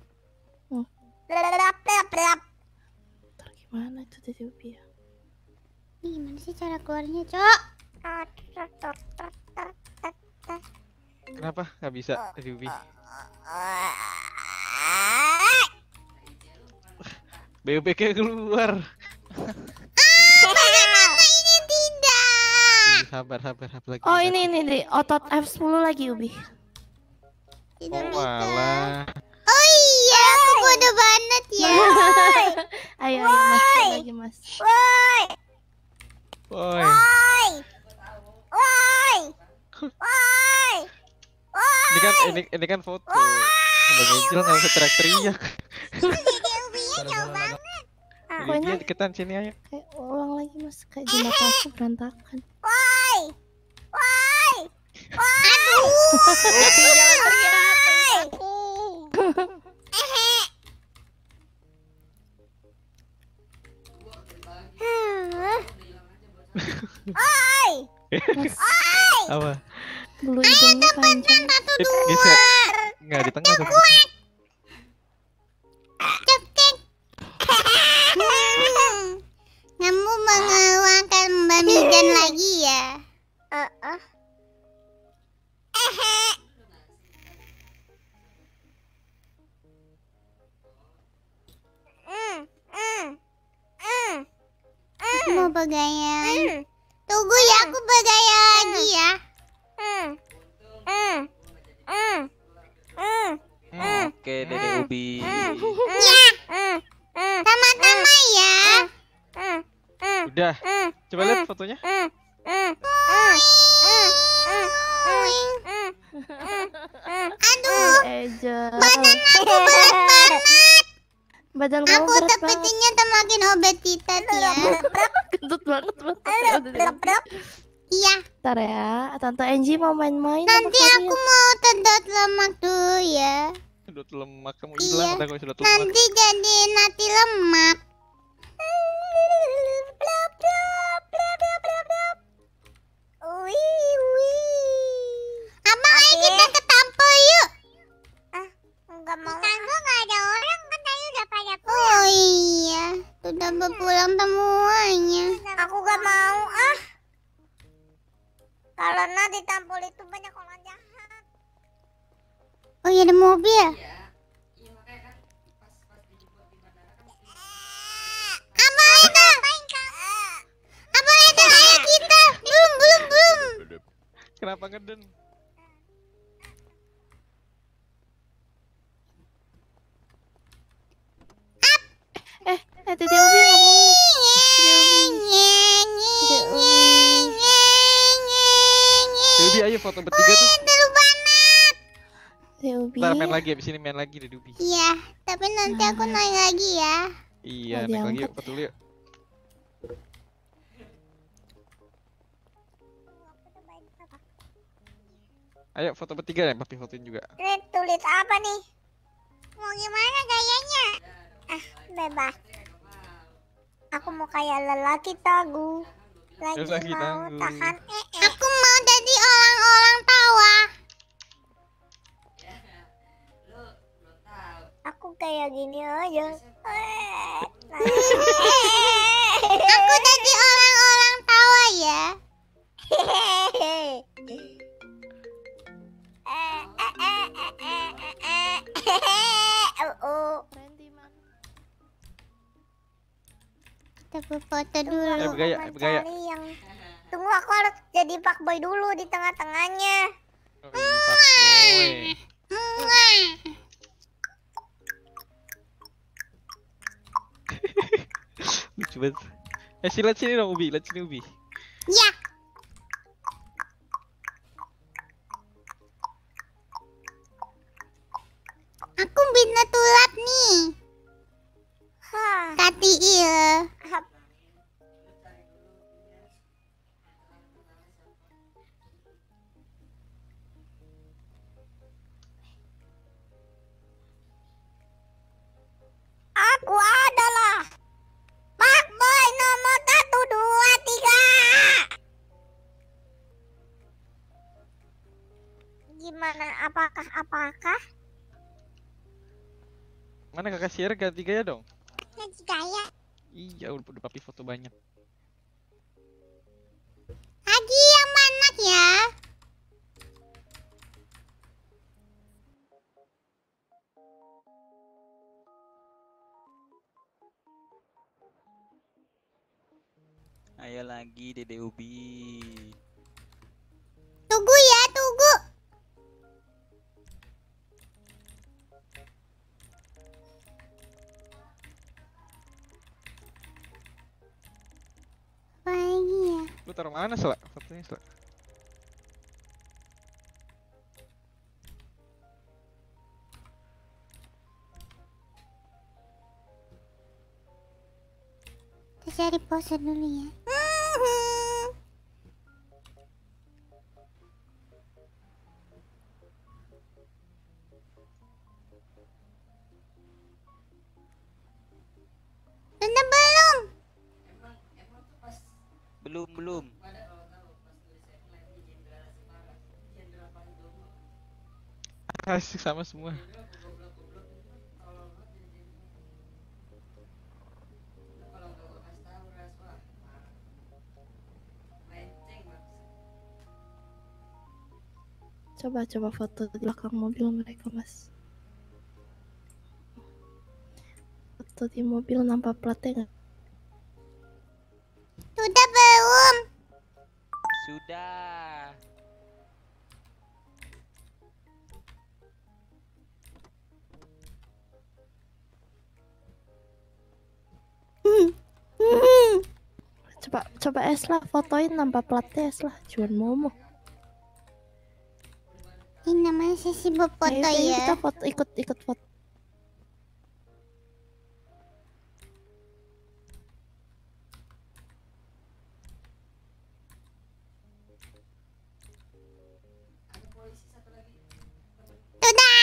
Gimana itu Dede Ubi ya? Ini gimana sih cara keluarnya, Cok? Kenapa nggak bisa Dede Ubi? BUBK keluar. Bagaimana ini tidak? Sabar lagi. Oh ini deh otot F10 lagi Ubi. Tidak Oh malah. Oh iya, aku bodoh banget ya. Ayo Mas, lagi Mas. Woi. Ini kan foto. Abang Angel nggak usah teriak-teriak. Dia deketan sini ayo. Kayak ulang lagi Mas, kayak di mata aku berantakan. Aduh. Jangan teriak. Apa? Bulu hidungnya panjang. Bisa. Nggak di tengah tuh. Kamu mengeluarkan Mbak Mijan lagi ya? Aku mau bergaya. Tunggu ya, aku bergaya lagi ya. Oke, Dede Ubi. Sama-sama ya. Udah. Coba lihat fotonya. Aduh, badan aku berat banget. Badan kamu Aku berat banget. sepertinya semakin obesitas ya. Gendut banget. Iya. Ntar ya, Tante Angie mau main-main. Nanti aku mau sedot lemak dulu ya. Sedot lemak kamu hilang ada kalau sedot lemak. Nanti jadi nasi lemak. Abang, ayo kita ke tampil yuk. Enggak mau. Tangga nggak ada orang kan tadi udah pada pulang. Oh iya, sudah berpulang semuanya. Aku gak mau ah. Karena di tampil itu banyak orang jahat. Oh iya, ada mobil. Abang itu. Sierra apa ngeden? Tete Ubi nggak boleh. Tete Ubi ayo foto bertiga tuh. Tete Ubi. Ntar main lagi, abis ini main lagi Tete Ubi. Iya, tapi nanti aku naik lagi ya. Iya, naik lagi yuk, foto dulu yuk. Ayo foto bertiga ya, papi fotoin juga. Tulis apa nih? Mau gimana gayanya? Bebas. Aku mau kayak lelaki tagu. Lagi Lelaki mau tahu. tahan Aku mau jadi orang-orang tawa. Aku kayak gini aja. Aku jadi orang-orang tawa ya. Kita foto dulu. Bergaya, bergaya. Yang... Tunggu, aku harus jadi fuckboy dulu di tengah-tengahnya. Lucu banget. Lihat sini dong Ubi, lihat sini Ubi. Ya. Aku bina tulap nih. Kati iya. Aku adalah fuckboy nomor 1, 2, 3. Gimana? Apakah? Mana kakak Sierra ganti gaya dong? Ganti gaya. Iya, udah papi foto banyak. Lagi yang banyak ya. Ayo lagi Dede Ubi. Tunggu ya, tunggu. Lagi ya. Lu taruh mana Sela? Fotonya Sela. Kita cari pose dulu ya. Sudah belum? Belum. Asik sama semua. Coba foto di belakang mobil mereka, Mas. Foto di mobil nampak platnya nggak? Sudah belum? Sudah. Coba Esla fotoin nampak platnya Esla, Juan Momo. Ini namanya sesi berfoto Ayo, ya. kita foto, ikut foto. Sudah.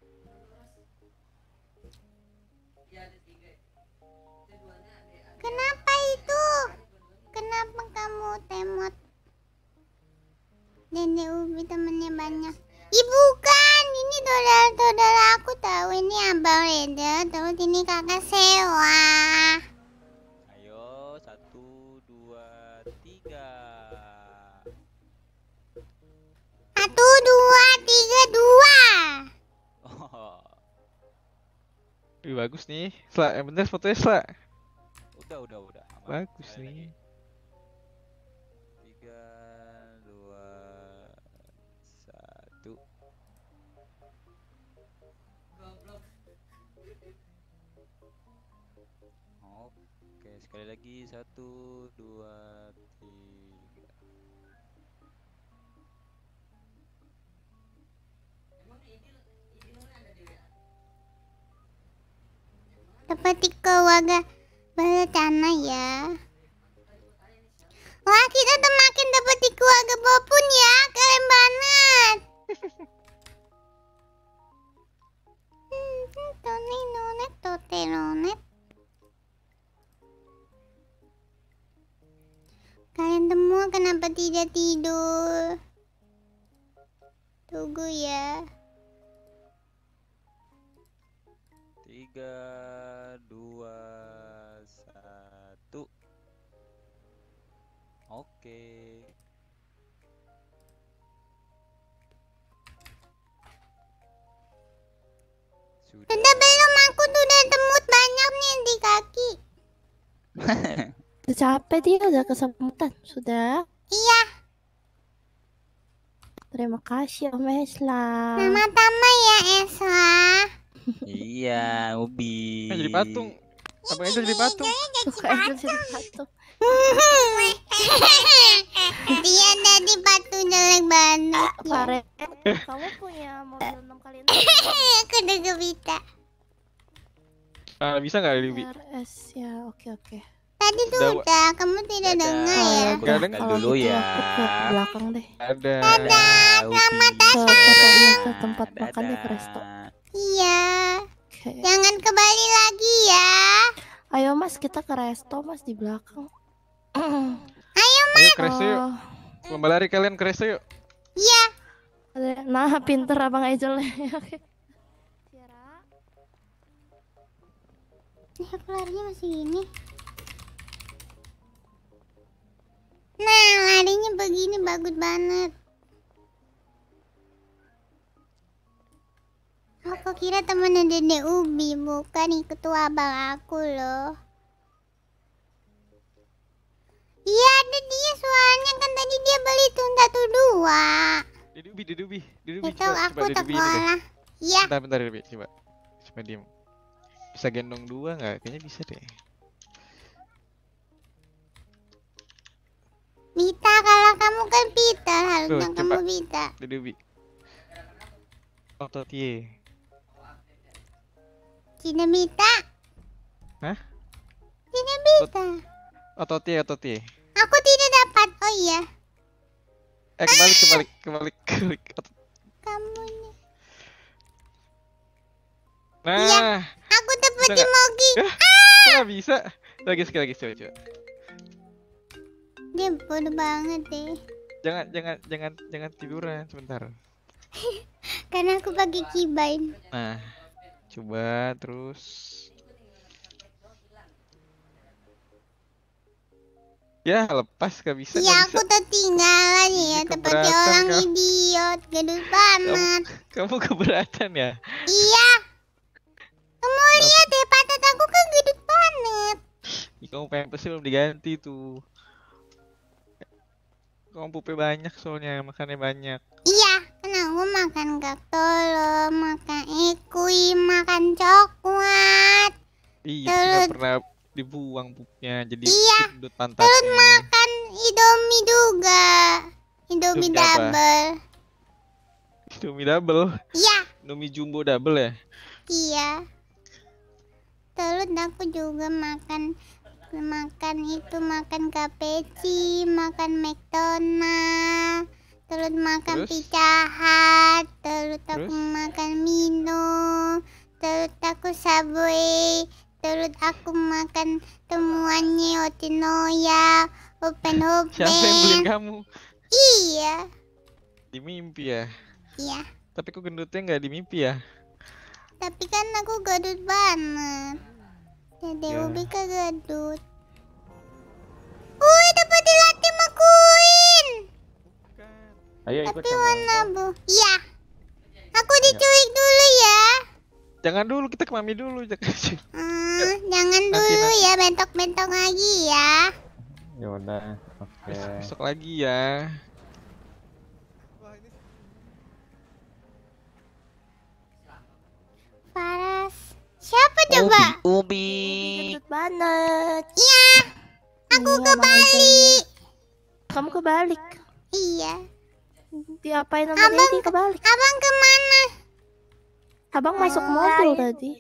Kenapa itu? Kenapa kamu temot? Dede Ubi temennya banyak. Ih bukan, ini saudara-saudara aku tahu, ini Abang Reda, terus ini kakak Sewa. Ayo 1, 2, 3. 1, 2, 3, 2. Oh, Wih, bagus nih. Sela, yang bener fotonya Sela. udah. Aman. Bagus Ayo nih. lagi. 3, 2, Oke, sekali lagi 1, 2, 3. Dapat waga berencana ya. Wah, kita tuh makin dapat waga bopun ya, keren banget. Kalian semua kenapa tidak tidur? Tunggu ya. 3, 2, 1. Oke. Sudah belum, aku tuh udah temut banyak nih di kaki. Udah capek dia, udah kesemutan. Sudah? Iya. Terima kasih Om Esla. Sama-sama ya Esla. Iya, Ubi. Jadi patung. Abang Angel jadi patung. Jadi patung. Dia jadi patung jelek banget. Karen, kamu punya mobil 6x6? Aku udah gak bisa. Bisa nggak Ubi? RS ya, oke. Tadi tuh udah, kamu tidak dengar ya? Gak dengar dulu ya. Ke belakang deh. Ada. Selamat datang. Ke tempat makan di resto. Iya. Jangan kembali lagi ya. Ayo Mas, kita ke resto Mas di belakang. Ayo Mas. Ayo ke resto yuk. Lomba lari kalian ke resto yuk. Iya. Nah, pinter Abang Angel. Oke. Ini aku larinya masih gini. Nah, larinya begini bagus banget. Aku kira temennya Dede Ubi, bukan ketua abang aku loh. Iya, ada dia soalnya kan tadi dia beli tunda tuh 2. Dede Ubi. Tahu aku sekolah. Iya. Bentar Ubi, coba diem. Bisa gendong 2 nggak? Kayaknya bisa deh. Bisa, kalau kamu kan Peter, harusnya kamu bisa. Dede Ubi. Otot ye. Tidak bisa. Hah? Tidak bisa. Otot ye. Aku tidak dapat. Oh iya. Kebalik. Kamu nih. Nah. Iya, aku dapat emoji. Nggak bisa. Sekali lagi, coba. Dia bodoh banget deh. Jangan tiduran sebentar. Karena aku pakai keybind. Nah, coba terus. Ya lepas gak bisa. Iya, aku tertinggalan ya, seperti orang idiot, gedut banget. Kamu keberatan ya? Iya. Kamu lihat deh, pantat aku kan gedut banget. Kamu pampers belum diganti tuh. Kamu pupe banyak soalnya, makannya banyak. Iya, kan aku makan gaktolo, makan ekui, makan coklat. Iya, nggak pernah dibuang pupnya, jadi gendut pantatnya. Terus makan Indomie juga, Indomie double. Indomie double? Iya. Indomie jumbo double ya? Iya. Terus aku juga makan KFC, makan McDonald, terus makan Pizza Hut, terus aku makan Mino, terus aku Subway, terus aku makan temuannya Otinoya, Open. Siapa yang beliin kamu? Iya. Di mimpi ya? Iya. Tapi kok gendutnya nggak di mimpi ya? Tapi kan aku gendut banget. Dede Ubi kegendut. Wih, dapat dilatih McQueen. Ayo ikut tapi warna bu. Iya. Aku diculik dulu ya. Jangan dulu, kita ke mami dulu. Jangan dulu ya, bentok-bentok lagi ya. Ya udah, oke. Besok lagi ya. Paras, Siapa coba? Ubi. Gendut banget. Iya. Aku kebalik. Kamu kebalik. Iya. Diapain sama Dedi kebalik? Abang kemana? Abang masuk mobil tadi.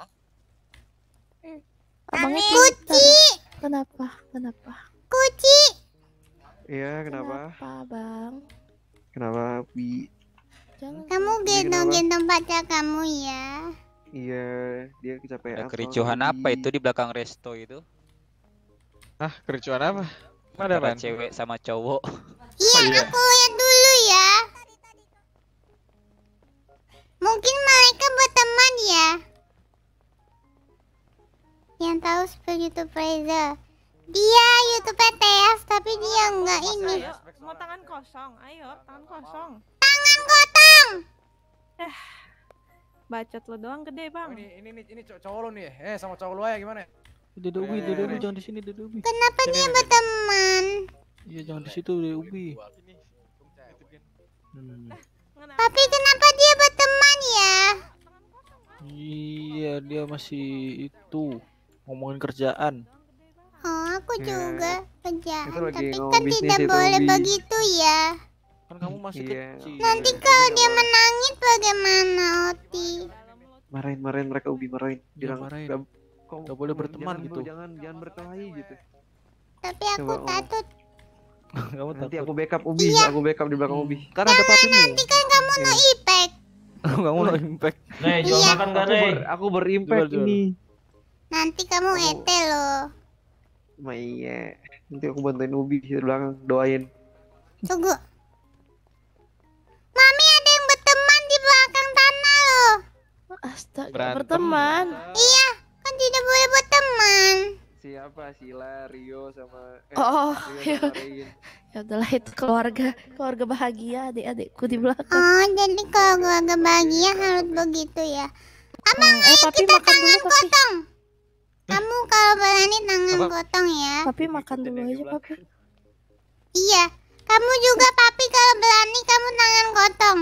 Abangnya Kuci. Kenapa? Kenapa? Kuci. Iya, kenapa? Apa, Bang? Kenapa, Bi? Kamu gendong-gendong pacar kamu ya? Iya, dia kecapean. Ada kericuhan apa itu di belakang resto itu? Ah, kericuhan apa? Mana Antara Ran? cewek sama cowok. Iya, aku lihat dulu ya. Mungkin mereka berteman ya. Yang tahu seperti YouTube Reza. Dia YouTube PTS tapi dia enggak ini. Mau tangan kosong, ayo tangan kosong. Tangan kosong. Bacot lo doang gede bang. Ini cowok lo nih. Sama cowok lo ya gimana? Ubi, jangan di sini, Ubi. Kenapa dia berteman? Iya, jangan di situ, Ubi. Tapi kenapa dia berteman ya? Iya, dia masih itu ngomongin kerjaan. Oh, aku juga kerjaan, Itu lagi tapi ngomong kan bisnis tidak itu, boleh Ubi. begitu ya. Kan kamu masih kecil. Nanti kalau dia menangis bagaimana, Oti? Marahin mereka, Ubi, marahin. Bilang marahin. Gak boleh berteman gitu. Jangan berkelahi gitu. Tapi aku Coba, takut. Kamu Nanti aku backup Ubi, aku backup di belakang Ubi. Kan ada papimu. Nanti kan kamu no impact. Kamu no impact. Nih, jual Iya. makan gak, Nih? Aku berimpact Jual. ini. Nanti kamu ete loh. Iya. Nanti aku bantuin Ubi di belakang, doain. Tunggu. Mami ada yang berteman di belakang tanah loh. Astaga, Berantem. berteman. Iya, kan tidak boleh berteman. Siapa? Sila, Rio sama Ya. Rio sama Rain. Ya udahlah itu keluarga bahagia adik-adikku di belakang. Oh, jadi kalau keluarga bahagia harus begitu ya. Abang, ayo Papi kita makan dulu, tangan Papi. kotong. Kamu kalau berani tangan Apa? kotong ya. Papi makan dulu aja, Papi. Iya, kamu juga Papi kalau berani kamu tangan kotong.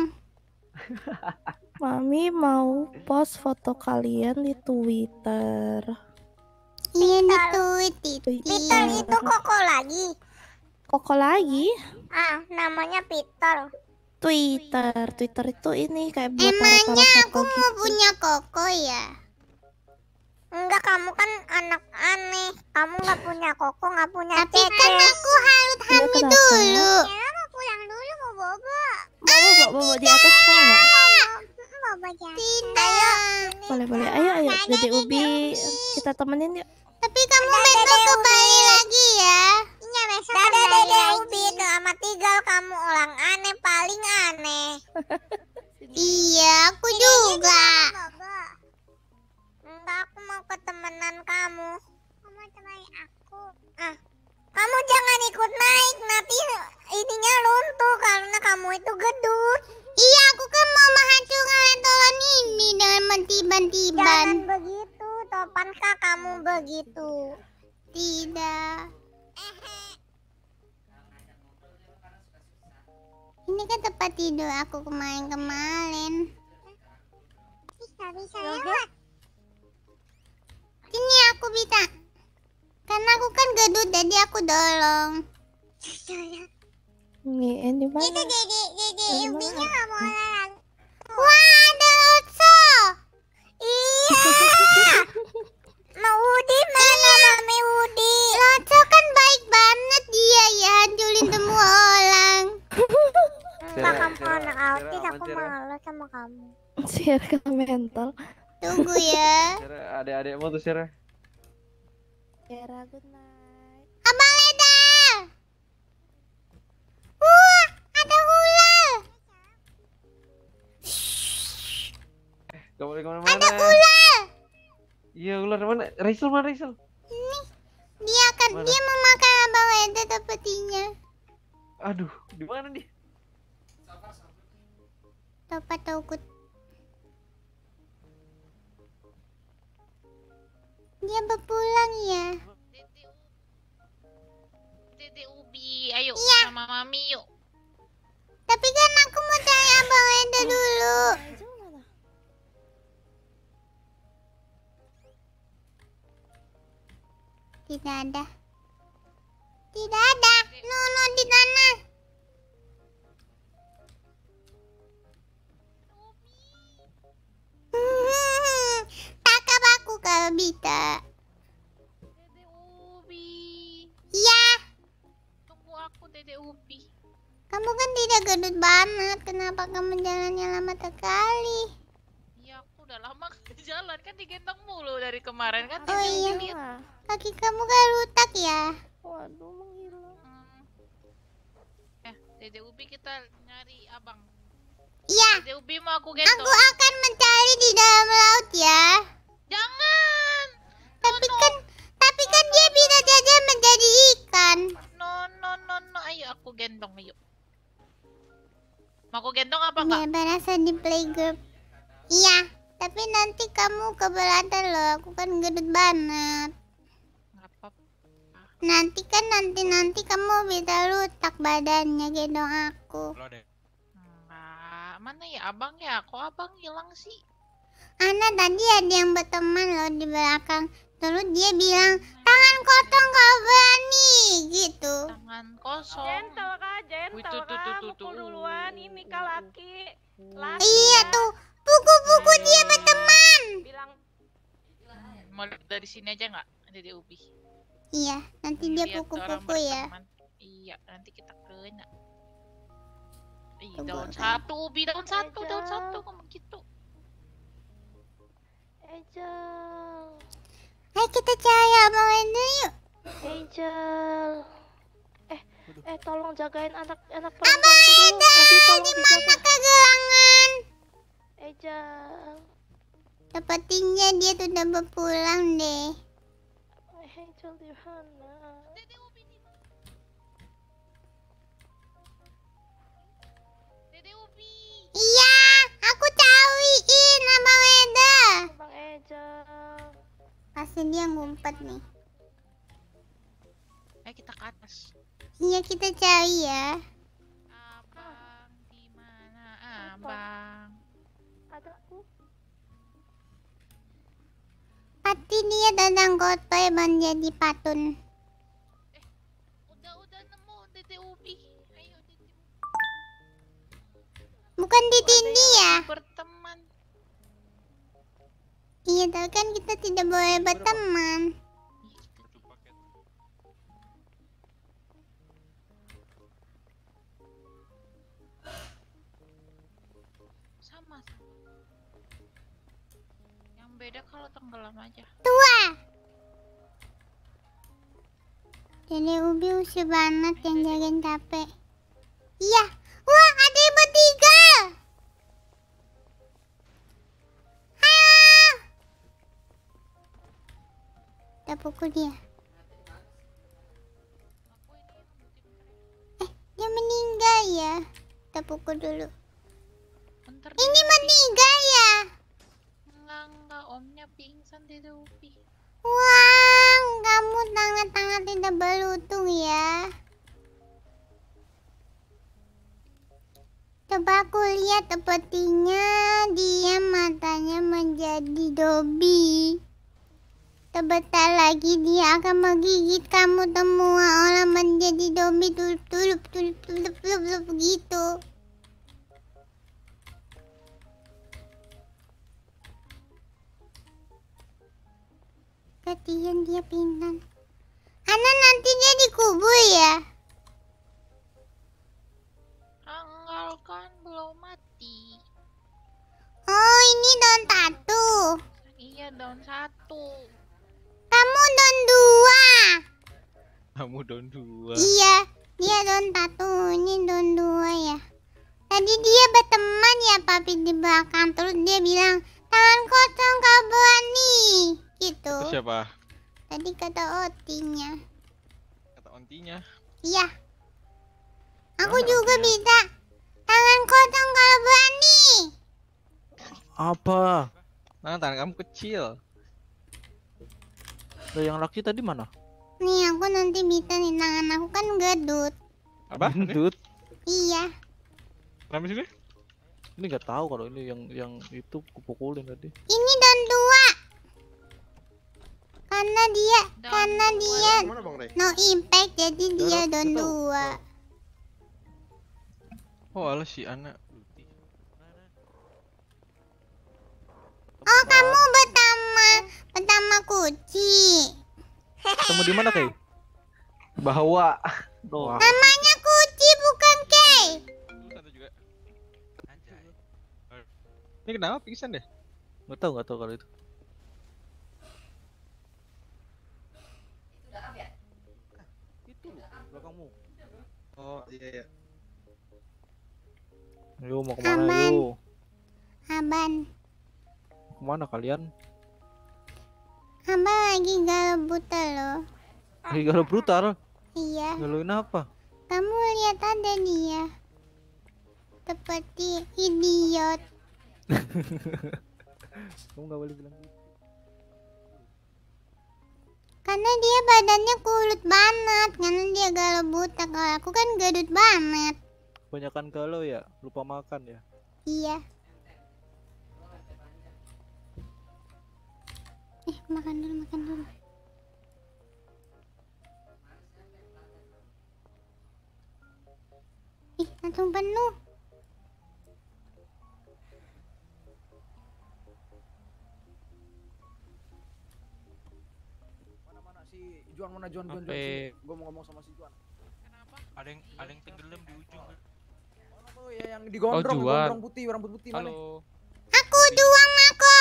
Mami mau post foto kalian di Twitter. Iya di Twitter itu Koko lagi. Koko lagi? Ah, namanya Peter. Twitter itu ini kayak buat Emangnya taruh-taruh aku foto mau gitu. punya Koko ya? Enggak, kamu kan anak aneh. Kamu nggak punya Koko, nggak punya Tapi kan aku harus hamil kenapa? dulu. Ya, mau pulang dulu mau bobo. Mau bawa di atas kan nggak? Tidak. Boleh. Ayo. Jadi Ubi kita temenin yuk. Tapi kamu besok kembali lagi ya. Iya, besok kembali lagi. Ubi, sama Tigal kamu orang aneh paling aneh. Iya, aku juga. Enggak, aku mau ke temenan kamu. Kamu temani aku. Kamu jangan ikut naik, nanti ininya runtuh karena kamu itu gedut. Iya, aku kan mau menghancurkan rentolan ini dengan mentiban-tiban. Jangan begitu, topankah kamu begitu? Tidak. Ini kan tempat tidur aku kemarin-kemarin. Bisa lewat. Ini aku bisa. Karena aku kan gedut jadi aku dorong. Nih, di mana? Itu Dede Ubinya nggak mau olahraga. Wah, ada Lotso. Iya. Mau Udi mana Mami Udi? Lotso kan baik banget dia ya, hancurin semua orang. Enggak, kamu anak autis, aku malu sama kamu. Share ke mental. Tunggu ya. Sarah, adik-adikmu tuh Sarah. Share good night. Abang Leda. Wah, ada ular. Gak boleh kemana-mana. Ada ular. Iya, ular mana? Raisel mana Raisel? Ini dia memakan Abang Leda sepertinya. Aduh, di mana dia? Topat takut. Dia berpulang ya. Dede Ubi, ayo Iya. sama Mami yuk. Tapi kan aku mau cari Abang Leda dulu. Tidak ada. Tidak ada. No di tanah. Tangkap aku kalau bisa. Dede Ubi. Iya. Tunggu aku Dede Ubi. Kamu kan tidak gendut banget. Kenapa kamu jalannya lama sekali? Ya aku udah lama jalan kan digendong mulu dari kemarin kan. Oh iya. Kaki kamu kan rutak ya? Waduh, menghilang. Dede Ubi kita nyari abang. Iya. Dede Ubi mau aku gendong. Aku akan mencari di dalam laut ya. Jangan. Tapi kan dia bisa saja menjadi ikan. No. Ayo aku gendong, ayo. Mau aku gendong apa enggak? Dia berasa di playgroup. Iya, tapi nanti kamu keberatan loh. Aku kan gendut banget. Nanti kamu bisa rutak badannya gendong aku. Enggak, mana ya abang ya? Kok abang hilang sih? Ana tadi ada yang berteman loh di belakang. Terus dia bilang, tangan kosong kau berani gitu. Tangan kosong. Gentle kak, mukul duluan. Ini kak laki. Iya tuh, buku-buku dia berteman. Bilang. Mau dari sini aja nggak, Dede Ubi? Iya, nanti dia Lihat kuku-kuku ya. Iya, nanti kita kena. Daun satu, Ubi, daun satu, ngomong gitu. Angel. Ayo kita cari abang Endo yuk. Angel. Tolong jagain anak perempuan abang Endo, di mana kegelangan? Angel. Sepertinya dia sudah berpulang deh. Angel di mana? Dede Ubi. Iya, aku cariin abang Eda. Bang Angel. Pasti dia ngumpet nih. Ayo kita ke atas. Iya kita cari ya. Abang di mana abang? Ada aku. Pasti dia datang cosplay menjadi patun. Udah nemu Dede Ubi. Ayo Dede Ubi. Bukan di Tindi ya? Berteman. Iya, tapi kan kita tidak boleh berteman. Sama. Yang beda kalau tenggelam aja. Tua. Dede Ubi usia banget yang jagain capek. Iya. Wah, ada yang bertiga. Halo. Kita pukul dia. Dia meninggal ya. Kita pukul dulu. Ini meninggal ya. Enggak, omnya pingsan Dede Ubi. Wah, kamu sangat-sangat tidak beruntung ya. Coba aku lihat, sepertinya dia matanya menjadi Dobby. Sebentar lagi dia akan menggigit kamu semua. Orang menjadi Dobby tulup gitu. Kasihan dia pingsan. Ana nanti dia dikubur ya? Anggal kan belum mati. Oh, ini daun satu. Iya, daun satu. Kamu daun dua. Kamu daun dua. Iya, dia daun satu. Ini daun dua ya. Tadi dia berteman ya papi di belakang. Terus dia bilang, tangan kosong kau berani. Gitu. Itu siapa? Tadi kata Otinya. Kata ontinya. Iya. Aku juga bisa. Tangan kosong kalau berani. Apa? Nah, tangan kamu kecil. Lah yang laki tadi mana? Nih aku nanti bisa nih, tangan aku kan gedut. Apa? Gendut. Iya. Kenapa sini? Ini nggak tahu kalau ini yang itu kupukulin tadi. Ini daun dua. Karena dia no impact jadi dia down 2. Oh alah si anak. Oh kamu pertama kuci. Ketemu di mana Kay? Bahwa. Namanya kuci bukan Kay. Ini kenapa pingsan deh? Nggak tahu kalau itu. Itu belakangmu. Oh iya. Yo mau kemana yo? Aban. Kemana kalian? Aban lagi galau buta loh. Lagi galau brutal? Iya. Galauin apa? Kamu lihat ada dia. Seperti idiot. Kamu gak boleh bilang gitu. Karena dia badannya kulut banget. Karena dia galau buta. Kalau aku kan gendut banget. Kebanyakan galau ya? Lupa makan ya? Iya. Makan dulu. Langsung penuh. Mana si Juan, Juan. Gua mau ngomong sama si Juan. Ada yang tenggelam di ujung. Oh ya yang digondrong, gondrong putih, rambut putih mana? Halo. Aku doang Mako.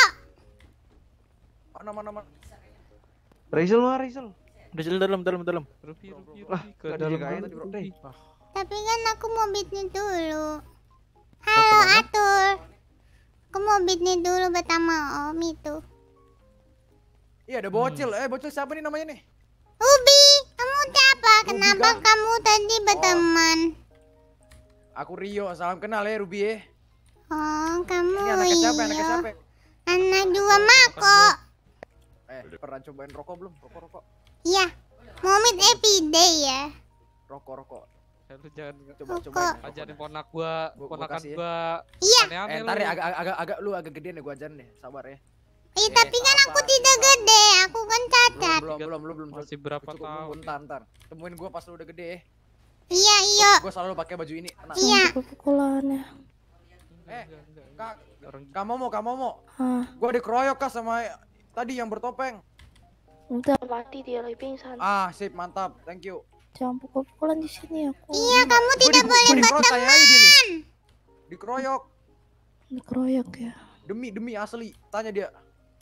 Mana? Rizal. Rizal dalam. Rupi ke dalam tadi bro. Tapi kan aku mau beatnya dulu. Halo Atur. Aku mau beatnya dulu pertama Om itu. Iya ada bocil. Bocil siapa nih namanya nih? Ubi, kamu siapa? Kenapa kan? kamu tadi berteman? Aku Rio, salam kenal ya Ruby ya. Oh, kamu Ini anaknya siapa? Anaknya siapa? Anak dua Mako. Pernah cobain rokok belum? Rokok. Iya, mau meet everyday ya. Rokok. Lu jangan coba ajarin ponakan gua Iya. aneh-aneh Ntar ya agak gedean ya gua ajarin deh, sabar ya. Iya, tapi kan aku tidak gede, aku kan cacat. Belum. Masih berapa tahun? Ntar. Temuin gua pas lu udah gede ya. Iya. Gua selalu pakai baju ini. Tenang. Iya. Pukulannya. Kak, kamu mau? Hah. Gua dikeroyok Kak sama tadi yang bertopeng. Udah mati dia lagi pingsan. Sip, mantap. Thank you. Jangan pukul-pukulan di sini aku. Iya, kamu tidak boleh berteman. Dikeroyok. Dikeroyok ya. Demi asli. Tanya dia.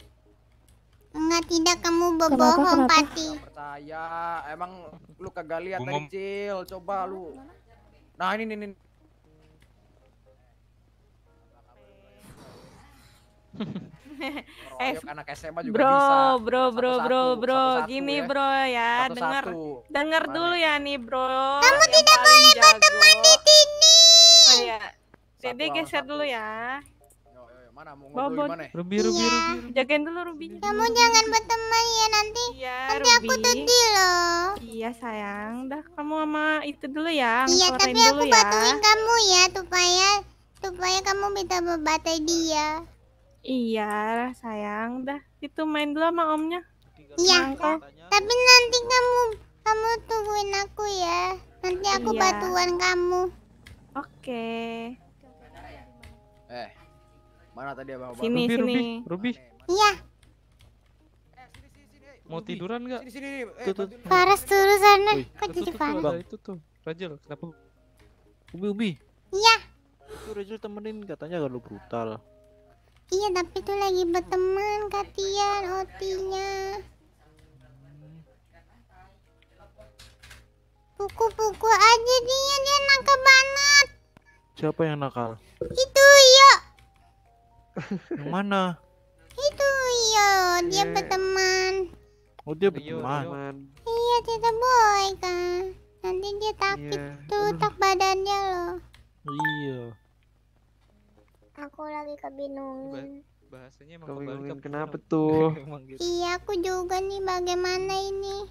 Tidak kamu berbohong, Pati. Percaya, emang lu kagak lihat dari kecil. Coba lu. Nah, ini. Anak SMA juga bisa. Bro, gini bro ya, denger dulu ya nih bro. Kamu tidak boleh berteman di sini. Oh ya, Dede geser dulu ya. Mana mau ngobrol gimana? Ruby. Jagain dulu Ruby. Kamu jangan berteman ya nanti. Nanti aku sedih loh. Iya sayang, dah kamu sama itu dulu ya. Iya, tapi aku bantuin kamu ya supaya kamu bisa berbatai dia. Iya sayang, dah itu main dulu sama omnya. Iya. Tapi nanti kamu tungguin aku ya. Nanti aku bantuan kamu. Oke. Mana tadi abang? Sini. Ruby. Iya. Mau tiduran nggak? Sini. Paras dulu sana. Kok jadi panas? Itu tuh. Rajel, kenapa? Ubi. Iya. Itu Rajel temenin katanya kalau brutal. Iya, tapi tuh lagi berteman kasihan Otinya. Pukul aja dia nakal banget. Siapa yang nakal? Itu iya. Yang mana? Itu iya, dia berteman. Oh dia berteman. Iya, tidak boleh kan. Nanti dia sakit tutak badannya loh. Iya. Aku lagi kebingungan. Bahasanya emang kebingungan kenapa tuh? Iya, aku juga nih bagaimana ini.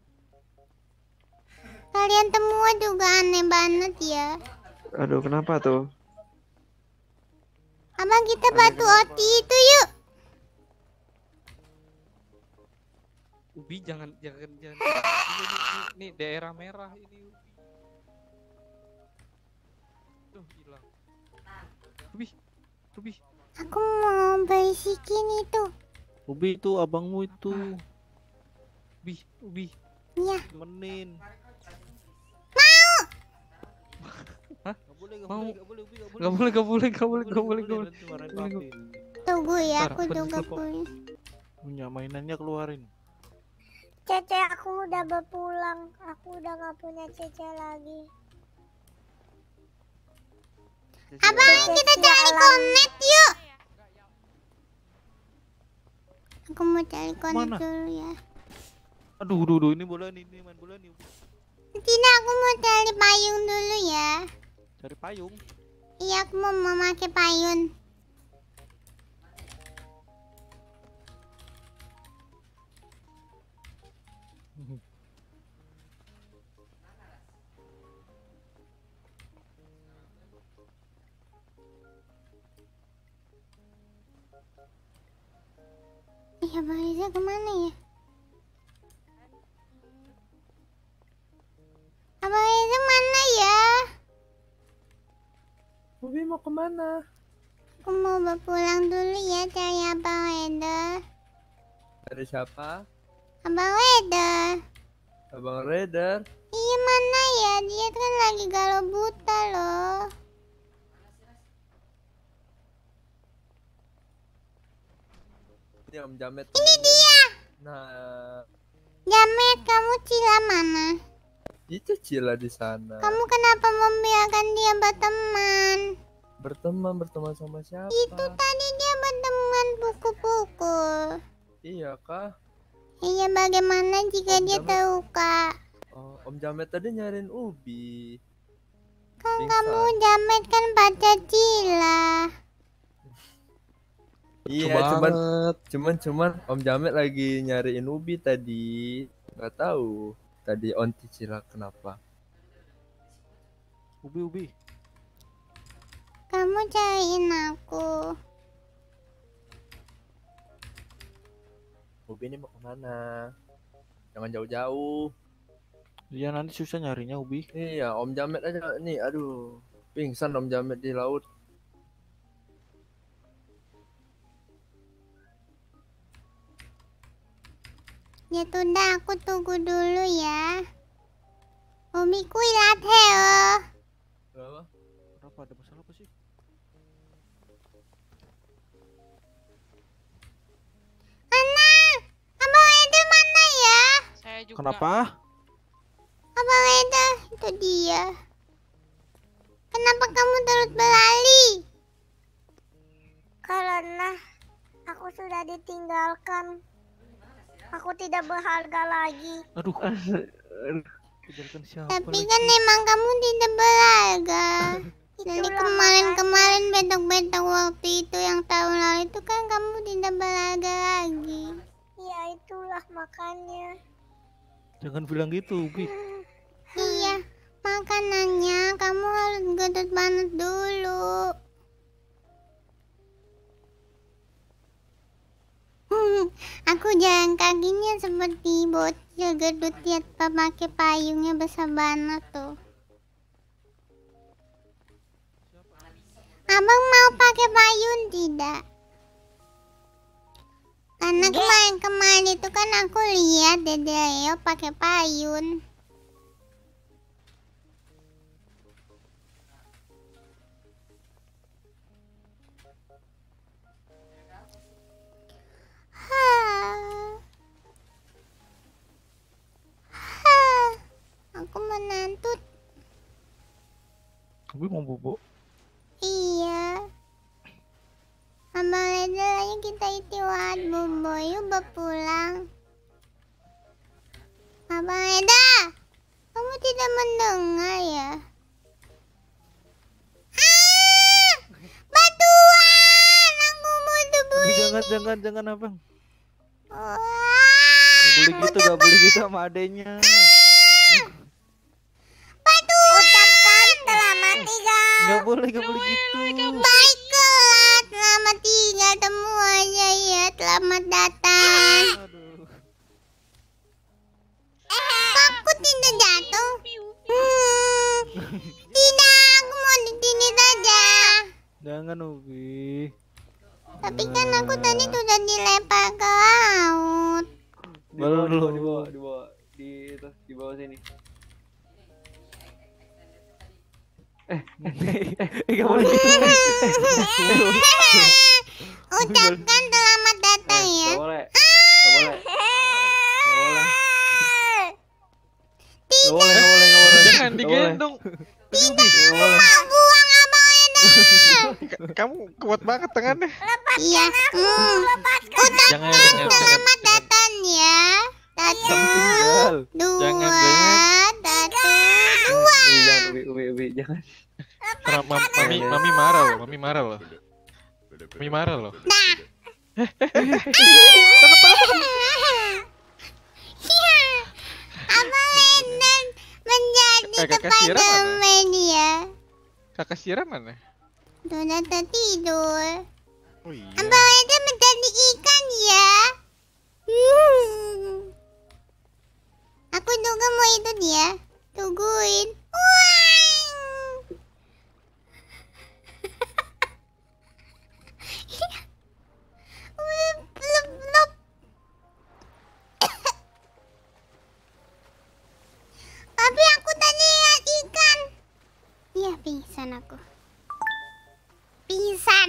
Kalian semua juga aneh banget ya. Aduh, kenapa tuh? Abang kita bantu Oti itu yuk. Ubi jangan. Ini daerah merah ini. Tuh hilang. Ubi. Aku mau bisikin itu. Ubi itu abangmu itu. Ubi. Iya. Temenin. Mau. Hah? Gak boleh. Tunggu ya, aku juga punya. Punya mainannya keluarin. Cece, aku udah berpulang. Aku udah gak punya Cece lagi. Abang, kita cari konet yuk. Aku mau cari konet dulu ya. Aduh, ini bola nih, main bola nih. Tidak, aku mau cari payung dulu ya. Cari payung? Iya, aku mau memakai payung. Iya, Bang Riza kemana ya? Abang Riza mana ya? Ubi mau kemana? Aku mau berpulang dulu ya cari Abang Reda. Dari siapa? Abang Reda. Abang Raider. Iya mana ya? Dia kan lagi galau buta loh. Ini Om Jamet. Ini dia. Nah, Jamet, kamu Cila mana? itu Cila di sana. Kamu kenapa membiarkan dia berteman? Berteman sama siapa? Itu tadi dia berteman pukul-pukul. Iya kah? Iya, bagaimana jika dia terluka? Oh, Om Jamet tadi nyariin Ubi. Kan kamu Jamet kan pacar Cila. Iya, cuman Om Jamet lagi nyariin Ubi tadi. Gak tahu tadi Onti Cila kenapa. Ubi. Kamu cariin aku. Ubi ini mau kemana? Jangan jauh-jauh. Iya, nanti susah nyarinya Ubi. Iya, Om Jamet aja nih. Aduh, pingsan Om Jamet di laut. Ya tunda, aku tunggu dulu ya. Umiku ilat heo. Kenapa ada masalah apa sih? Ana, Abang Reda mana ya? Saya juga. Kenapa? Abang Reda, itu dia. Kenapa kamu terus berlari? Karena aku sudah ditinggalkan. Aku tidak berharga lagi. Aduh. Tinggalkan siapa? Tapi kan emang kamu tidak berharga. Dari kemarin-kemarin betok-betok waktu itu yang tahun lalu itu kan kamu tidak berharga lagi. Ya itulah makanya. Jangan bilang gitu, Ubi. Iya, makanannya kamu harus gedut banget dulu. Aku jalan kakinya seperti bocil gedut lihat pakai payungnya besar banget tuh. Abang mau pakai payung tidak? Karena kemarin itu kan aku lihat Dede Leo pakai payung. Aku menantut. Ubi mau bobo. Iya. Abang Reda, ayo kita istirahat bobo, yuk berpulang. Abang Reda, kamu tidak mendengar ya? Bantuan, aku butuh buih. Jangan abang. Gak boleh gitu sama adenya. Ucapkan selamat tinggal. Gak boleh gitu. Baiklah, selamat tinggal semuanya ya, selamat datang. Tidak, aku mau di sini saja. Jangan Ubi. Tapi kan aku tadi sudah dilempar ke laut. Di bawah sini. Gak boleh gitu. Ucapkan selamat datang ya. Gak boleh. Gak boleh. Gak boleh. Jangan digendong. Tidak, Pak, buang abang Eda. Kamu kuat banget tangannya. Iya. Ucapkan selamat datang ya. Satu, dua, satu, dua. Ubi, jangan. Mami marah loh. Mami marah loh. Nah. Abang Eda menjadi teman media. Kakak Sierra mana? Sudah tertidur. Oh iya. Abang Eda menjadi ikan ya. Aku juga mau itu dia. Tungguin. Blub. Tapi aku tadi lihat ikan. Iya, pingsan aku. Pingsan.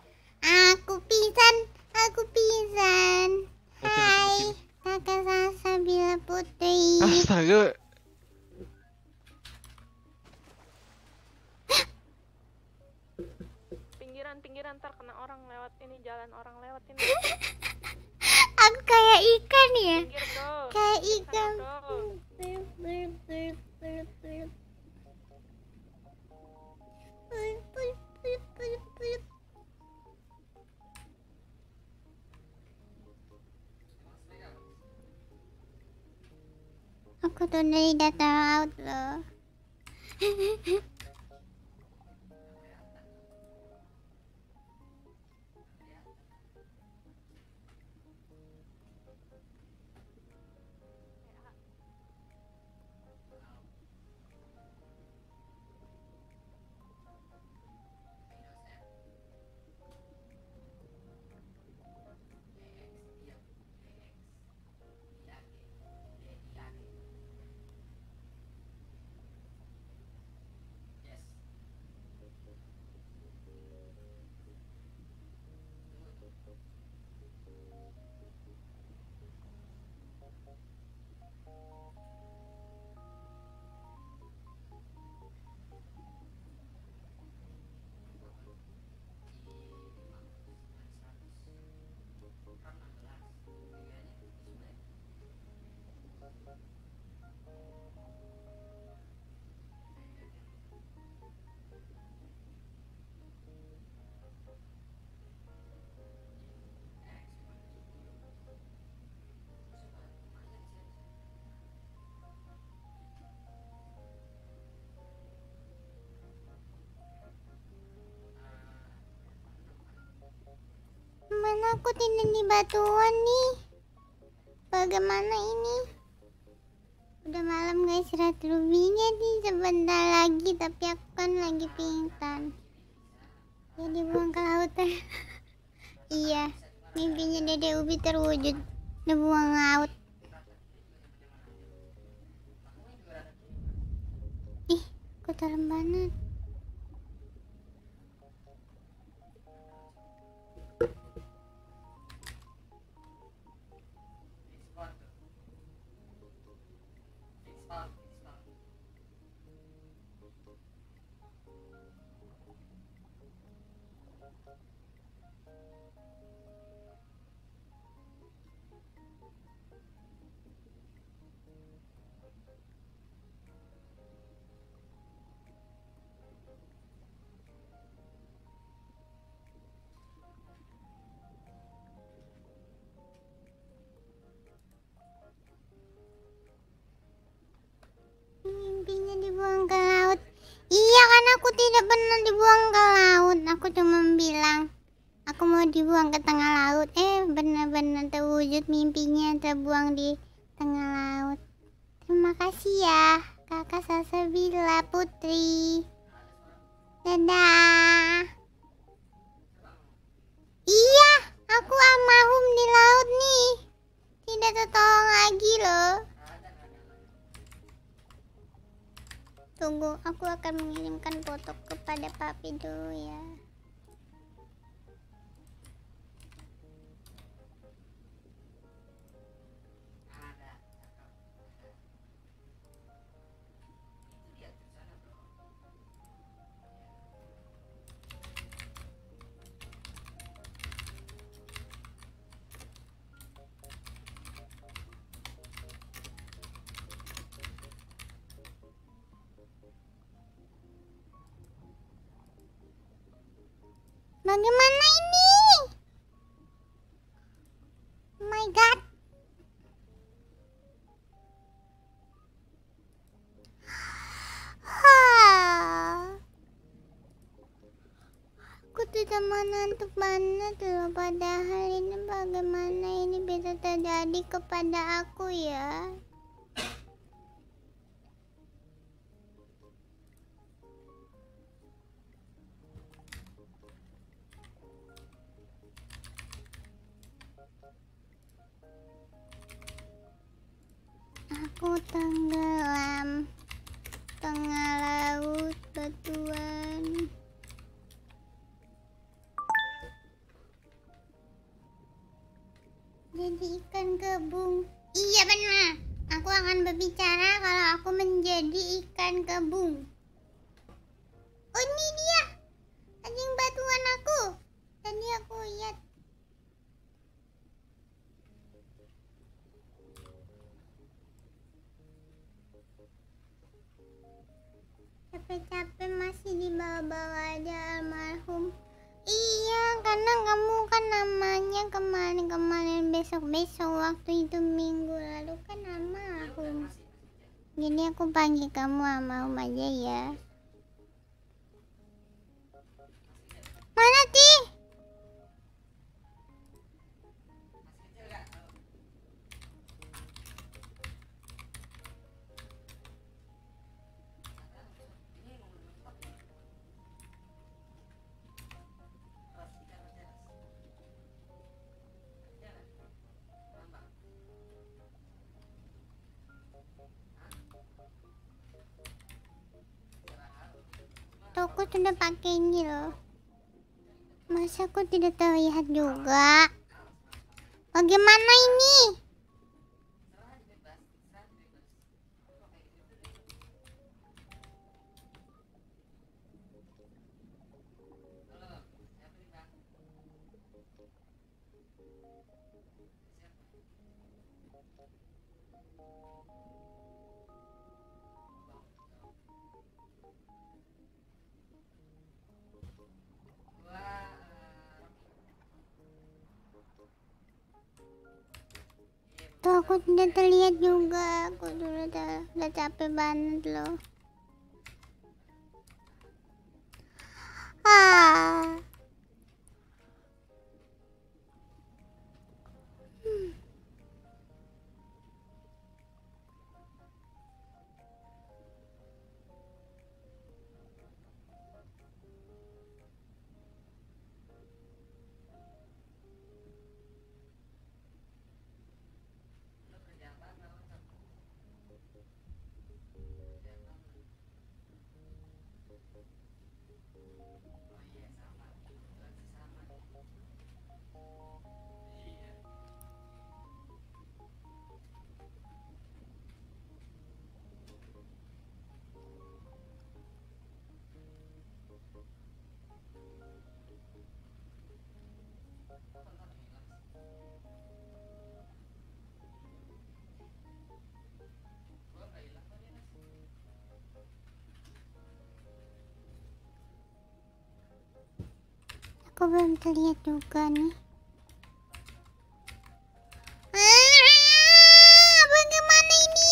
Hai, kakak Salsabila Putri. Astaga. Pinggiran ntar kena orang lewat ini, jalan orang lewat ini. Aku kayak ikan ya. Kayak ikan. Aku tuh dari dasar laut loh. Mana aku tidak di batuan nih. Bagaimana ini? Udah malam guys, Ratu Rubinya nih sebentar lagi, tapi aku kan lagi pingsan. Jadi buang ke lautan. Iya, mimpinya Dede Ubi terwujud. Udah buang laut. Ih, aku dalam banget. Mimpinya dibuang ke laut. Iya, kan aku tidak pernah dibuang ke laut. Aku cuma bilang aku mau dibuang ke tengah laut. Benar-benar terwujud, mimpinya terbuang di tengah laut. Terima kasih ya Kakak Salsabila Putri. Dadah. Iya, aku almarhum di laut nih. Tidak tertolong lagi loh. Tunggu, aku akan mengirimkan foto kepada papi dulu ya. Bagaimana ini? Oh my god. Aku tidak mengantuk banget loh. Padahal ini bagaimana ini bisa terjadi kepada aku ya? Aku tenggelam tengah laut batuan. Jadi ikan kembung. Iya benar. Aku akan berbicara kalau aku menjadi ikan kembung. Oh ini dia. Anjing batuan aku. Tadi aku lihat. Capek-capek masih di bawah-bawah aja almarhum. Iya, karena kamu kan namanya kemarin besok-besok waktu itu minggu lalu kan almarhum. Jadi aku panggil kamu almarhum aja ya. Mana Ti? Aku sudah pakai ini loh. Masa aku tidak terlihat juga? Bagaimana ini? Tuh aku tidak terlihat juga. Aku udah capek banget loh. Aku belum terlihat juga nih. Bagaimana ini?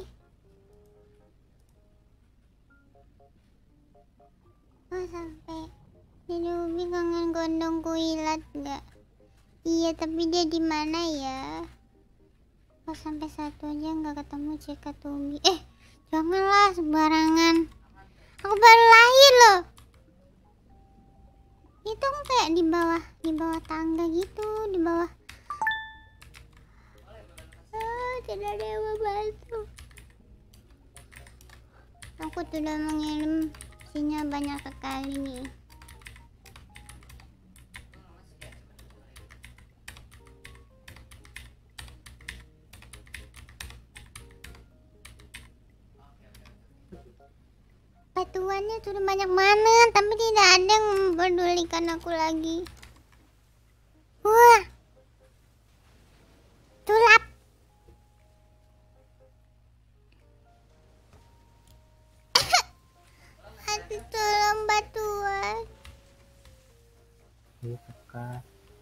Oh sampai jadi Ubi kangen gondong kuilat nggak? Iya tapi dia di mana ya? Oh sampai satu aja nggak ketemu Cika Tubi. Janganlah sembarangan. Aku baru lahir loh. Itu kayak di bawah tangga gitu, di bawah. Tidak ada yang membantu. Aku sudah mengirim sinyal banyak sekali nih. Batuannya sudah banyak mana, tapi tidak ada yang mempedulikan aku lagi. Wah, sulap. Aduh, tolong batuan. Iya kakak.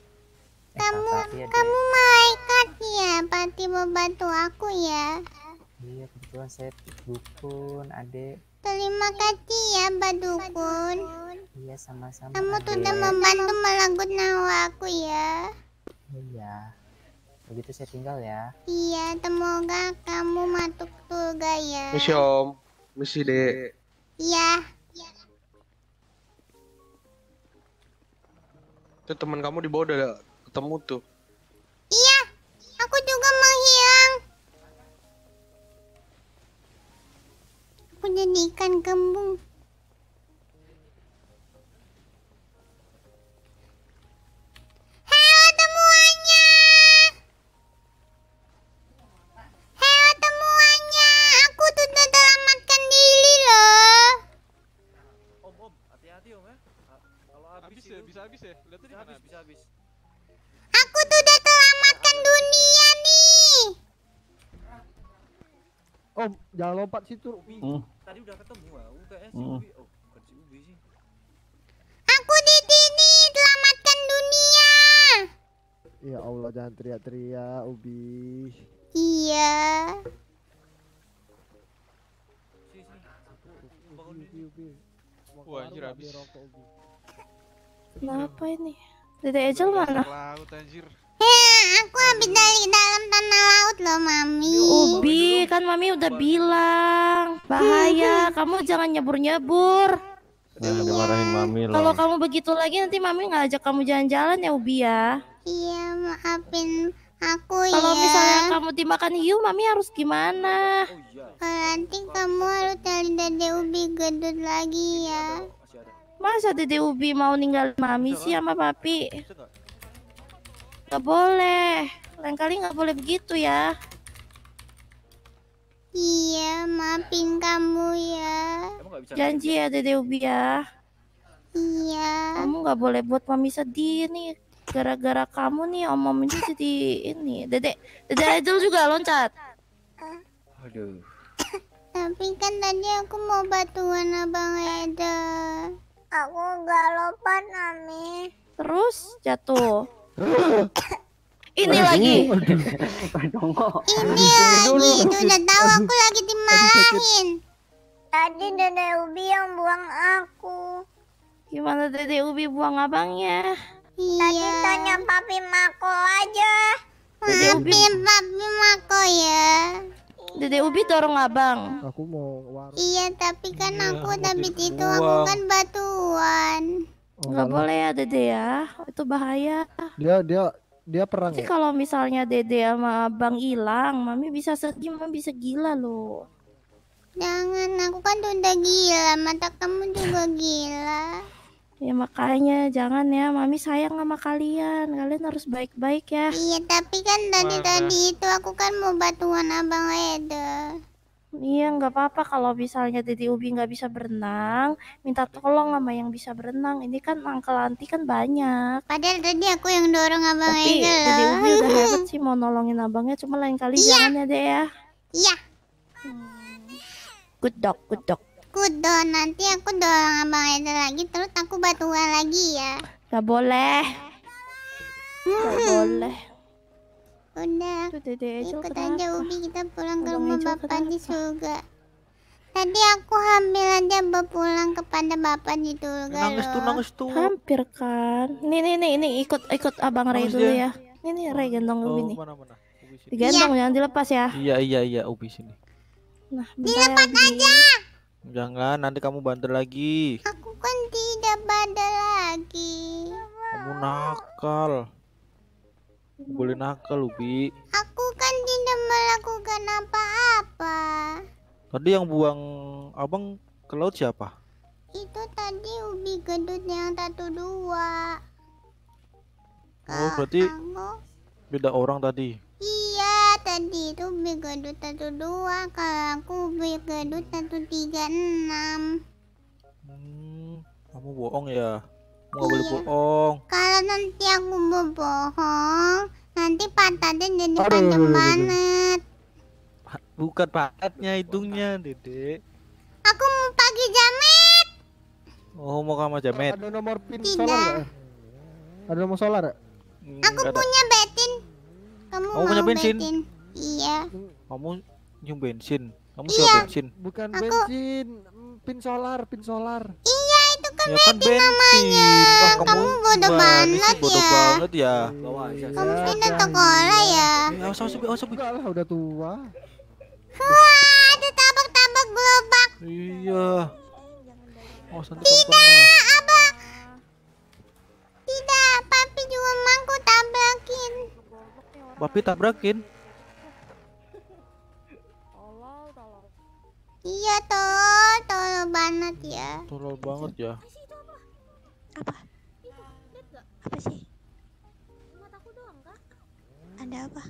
Kamu malaikat ya, pasti mau bantu aku ya. Iya kebetulan saya dukun adek. Terima kasih ya Mbak Dukun. Iya sama-sama. Kamu sudah membantu melanggut nyawa aku ya. Iya. Begitu saya tinggal ya. Iya, semoga kamu masuk surga ya. Misi Om, misi Dek. Iya. Itu teman kamu di bawah udah ketemu tuh. Iya, aku juga menghilang. Aku jadi ikan kembung. Halo temuannya. Halo temuannya. Aku sudah selamatkan diri loh. Om, hati-hati Om ya. Kalau habis ya, bisa habis ya. Lihat tadi mana bisa habis. Aku sudah selamatkan dunia nih. Om, jangan lompat situ. Tadi udah ketemu kayaknya si Ubi. Oh, bukan si Ubi sih. Aku di sini selamatkan dunia. Ya Allah, jangan teriak-teriak, Ubi. Iya. Wah, anjir habis. Kenapa ini? Dede Ejel mana? Laut anjir. Aku habis dari dalam tanah laut loh, Mami. Ubi, kan Mami udah bilang bahaya, kamu jangan nyebur-nyebur. Jangan dimarahin Mami loh. Kalau kamu begitu lagi nanti Mami ngajak kamu jalan-jalan ya Ubi ya. Iya, maafin aku ya. Kalau misalnya kamu dimakan hiu, Mami harus gimana? Nanti kamu harus cari Dede Ubi gendut lagi ya. Masa Dede Ubi mau ninggalin Mami sih sama Papi? Gak boleh, lain kali gak boleh begitu ya. Iya, maafin kamu ya. Janji ya Dede Ubi ya. Iya. Kamu gak boleh buat Mami sedih nih. Gara-gara kamu nih Om ini jadi ini. Dede Ejel juga loncat. Aduh. Tapi kan tadi aku mau bantuan Abang Eda. Aku gak lompat, Mami. Terus jatuh. Ini lagi. Ini lagi. Udah tahu aku lagi dimarahin. Tadi Dede Ubi yang buang aku. Gimana Dede Ubi buang abangnya? Tadi tanya Papi Mako aja. Maafin Papi Mako ya. Dede Ubi dorong abang. Aku mau warung. Iya, tapi kan aku habis itu aku kan batuan. Nggak boleh ya Dede ya, itu bahaya. Dia perang Tapi ya? kalau misalnya Dede sama abang hilang, Mami bisa sedih, Mami bisa gila loh. Jangan, aku kan udah gila, mata kamu juga gila. Ya makanya jangan ya, Mami sayang sama kalian. Kalian harus baik-baik ya. Iya, tapi kan tadi itu aku kan mau bantuan Abang Eda. Iya nggak apa-apa kalau misalnya Dede Ubi nggak bisa berenang, minta tolong sama yang bisa berenang. Ini kan Uncle Anti kan banyak. Padahal tadi aku yang dorong Abang Tapi Eda Dede loh. Ubi udah hebat sih mau nolongin abangnya, cuma lain kali jangan ya Dede ya. Iya. Good dog, good dog. Kudo, nanti aku dorong Abang Eda lagi, terus aku bantuan lagi ya. Gak boleh. Gak boleh. Udah, Dede Ejel ikut kenapa? aja Ubi, kita pulang ke Abang rumah Ejel Bapak di kenapa? surga. Tadi aku hamil aja berpulang kepada Bapak di surga Nangis tuh. Hampir kan. Nih ikut Abang Ray Nangis dulu dia. ya. Nih Ray gendong Ubi nih. Mana? Digendong jangan dilepas ya. Iya, Ubi sini. Nah, Dilepas aja. Jangan, nanti kamu bandel lagi. Aku kan tidak bandel lagi. Kamu nakal. Nggak boleh nakal, Ubi. Aku kan tidak melakukan apa-apa. Tadi yang buang abang ke laut siapa? Itu tadi ubi gendut yang 1-2. Oh, berarti beda orang tadi. Iya, tadi itu ubi gendut 1-2. Kalau aku ubi gendut 136. Kamu bohong ya? Kamu nggak boleh bohong. Kalau nanti aku berbohong, nanti pantatnya jadi panjang banget. Bukan pantatnya, hidungnya, Dedek. Aku mau pakai jamet. Oh, mau kamu jamet? Ada nomor pin Tidak. solar nggak? Ada nomor solar nggak? Aku punya betin. Kamu Kamu mau punya bensin? betin? Iya. Kamu nyium bensin? Kamu suka bensin? Bukan bensin, pin solar, pin solar. Iya, itu kan Ya kan betin namanya. Wah, Kamu bodoh gimana sih? banget Bodoh ya. banget ya. Kamu pindah sekolah ya. Enggak lah, udah tua. Wah, ada tabak-tabak gerobak. Iya. Oh, nanti Tidak, abang. Tidak, papi juga mangku tabrakin. Papi tabrakin. Iya, tolol banget ya. Tolol banget ya. Apa sih? Ada apa?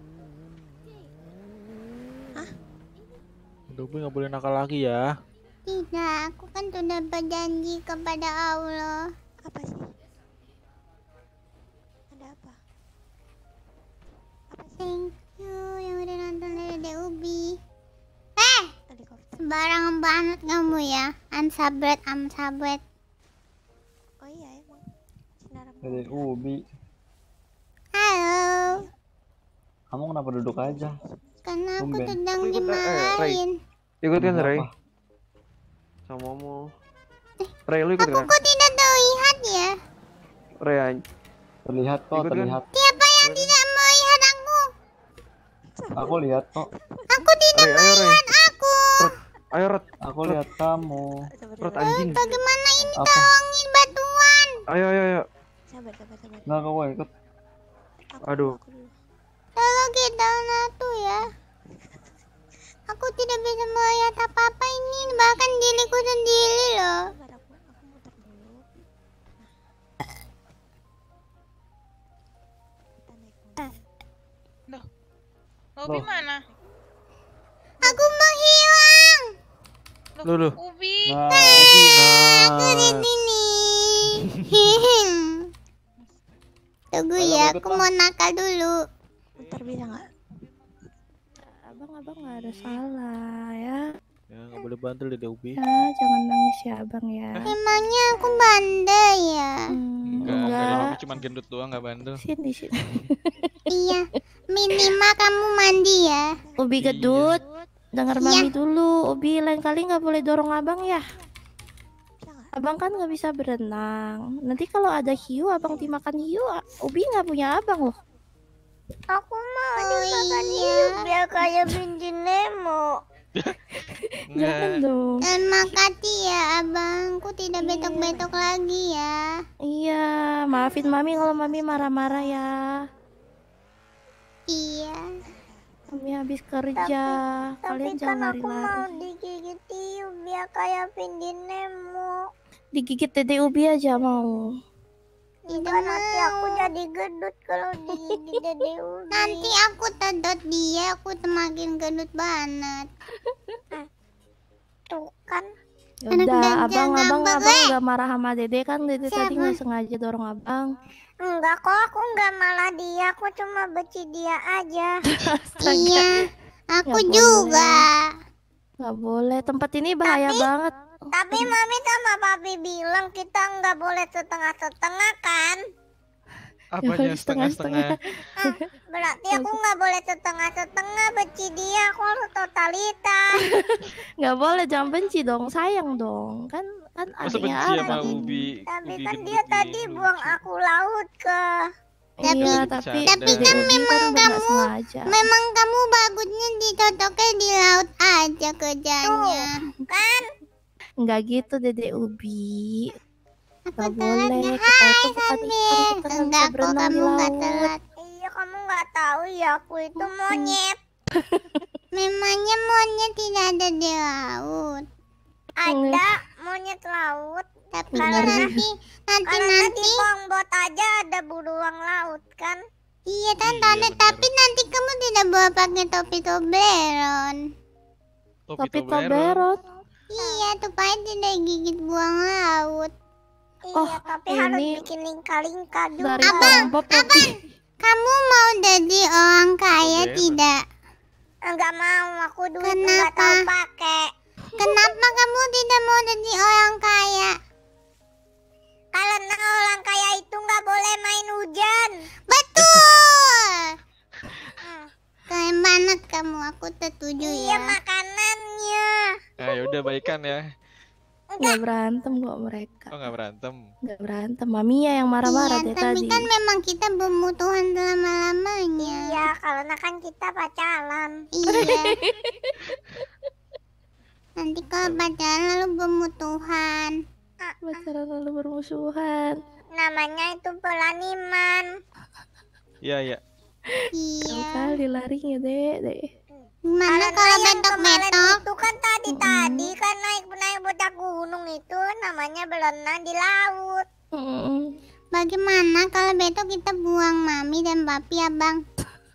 Ubi nggak boleh nakal lagi ya. Tidak, aku kan sudah berjanji kepada Allah. Apa sih? Ada apa? Thank you yang udah nonton Dede Ubi. Sembarangan banget kamu ya. Unsubscribe. Oh iya emang. Dede Ubi. Halo. Kamu kenapa duduk aja? Karena aku Tumben. sedang Ray. dimarahin. Ikut kan Ray? Kenapa? Samamu. Ray, lu ikut Aku kan? kok tidak terlihat ya? Ray, terlihat kok, Ikut kan? terlihat. Siapa yang tidak melihat aku? Aku lihat kok. Aku tidak Ray, ayo Ray. melihat aku. Ayo Rot. Aku lihat kamu. Rot anjing. Bagaimana ini Apa? tolongin batuan? Ayo. Sabar. Nggak, kamu ikut. Aduh. Tolong kita satu ya. Aku tidak bisa melihat apa-apa ini, bahkan diriku sendiri loh. Ubi mana? Aku menghilang. Loh. Ubi. Aku di sini. Tunggu ya, aku mau nakal dulu. Ntar bisa nggak? Abang nggak ada salah ya. Ya nggak boleh bandel Dede Ubi. Ya jangan nangis ya abang ya. Emangnya aku bandel ya? Enggak. Cuma gendut doang nggak bandel. Sini. Iya, minimal kamu mandi ya. Ubi gedut, dengar mami dulu. Ubi lain kali nggak boleh dorong abang ya. Abang kan nggak bisa berenang. Nanti kalau ada hiu, abang dimakan hiu. Ubi nggak punya abang loh. Aku mau dimakan hiu biar kayak Binti Nemo. Jangan dong. Dan makasih ya abangku tidak betok-betok lagi ya. Iya, maafin mami kalau mami marah-marah ya. Iya. Mami habis kerja. Kalian jangan Aku mau lari-lari. digigit hiu biar kayak Binti Nemo. Digigit Dede Ubi aja mau. Tidak nanti aku jadi gendut kalau digigit Dede Ubi. Nanti aku tedot dia, aku semakin gendut banget. Tuh kan. Yaudah, abang nggak marah sama Dede kan? Dede tadi nggak sengaja dorong abang. Enggak kok, aku enggak malah dia, aku cuma benci dia aja. Iya, aku Nggak juga. Nggak boleh, tempat ini bahaya banget. Tapi mami sama papi bilang kita enggak boleh setengah-setengah kan? Apanya setengah-setengah? Berarti aku enggak boleh setengah-setengah, benci dia, aku harus totalitas. Nggak boleh, jangan benci dong, sayang dong. Kan Masa adiknya benci sama abang. Ubi? Tapi Ubi kan gendut dia tadi buang aku laut ke Iya, tapi Tapi kan memang kamu bagusnya dicocoknya di laut aja kerjanya. Kan? Enggak gitu Dede Ubi. Enggak boleh. Kita itu bukan ikan, kita nggak bisa berenang di laut. Iya, kamu nggak tahu ya, aku itu monyet. Memangnya monyet tidak ada di laut? Ada monyet laut. Tapi nanti di bongbot aja ada beruang laut kan? Iya kan, tapi nanti kamu tidak bawa pakai topi Toblerone. Topi Toblerone? Iya, supaya tidak gigit buang laut. Iya, tapi harus bikin lingka-lingka juga. Abang, kamu mau jadi orang kaya tidak? Enggak mau, aku duit enggak tahu pakai. Kenapa kamu tidak mau jadi orang kaya? Karena orang kaya itu nggak boleh main hujan. Betul. Keren banget kamu, aku setuju ya. Iya, makanannya. Ya udah baikan ya. Nggak berantem kok mereka. Oh nggak berantem. Nggak berantem, Mamiya yang marah-marah Iya, deh tapi tadi. kan memang kita bermutuhan selama-lamanya. Iya, karena kan kita pacaran. Iya. Nanti kalau pacaran lalu bermutuhan. Pacaran lalu bermusuhan. Namanya itu pelaniman. Iya. Iya. Kali larinya deh. Gimana kalau betok-betok? Itu kan tadi kan naik bocah gunung itu namanya berenang di laut. Bagaimana kalau besok kita buang mami dan papi abang?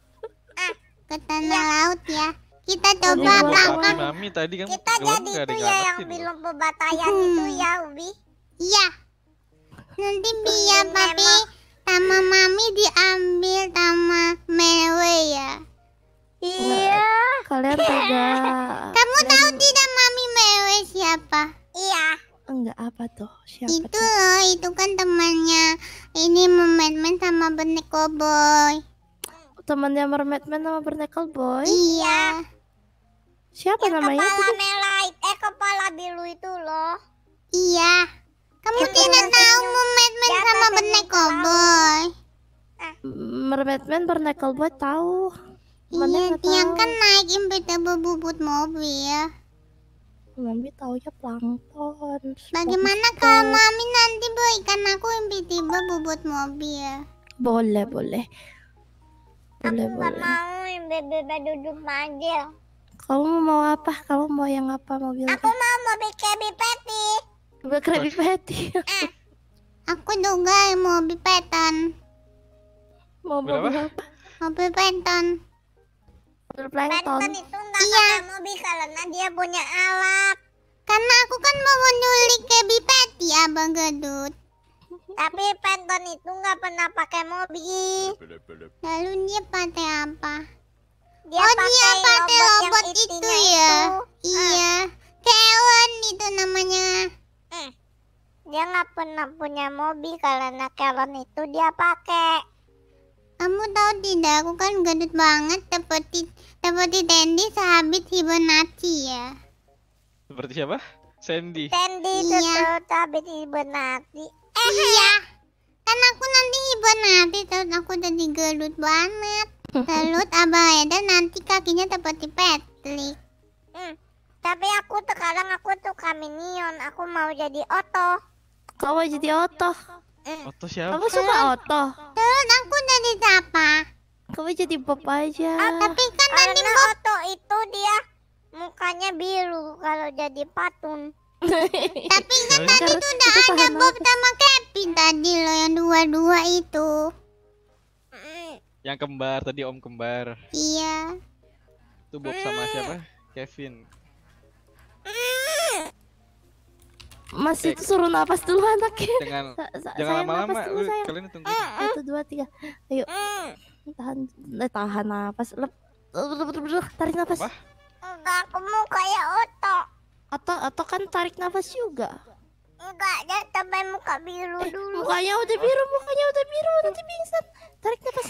Ke tanah laut ya. Kita coba papi mami tadi kan kita jadi itu ya yang belum pebatayan itu ya Ubi. Iya. Nanti biar papi sama mami diambil sama Mewe ya. Iya. Kalian tega. Kamu tahu tidak mami Mewe siapa? Iya. Enggak, apa tuh? Siapa itu tuh? loh, itu kan temannya ini Mermaidman sama Bernacle Cowboy. Temannya Mermaidman sama Bernacle Cowboy? Iya. Siapa yang namanya? Kepala merah, kepala biru itu loh. Iya. Kamu tidak tahu Mermaidman sama Bernacle Cowboy? Mermaidman Bernacle Cowboy tahu. Iya, yang kan naik invisible bubut mobil. Mami taunya plankton. Bagaimana kalau mami nanti berikan aku invisible bubut mobil? Boleh. Aku nggak mau bebe duduk aja. Kamu mau apa? Kamu mau yang apa mobilnya? Aku mau mobil Krabby Patty. Mobil Krabby Patty. Aku juga mobil Patton. Mobil apa? Mobil Patton. Plankton itu nggak pakai mobil karena dia punya alat. Karena aku kan mau menyulik Krabby Patty abang gedut. Tapi Plankton itu nggak pernah pakai mobil. Lalu dia pakai apa? Dia pakai robot itu ya. Iya. Karen itu namanya. Dia nggak pernah punya mobil karena Karen itu dia pakai. Kamu tahu tidak, aku kan gendut banget seperti Sandy sehabis hibernasi ya. Seperti siapa? Sandy. Sandy sehabis hibernasi. Iya. Kan aku nanti hibernasi terus aku jadi gendut banget. Terus Abang Eda nanti kakinya seperti Patrick. Tapi sekarang aku tuh Minion, aku mau jadi Otto. Kau mau jadi Otto? Otto siapa? Kamu suka Otto? Terus aku jadi siapa? Kamu jadi Bob aja. Tapi kan nanti Otto itu dia mukanya biru kalau jadi patung. Tapi kan tadi tuh udah ada Bob sama Kevin tadi loh yang dua-dua itu. Yang kembar tadi om kembar. Iya. Itu Bob sama siapa? Kevin. Mas itu suruh napas dulu anaknya. Jangan lama-lama. Kalian tunggu. 1, 2, 3. Ayo. Tahan napas. Tarik napas. Enggak, aku mau kayak Otto. Otto kan tarik napas juga. Enggak, dia sampai muka biru dulu. Mukanya udah biru, nanti pingsan. Tarik napas.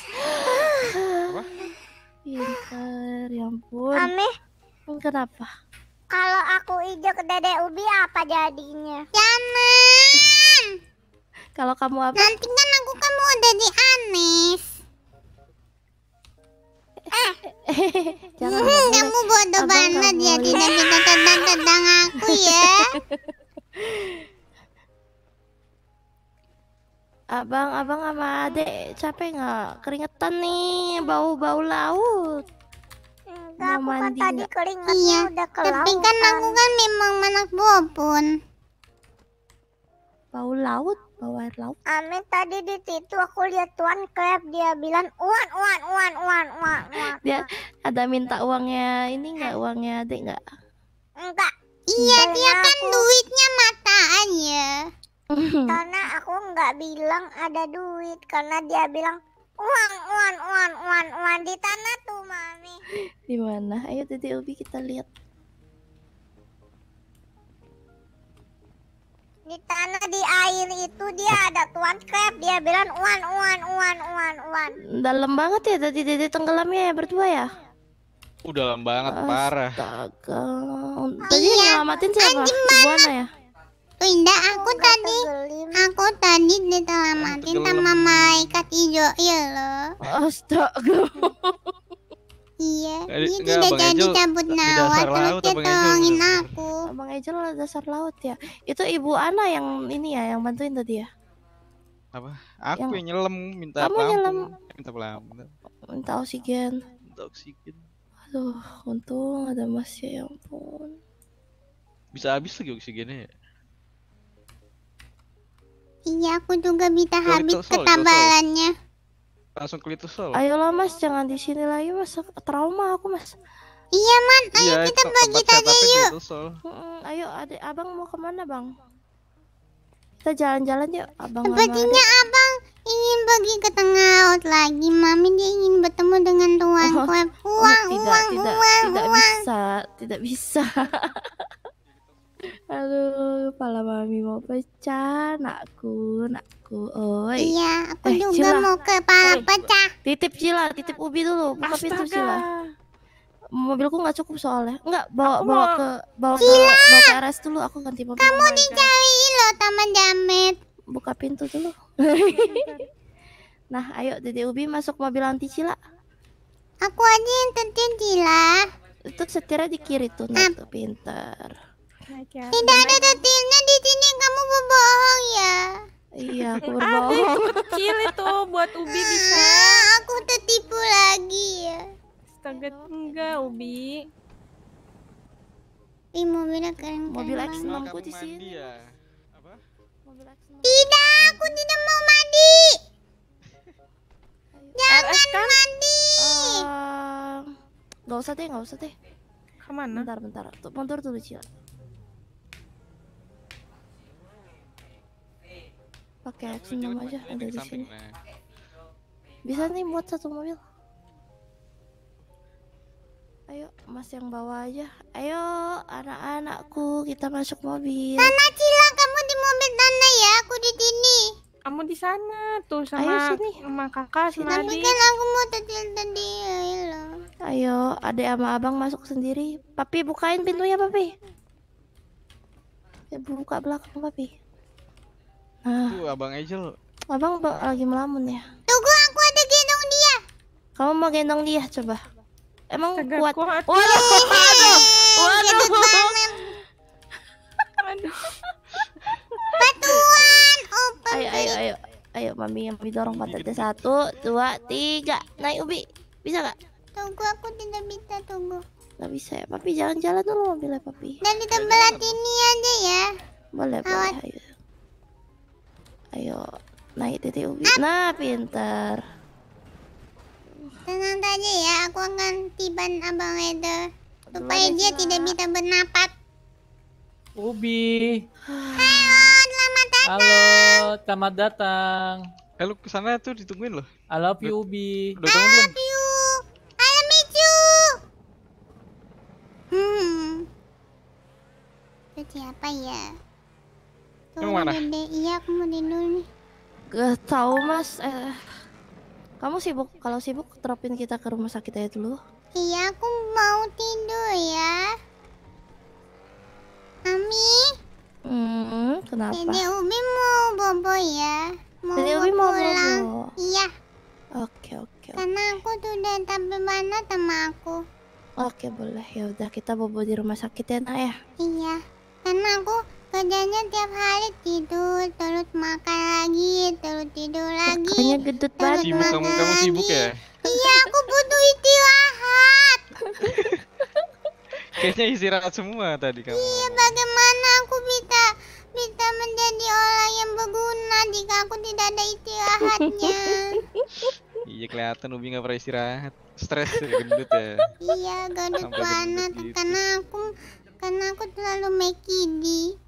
Pintar, ya ampun. Ame. Kenapa? Kalau aku hijau ke Dede Ubi apa jadinya? Jangan. Kalau kamu apa? Nanti kan aku kan mau jadi manis. Jangan, Kamu bodoh banget ya, tidak bisa tendang-tendang aku ya. Abang sama adek capek nggak? Keringetan nih, bau-bau laut. Enggak, aku kan tadi keringetnya udah ke tapi kan aku kan memang anak bopon. Bau laut, bau air laut. Amin tadi di situ aku lihat Tuan Crab, dia bilang uan. Dia ada minta uangnya ini nggak, uangnya adek nggak? Enggak. Iya, dia kan duitnya mata aja. Karena aku nggak bilang ada duit, karena dia bilang uang di tanah tuh mami. Di mana? Ayo Dede Ubi kita lihat. Di tanah, di air itu dia ada Tuan Crab, dia bilang uan. Dalam banget ya tadi Dede tenggelamnya ya berdua ya? Udah dalam banget, parah. Astaga. Tadi yang nyelamatin siapa? Ibuana ya? Enggak, aku tadi diselamatin sama malaikat hijau ya loh. Astaga. Iya, dia tidak jadi cabut nyawa terus dia tolongin aku. Abang Ejel dasar laut ya. Itu Ibu Ana yang ini ya, yang bantuin tadi ya? Apa? Aku yang nyelam, minta kamu nyelam. Minta pelampung. Minta oksigen. Minta oksigen. Aduh, untung ada Mas ya, ampun. Bisa habis lagi oksigennya ya? Iya, aku juga bisa habis ketabalannya. Langsung ke Litusol. Ayolah Mas, jangan di sini lagi Mas, trauma aku Mas. Iya Man, ayo kita bagi aja yuk. Ayo adek, abang mau kemana bang? Kita jalan-jalan yuk, abang. Sepertinya abang ingin pergi ke tengah laut lagi. Mami dia ingin bertemu dengan Tuan Crab. Tidak bisa. Aduh, kepala mami mau pecah, nakku. Oi. Iya, aku juga mau kepala pecah. Titip Cila, titip Ubi dulu, buka pintu Cila. Mobilku nggak cukup soalnya. Enggak, bawa ke RS dulu, aku ganti mobil. Kamu dicariin loh Taman Jamet. Buka pintu dulu. Nah, ayo Dede Ubi masuk mobil anti Cila. Aku aja yang tentuin Cila. Itu setirnya di kiri tuh, nah tuh pintar. Tidak ada detailnya di sini, kamu berbohong ya. Iya, aku berbohong. Itu kecil itu buat Ubi bisa. Aku tertipu lagi ya. Astaga, enggak Ubi. Mobilnya keren. Mobil X6ku di sini. Tidak, aku tidak mau mandi. Jangan mandi. Gak usah deh. Kemana? Bentar. Mundur dulu Cila. Pakai X6 aja, ada di sini. Bisa nih buat satu mobil. Ayo, Mas yang bawa aja. Ayo, anak-anakku, kita masuk mobil. Nana Cila, kamu di mobil Nana ya, aku di sini. Kamu di sana tuh sama kakak sama adik. Tapi kan aku mau tadi. Ayo, adek sama abang masuk sendiri. Papi, bukain pintunya, Papi. Ya, buka belakang, Papi. Nah. Tuh, Abang Ejel. Abang lagi melamun ya. Tunggu, aku ada gendong dia. Kamu mau gendong dia, coba. Emang kuat. Waduh. Batuan, Ayo, mami dorong pantatnya. 1, 2, 3. Naik Ubi. Bisa gak? Tunggu, aku tidak bisa, tunggu. Gak bisa ya, Papi jalan-jalan dulu mobilnya Papi. Dan di tempat ini aja ya. Boleh, ayo. Naik Dede Ubi. Nah, pintar. Tenang saja ya, aku akan tiban Abang Eder supaya dia tidak bisa bernapas. Ubi. Halo, selamat datang. Lu kesana tuh ditungguin loh. I love you, Ubi. Udah tunggu belum? I miss you. Itu siapa ya? Yang mana? Iya, aku mau tidur nih. Gak tahu Mas. Kamu sibuk? Kalau sibuk, teropin kita ke rumah sakit aja dulu. Iya, aku mau tidur ya. Mami. Kenapa? Dede Ubi mau bobo ya. Dede Ubi mau pulang. bobo. Iya. Oke. Karena aku tuh udah capek banget sama aku. Oke, boleh. Ya udah kita bobo di rumah sakit ya, Nak ya. Iya, karena aku kerjanya tiap hari tidur, terus makan lagi, terus tidur lagi. Makanya gendut banget. Sibuk kamu sibuk ya? Iya, aku butuh istirahat. Kayaknya istirahat semua tadi kamu. Iya, bagaimana aku bisa menjadi orang yang berguna jika aku tidak ada istirahatnya? Iya, kelihatan Ubi nggak pernah istirahat. Stres ya, gendut ya. Iya, gendut Sampai banget. gendut gitu. Karena aku terlalu mekidi.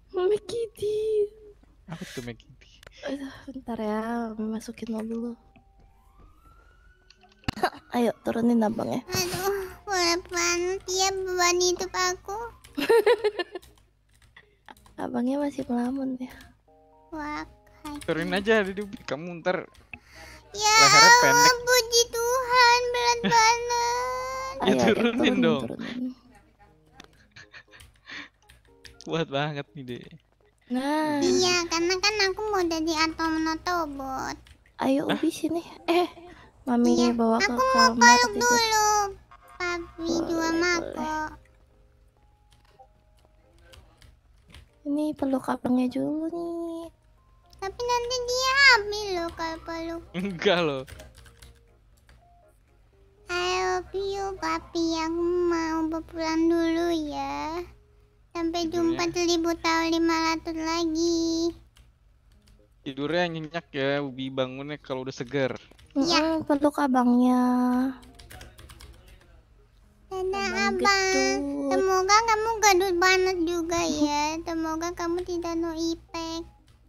Apa tuh Mekidi? Aduh, bentar ya, masukin mobil dulu. Ayo turunin abang ya. Aduh, berat banget ya beban hidup aku. Abangnya masih melamun ya. Wah, Turunin aja di Ubi. Kamu ntar ya lehernya pendek. puji Tuhan, berat banget. Ya turunin dong. Kuat banget nih deh. Nah. Iya, karena kan aku mau jadi Autobot. Ayo Ubi sini. Mami bawa ke Aku mau kamar peluk tidur. dulu. Papi dua mako. Ini peluk abangnya dulu nih. Tapi nanti dia hamil loh kalau peluk. Enggak loh. I love you, papi. Aku mau berpulang dulu ya. Sampai jumpa 1000 tahun 500 lagi. Tidurnya nyenyak ya, Ubi bangunnya kalau udah seger. Iya. Peluk abangnya. Dadah abang. Semoga kamu gendut banget juga ya. Semoga kamu tidak no effect.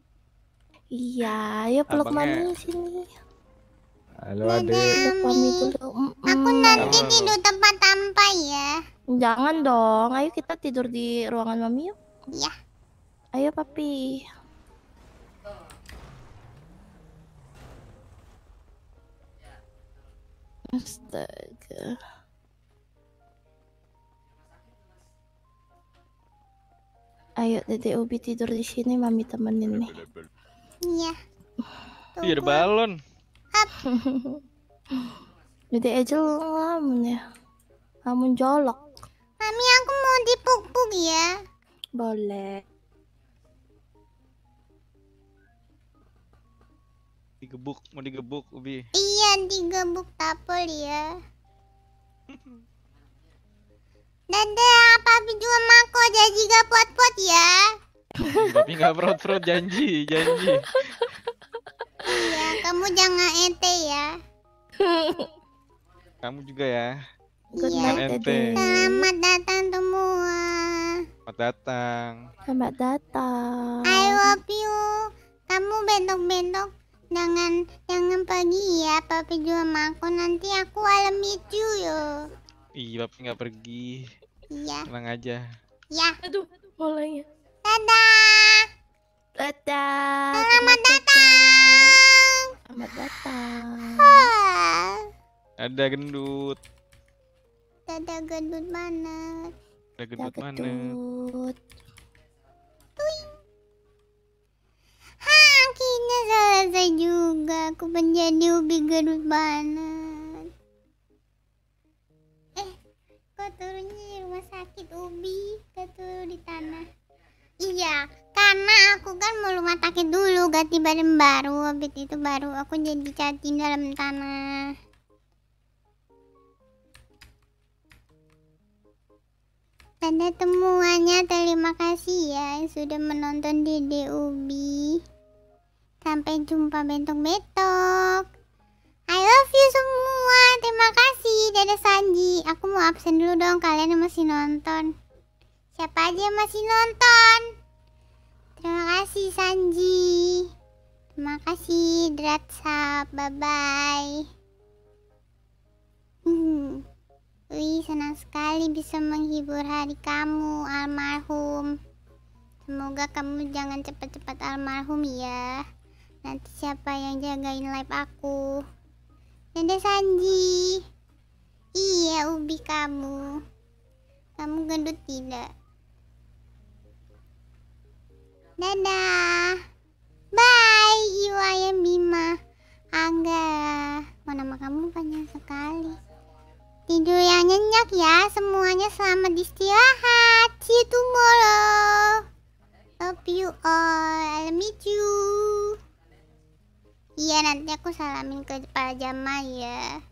Iya, ayo peluk Abangnya. mami sini. Halo Dadah, adek. Peluk mami dulu. Aku nanti tidur tempat tampai ya. Jangan dong, ayo kita tidur di ruangan mami yuk. Iya. Ayo papi. Astaga. Ayo Dede Ubi tidur di sini, mami temenin nih. Iya. Iya ada balon. Dede Angel ngelamun ya. Ngelamun jolok. Mami, aku mau dipuk-puk ya. Boleh. Mau digebuk Ubi. Iya, digebuk tapol ya. Dadah, papi juga mako jadi gak pot-pot ya. Tapi nggak perut janji. Iya, kamu jangan ente ya. Kamu juga ya. Good Iya. Jangan night ente. Dede. Selamat datang semua. Selamat datang. Selamat datang. I love you. Kamu bentok-bentok. Jangan pergi ya, papi juga mako. Nanti aku alam itu yo. Iya, Papi nggak pergi. Iya. Tenang aja. Ya. Aduh, mulai ya. Dadah. Dadah. Selamat datang. Selamat datang. Ada gendut. Dadah gendut banget. Ada gendut mana? Gendut. Akhirnya selesai juga. Aku menjadi ubi gendut banget. Kok turunnya di rumah sakit ubi? Kok turun di tanah? Iya, karena aku kan mau rumah sakit dulu ganti badan baru. Habis itu baru aku jadi cacing dalam tanah. Dadah semuanya, terima kasih ya yang sudah menonton Dede Ubi. Sampai jumpa bentok-bentok. I love you semua, terima kasih. Dadah Sanji. Aku mau absen dulu dong, kalian yang masih nonton. Siapa aja yang masih nonton? Terima kasih Sanji. Terima kasih Dratsa, bye-bye. Wih, senang sekali bisa menghibur hari kamu, almarhum. Semoga kamu jangan cepat-cepat almarhum ya. Nanti siapa yang jagain live aku? Dadah Sanji. Iya, ubi kamu. Kamu gendut tidak? Dadah. Bye, Iwaya Bima. Angga. sekali. Tidur yang nyenyak ya, semuanya selamat istirahat. See you tomorrow. Love you all, I miss you. Iya, nanti aku salamin ke para jamaah ya.